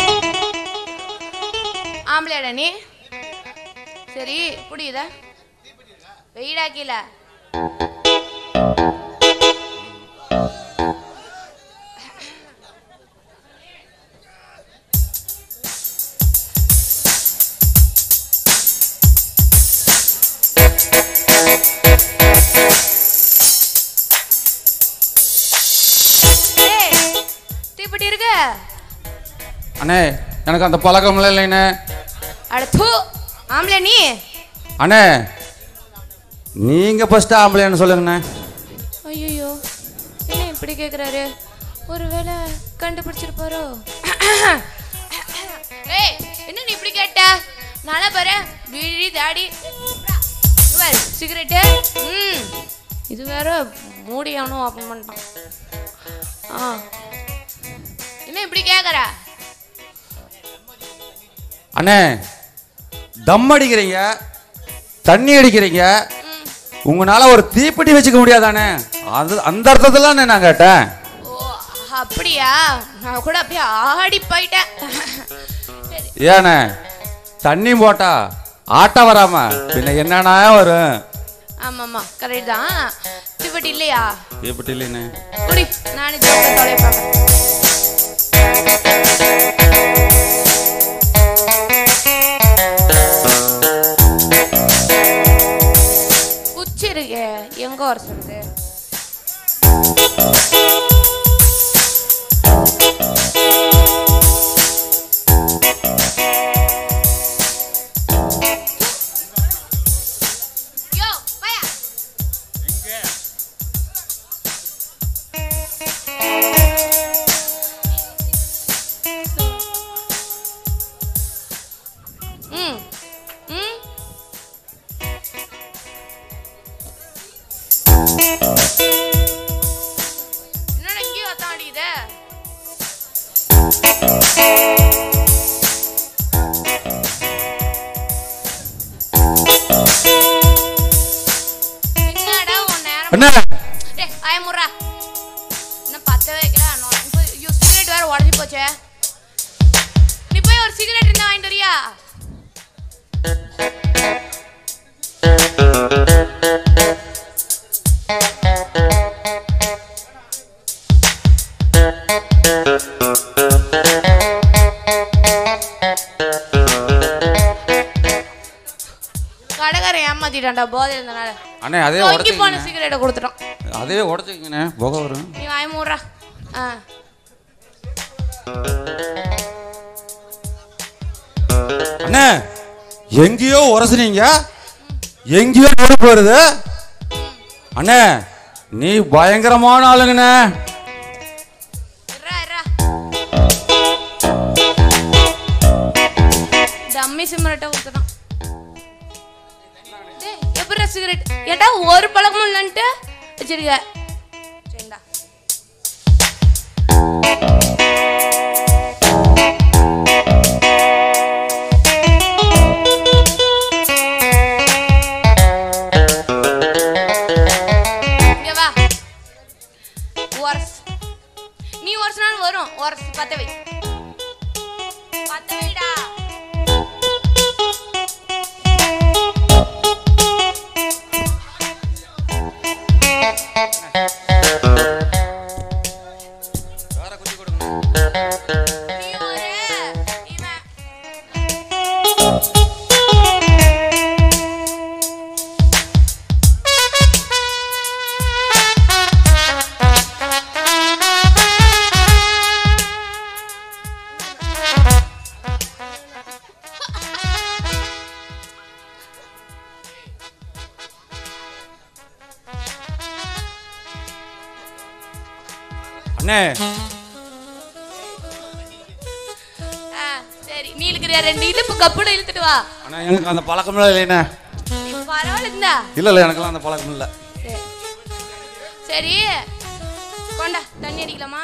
ஆம்பளையாடா நீ? சரி புரியுதா? வெயிடாக்கில அண்ணே எனக்கு அந்த பழக்கம் இல்லைண்ணே. அட தூ ஆம்பளை நீ? அண்ணே நீங்க ஃபர்ஸ்ட் ஆம்பளைன்னு சொல்லுங்கண்ணே. ஐயோ என்ன இப்படி கேக்குறாரு? ஒருவேளை கண்டுபிடிச்சிருப்பாரோ? ஏய் என்ன நீ இப்படி கேட்ட? நானே பாரு வீடி தாடி சிகரெட்டு. ம் இது வேற மூடியானும் ஓப்பன் பண்ணிட்டான். ஆ என்ன இப்படி கேக்குற? அண்ணே தம் அடிக்கிறீங்க, தண்ணி அடிக்கிறீங்க, உங்களால ஒரு தீப்பெட்டி வச்சுக்க முடியாதானே? அது அந்த அர்த்தத்துல நான் கேட்டேன். ஓ அப்படியா? நான் கூட அப்படியே ஆடி போயிட்டேன். ஏண்ணே தண்ணி போட்டா ஆட்ட வராம பின்ன என்னன்னா வரும்? ஆமாம்மா கரெக்ட் தான். தீப்பெட்டி இல்லையா? தீப்பெட்டி இல்லைண்ணே. குடி நானே ஜோக்க தொலை பார்க்கறேன். குச்சி இருக்கு எங்க வர சொல்லுது? அண்ணா டேய் ஆய முறா நான் பத்தவே வைக்கல ஐயோ சிகரெட் வேற உடைஞ்சு போச்சே நீ போய் ஒரு சிகரெட் இருந்தா வாங்கிட்டு வரியா கடைக்காரன் ஏமாத்திட்டான்டா போதை இருந்தனால அண்ணே அதே உடைச்சு போன சிகரெட்டை கொடுத்துட்டோம் அதே உடைச்சுக்கங்கண்ணே புகை வரும் நீ வாய மூடுறா ஆ அண்ணே எங்கேயோ உரசுனீங்க எங்கேயோ நெருப்பு வருது அண்ணே நீ பயங்கரமான ஆளுங்கண்ணே டம்மி சிமரட்டை ஊத்துறான் டேய் எப்பற சிகரெட் ஏடா ஒரு பழக்கமும் இல்லன்ட்டு வச்சிருக்க சரிடா இங்க வா ஒர்ஸ் நீ ஒர்ஸ் நாள் வரும் ஒர்ஸ் பத்த வை பத்த வைடா அண்ணே சரி நீ இருக்கிற ரெண்டு இழுப்பு கப்புட இழுத்துட்டு வா அண்ணா எனக்கு அந்த பழக்கம் இல்லைண்ணே பரவாயில்ல இருந்தா இல்ல இல்ல எனக்குலாம் அந்த பழக்கம் இல்ல சரி கொண்டா தண்ணி அடிக்கலாமா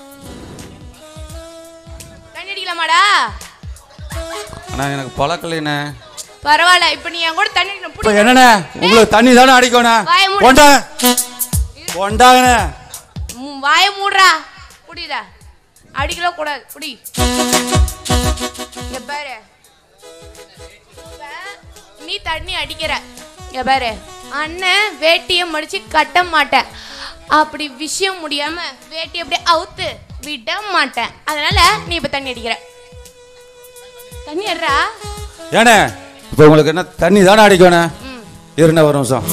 தண்ணி அடிக்கலாமாடா அண்ணா எனக்கு பழக்கம் இல்லைண்ணே பரவாயில்ல இப்ப நீ என் கூட தண்ணி அடிக்கணும் இப்போ என்னண்ணே உங்களுக்கு தண்ணி தானே அடிக்கணும் வாயை மூடு. கொண்டா கொண்டாங்கண்ணே ம், வாயை மூடுறா புடிடா அடிக்கல கூடாது புடி இங்க பாரு இப்ப நீ தண்ணி அடிக்கிற இங்க பாரு அண்ணன் வேட்டிய மடிச்சு கட்ட மாட்டேன் அப்படி விஷயம் முடியாம வேட்டி அப்படியே அவுத்து விட மாட்டேன் அதனால நீ இப்ப தண்ணி அடிக்கிற தண்ணி அடிறா ஏண்ணே இப்போ உங்களுக்கு என்ன தண்ணி தானே அடிக்கணும் இருண்ணே ஒரு நிமிஷம்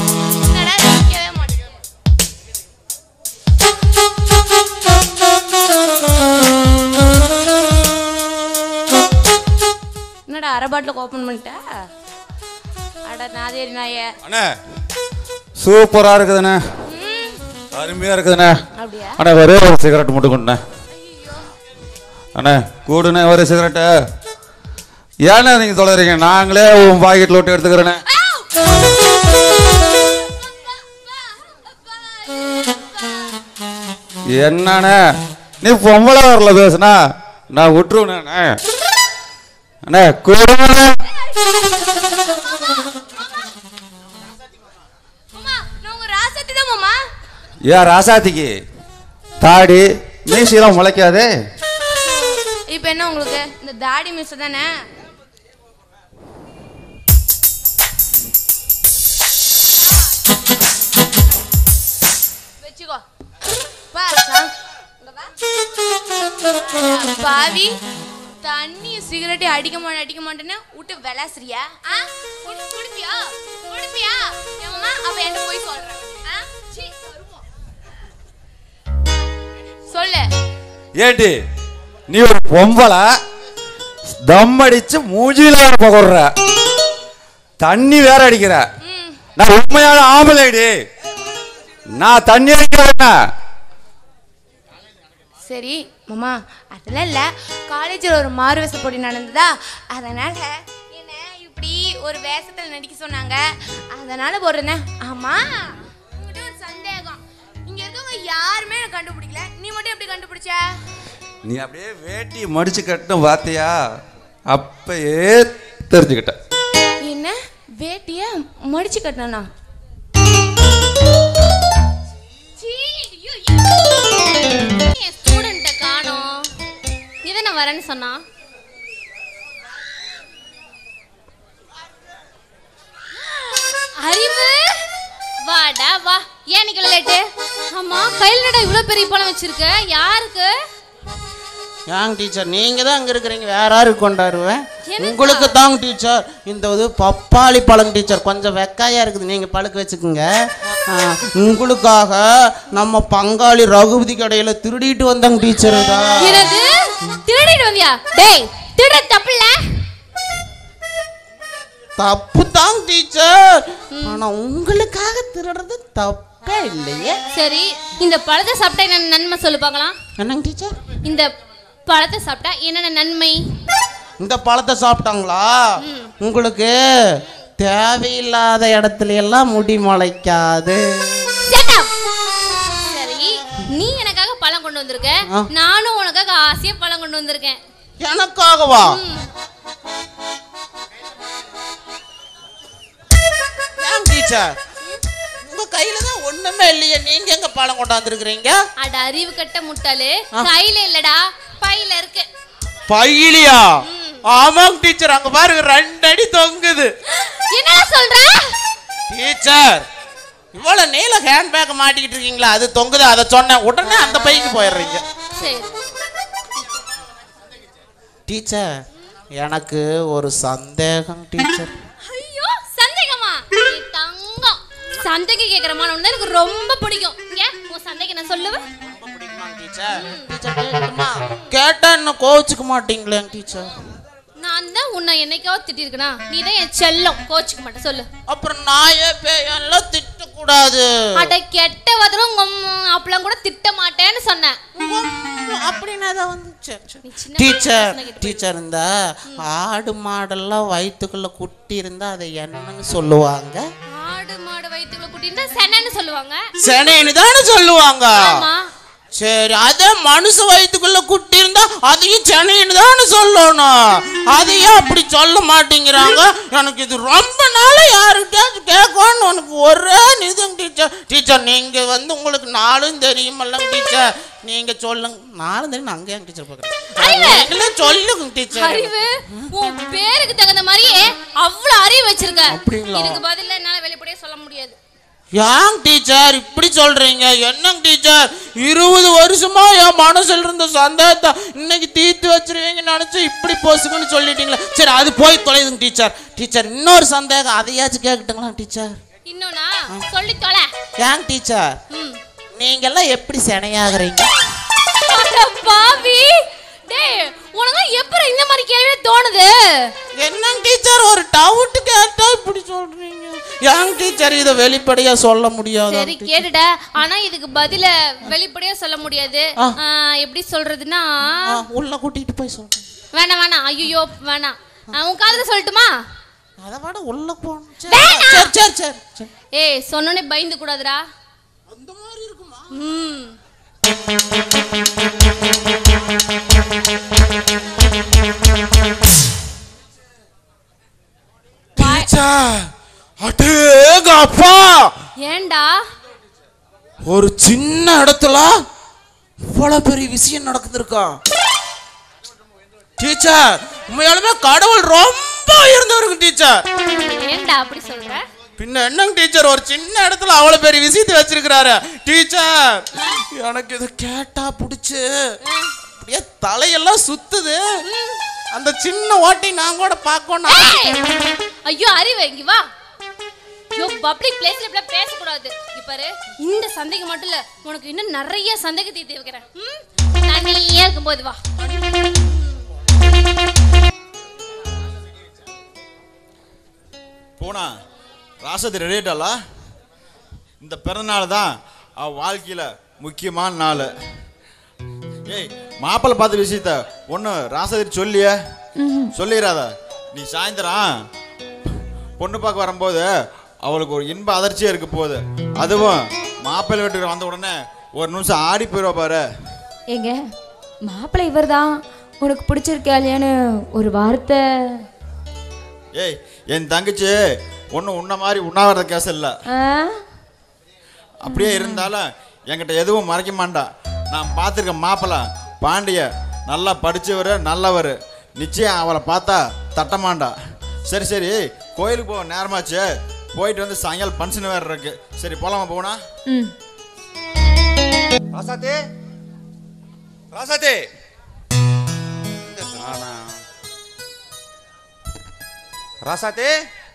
என்னடா அரை பாட்டில் ஓப்பன் பண்ணிட்டா அட நாதேரி நாயே அண்ணே சூப்பரா இருக்குதுண்ணே அருமையா இருக்குதுண்ணே அப்படியா அண்ணே ஒரே ஒரு சிகரெட் மட்டும் கொண்டே அண்ணே கூடுண்ணே ஒரே சிகரெட்டு ஏண்ணே நீங்க தொலைறீங்க நாங்களே உன் பாக்கெட்ல விட்டு எடுத்துக்கிறேண்ணே என்னண்ணே நீ பொம்பளை வரல பேசுனா நான் விட்டுருவேண்ணே அண்ணே கூடுண்ணே ஏன் ராசாத்திக்கு தாடி மீசையெல்லாம் முளைக்காதே இப்ப என்ன உங்களுக்கு இந்த தாடி மிஸ் தானே வெச்சுக்கோ பா பாவி தண்ணி சிகரெட்டை அடிக்க மாட்டேன் அடிக்க மாட்டேன்னு விட்டு விளாசுறியா ஆ குடிப்பியா குடிப்பியா ஏமா அப்ப என்ன போய் சொல்றேன் சொல்லு ஏண்டி நீ ஒரு பொம்பளை தம் அடிச்சு மூஞ்சில வேற பகர்ற தண்ணி வேற அடிக்கிற நான் உண்மையான ஆம்பளைடி நான் தண்ணி அடிக்கிறேன் சரி மாமா அதெல்லாம் இல்ல காலேஜில் ஒரு மாறுவேஷ போட்டி நடந்ததா அதனால என்ன இப்படி ஒரு வேஷத்துல நடிக்க சொன்னாங்க அதனால போடுறேன் ஆமா உங்ககிட்ட ஒரு சந்தேகம் இங்க இருக்கவங்க யாருமே எனக்கு கண்டுபிடிக்கல நீ மட்டும் எப்படி கண்டுபிடிச்ச நீ அப்படியே வேட்டி மடிச்சு கட்டணும் வார்த்தையா அப்பயே தெரிஞ்சுக்கிட்ட என்ன வேட்டிய மடிச்சு கட்டணா என் ஸ்டூடெண்ட்ட காணோம். இதை நான் வரேன்னு சொன்னா அறிவு வாடா வா. ஏன் நிக்கல லேட்டு? ஆமா கையில நட இவ்வளவு பெரிய பழம் வச்சிருக்க, யாருக்கு? ஏங்க டீச்சர் நீங்க தான் அங்க இருக்கிறீங்க, வேற யாருக்கு கொண்டாடுவேன்? உங்களுக்கு தாங்க டீச்சர். இந்த இது பப்பாளி பழம் டீச்சர், கொஞ்சம் வெக்காயா இருக்குது, நீங்க பழுக்க வச்சுக்கோங்க. உங்களுக்காக நம்ம பங்காளி ரகுபதி கடையில திருடிட்டு வந்தாங்க டீச்சர். என்னது திருடிட்டு வந்தியா? டேய் திருட தப்புல? தப்பு தான் டீச்சர், ஆனா உங்களுக்காக திருடுறது தப்பே இல்லையே. சரி இந்த பழத்தை சாப்பிட்டா என்ன நன்மை சொல்லு பார்க்கலாம். என்னங்க டீச்சர்? இந்த பழத்தை சாப்பிட்டா என்னென்ன நன்மை? இந்த பழத்தை சாப்பிட்டாங்களா உங்களுக்கு தேவையில்லாத இடத்துல எல்லாம் முடி முளைக்காது. சரி நீ எனக்காக பழம் கொண்டு வந்திருக்க, நானும் உனக்காக ஆசையா பழம் கொண்டு வந்திருக்கேன். எனக்காகவா? டீச்சர் உங்க கையில தான் ஒண்ணுமே இல்லையே, நீங்க எங்க பழம் கொண்டாந்துருக்கீங்க? அட அறிவு கட்ட முட்டாளு, கையில இல்லடா பையில இருக்கு. பையிலியா? ஆமாங்க டீச்சர், அங்க பாருங்க ரெண்டு அடி தொங்குது. என்ன சொல்ற டீச்சர்? இவ்வளவு நீல ஹேண்ட் பேக் மாட்டிக்கிட்டு இருக்கீங்களா, அது தொங்குது, அதை சொன்ன உடனே அந்த பைக்கு போயிடுறீங்க. சரி டீச்சர் எனக்கு ஒரு சந்தேகம் டீச்சர். ஐயோ சந்தேகமா? நீ தங்கம், சந்தேகம் கேக்குறமா உன்ன எனக்கு ரொம்ப பிடிக்கும். ஏன் உன் சந்தேகம் நான் சொல்லுவேன்? ரொம்ப பிடிக்குமா டீச்சர்? டீச்சர் கேட்கணுமா? கேட்டா என்ன கோவிச்சுக்க மாட்டீங்களே டீச்சர்? நான் தான் உன்னை என்னைக்காவது திட்டி இருக்கனா? நீ தான் என் செல்லம், கோச்சுக்க மாட்டேன் சொல்லு. அப்புறம் நாயே பேயெல்லாம் திட்ட கூடாது. அட கெட்ட வதரும் அப்பலாம் கூட திட்ட மாட்டேன்னு சொன்னேன். அப்படின்னா தான் வந்து டீச்சர் டீச்சர் இந்த ஆடு மாடெல்லாம் வயிற்றுக்குள்ள குட்டி இருந்தா அதை என்னன்னு சொல்லுவாங்க? ஆடு மாடு வயிற்றுக்குள்ள குட்டி இருந்தா செனன்னு சொல்லுவாங்க. செனைன்னு தானே சொல்லுவாங்க. சரி அதே மனுஷ வயிற்றுக்குள்ள குட்டி இருந்தா அதையும் சென்னைன்னு தானே சொல்லணும், அதையும் அப்படி சொல்ல மாட்டேங்கிறாங்க. எனக்கு இது ரொம்ப நாள யாருக்கிட்டாச்சும் கேட்கணும்னு உனக்கு ஒரே நிதம் டீச்சர். டீச்சர் நீங்க வந்து உங்களுக்கு நாளும் தெரியுமல்ல டீச்சர், நீங்க சொல்லுங்க. நாளும் தெரியும் அங்கே டீச்சர் பார்க்குறேன், சொல்லுங்க டீச்சர். அறிவு உன் பேருக்கு தகுந்த மாதிரியே அவ்வளவு அறிவு வச்சிருக்க. இதுக்கு பதிலா என்னால வெளிப்படையா சொல்ல முடியாது. ஏன் டீச்சர் இப்படி சொல்றீங்க? என்னங்க டீச்சர் இருபது வருஷமா என் மனசுல இருந்த சந்தேகத்தை இன்னைக்கு தீர்த்து வச்சிருவீங்கன்னு நினைச்சு இப்படி போசுங்கன்னு சொல்லிட்டீங்களா? சரி அது போய் தொலைதுங்க டீச்சர். டீச்சர் இன்னொரு சந்தேகம், அதையாச்சும் கேட்கட்டுங்களா டீச்சர்? இன்னொன்னா சொல்லி தொலை. ஏன் டீச்சர் நீங்க எல்லாம் எப்படி செனையாகிறீங்க? பாவி டேய் உனக்கு எப்பற இந்த மாதிரி கேள்வி தோணுது? என்னங்க டீச்சர் ஒரு டவுட் கேட்டா இப்படி சொல்றீங்க? ஏன் டீச்சர் இத வெளிப்படையா சொல்ல முடியாது? சரி கேட்டுட, ஆனா இதுக்கு பதில வெளிப்படையா சொல்ல முடியாது. எப்படி சொல்றதுன்னா உள்ள கூட்டிட்டு போய் சொல்றேன். வேணாம் வேணாம், ஐயோ வேணாம். உன் காதுல சொல்லட்டுமா? அத விட உள்ள போணும். சரி சரி சரி. ஏய் சொன்னனே பயந்து கூடாதுடா. அந்த மாதிரி இருக்குமா? ம் டீச்சர் அடேங்கப்பா, ஏண்டா ஒரு சின்ன இடத்துல இவ்வளவு பெரிய விஷயம் நடக்குதுக்கா டீச்சர். உண்மையாலுமே கடவுள் ரொம்ப உயர்ந்தவருக்கு டீச்சர். ஏண்டா அப்படி சொல்ற? பின்ன என்னங்க டீச்சர் ஒரு சின்ன இடத்துல அவ்வளவு பெரிய விஷயத்தை வச்சிருக்கிறாரு டீச்சர். எனக்கு இது கேட்டா பிடிச்சு அப்படியே தலையெல்லாம் சுத்துது. அந்த சின்ன ஓட்டை நான் கூட பார்க்கணும். ஐயோ அறிவு இங்க வா. ஐயோ பப்ளிக் பிளேஸ்ல இப்படி பேச கூடாது. இங்க பாரு, இந்த சந்தேகம் மட்டும் இல்ல, உனக்கு இன்னும் நிறைய சந்தேகம் தீர்த்து வைக்கிறேன். நான் நீயே இருக்கும்போது வா. போனா ராசதி ரெடியாட்டாளா? இந்த பிறந்தநாள் தான் அவ வாழ்க்கையில முக்கியமான நாள். ஏய் மாப்பிள்ளை பார்த்த விஷயத்த ஒன்று ராசதி சொல்லிய சொல்லிடாத. நீ சாயந்தரம் பொண்ணு பார்க்க வரும்போது அவளுக்கு ஒரு இன்ப அதிர்ச்சியா இருக்க போகுது. அதுவும் மாப்பிள்ளை வீட்டுக்கு வந்த உடனே ஒரு நிமிஷம் ஆடி போயிடுவா பாரு. ஏங்க மாப்பிள்ளை இவர் தான், உனக்கு பிடிச்சிருக்கா இல்லையான்னு ஒரு வார்த்தை. ஏய் என் தங்கச்சி ஒன்றும் உன்ன மாதிரி உண்ணாவிரத கேஸ் இல்லை. அப்படியே இருந்தாலும் என்கிட்ட எதுவும் மறைக்க மாட்டான். நான் பார்த்துருக்க மாப்பிள்ள பாண்டிய நல்லா படித்தவர், நல்லவர். நிச்சயம் அவளை பார்த்தா தட்டமாண்டா. சரி சரி, கோயிலுக்கு போக நேரமாச்சு. போயிட்டு வந்து சாயங்காலம் ஃபங்க்ஷன் வேறு இருக்கு. சரி போகலாமா? போனா ம். ராசாத்தே, ராசாத்தே, ராசாத்தே,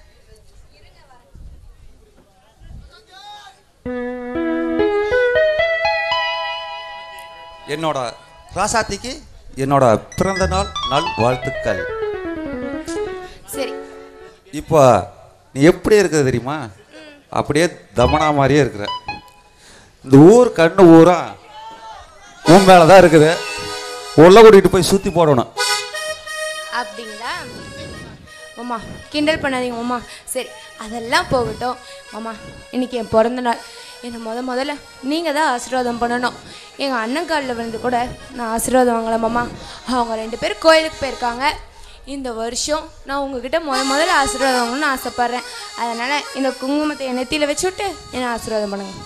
என்னோட ராசாத்திக்கு என்னோட பிறந்த நாள் நல் வாழ்த்துக்கள். சரி. இப்போ நீ எப்படி இருக்கிற தெரியுமா? அப்படியே தமனா மாதிரியே இருக்கிற. இந்த ஊர் கண்ணு ஊரா உன் மேலே தான் இருக்குது. உள்ள கூட்டிகிட்டு போய் சுற்றி போடணும். அப்படிங்களா மாமா? கிண்டல் பண்ணாதீங்க மாமா. சரி, அதெல்லாம் போகட்டும் மாமா. இன்னைக்கு என் பிறந்த நாள். என்னை முத முதல்ல நீங்கள் தான் ஆசீர்வாதம் பண்ணணும். எங்கள் அண்ணன் காலில் விழுந்து கூட நான் ஆசீர்வாதம் வாங்கலை மாமா. அவங்க ரெண்டு பேரும் கோயிலுக்கு போயிருக்காங்க. இந்த வருஷம் நான் உங்ககிட்ட முத முதல்ல ஆசீர்வாதம் வாங்கணும்னு ஆசைப்பட்றேன். அதனால் இந்த குங்குமத்தை என் நெத்தியில் வச்சு விட்டு என்னை ஆசீர்வாதம் பண்ணுங்க.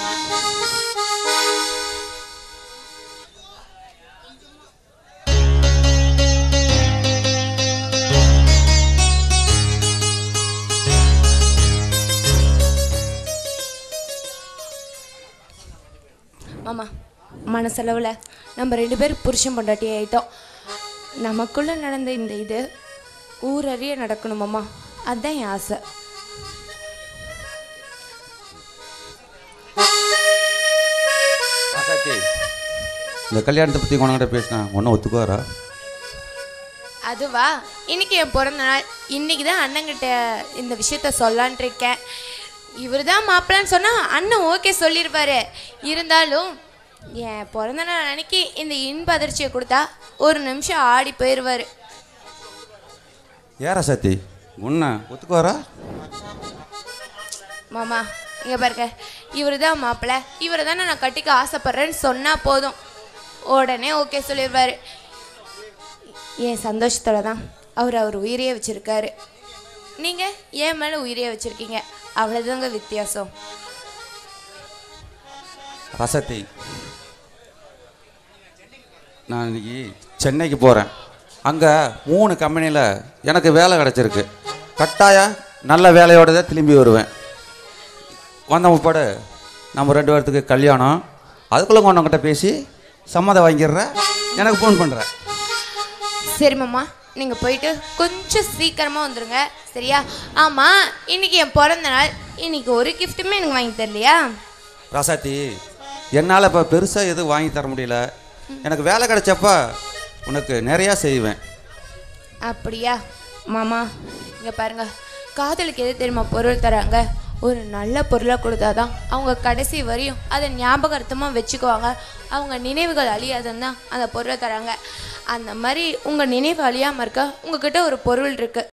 மாமா, மனசளவில் நம்ம ரெண்டு பேரும் புருஷன் பொண்டாட்டி ஆகிட்டோம். நமக்குள்ளே நடந்த இந்த இது ஊரறிய நடக்கணும் மாமா. அதுதான் என் ஆசை. இந்த கல்யாணத்தை பற்றி கொண்டாட பேசினா ஒன்றும் ஒத்துக்குவாரா? அதுவா, இன்னைக்கு என் பிறந்த நாள். இன்னைக்கு தான் அண்ணங்கிட்ட இந்த விஷயத்த சொல்லான் இருக்கேன். இவர் தான் மாப்பிள்ளான்னு சொன்னால் அண்ணன் ஓகே சொல்லியிருப்பாரு. இருந்தாலும் என் பிறந்த நாள் அன்னைக்கு இந்த இன்ப அதிர்ச்சியை கொடுத்தா ஒரு நிமிஷம் ஆடி போயிடுவார். ஏரா சாத்தி உன்ன ஒத்துக்குவாரா? மாமா இங்கே பாருங்க, இவர் தான் மாப்பிள்ளை. இவரை தானே நான் கட்டிக்க ஆசைப்பட்றேன்னு சொன்னால் போதும், உடனே ஓகே சொல்லிடுவார். என் சந்தோஷத்தோட தான் அவர் அவர் உயிரையே வச்சுருக்காரு. நீங்கள் என் மேலே உயிரையே வச்சுருக்கீங்க. அவ்வளோதாங்க வித்தியாசம். ரசத்தி, நான் இன்னைக்கு சென்னைக்கு போகிறேன். அங்கே மூணு கம்பெனியில் எனக்கு வேலை கிடச்சிருக்கு. கட்டாயம் நல்ல வேலையோடு தான் திரும்பி வருவேன். வந்த முப்பாடு நம்ம ரெண்டு பேர்த்துக்கு கல்யாணம். அதுக்குள்ளே கொண்டவங்கிட்ட பேசி சம்மதம் வாங்கிடுறேன். எனக்கு ஃபோன் பண்ணுறேன். சரி மாமா, நீங்கள் போயிட்டு கொஞ்சம் சீக்கிரமாக வந்துடுங்க, சரியா? ஆமாம், இன்னைக்கு என் பிறந்த நாள். இன்னைக்கு ஒரு கிஃப்ட்டுமே எனக்கு வாங்கி தரலையா? ராசாத்தி, என்னால் இப்போ பெருசாக எதுவும் வாங்கி தர முடியல. எனக்கு வேலை கிடைச்சப்ப உனக்கு நிறையா செய்வேன். அப்படியா மாமா? இங்கே பாருங்க, காதலுக்கு எது தெரியுமா பொருள் தராங்க? ஒரு நல்ல பொருளாக கொடுத்தாதான் அவங்க கடைசி வரையும் அதை ஞாபகார்த்தமாக வச்சுக்குவாங்க. அவங்க நினைவுகள் அழியாதுன்னு தான் அந்த பொருளை தராங்க. அந்த மாதிரி உங்கள் நினைவு அழியாமல் இருக்க உங்ககிட்ட ஒரு பொருள் இருக்குது.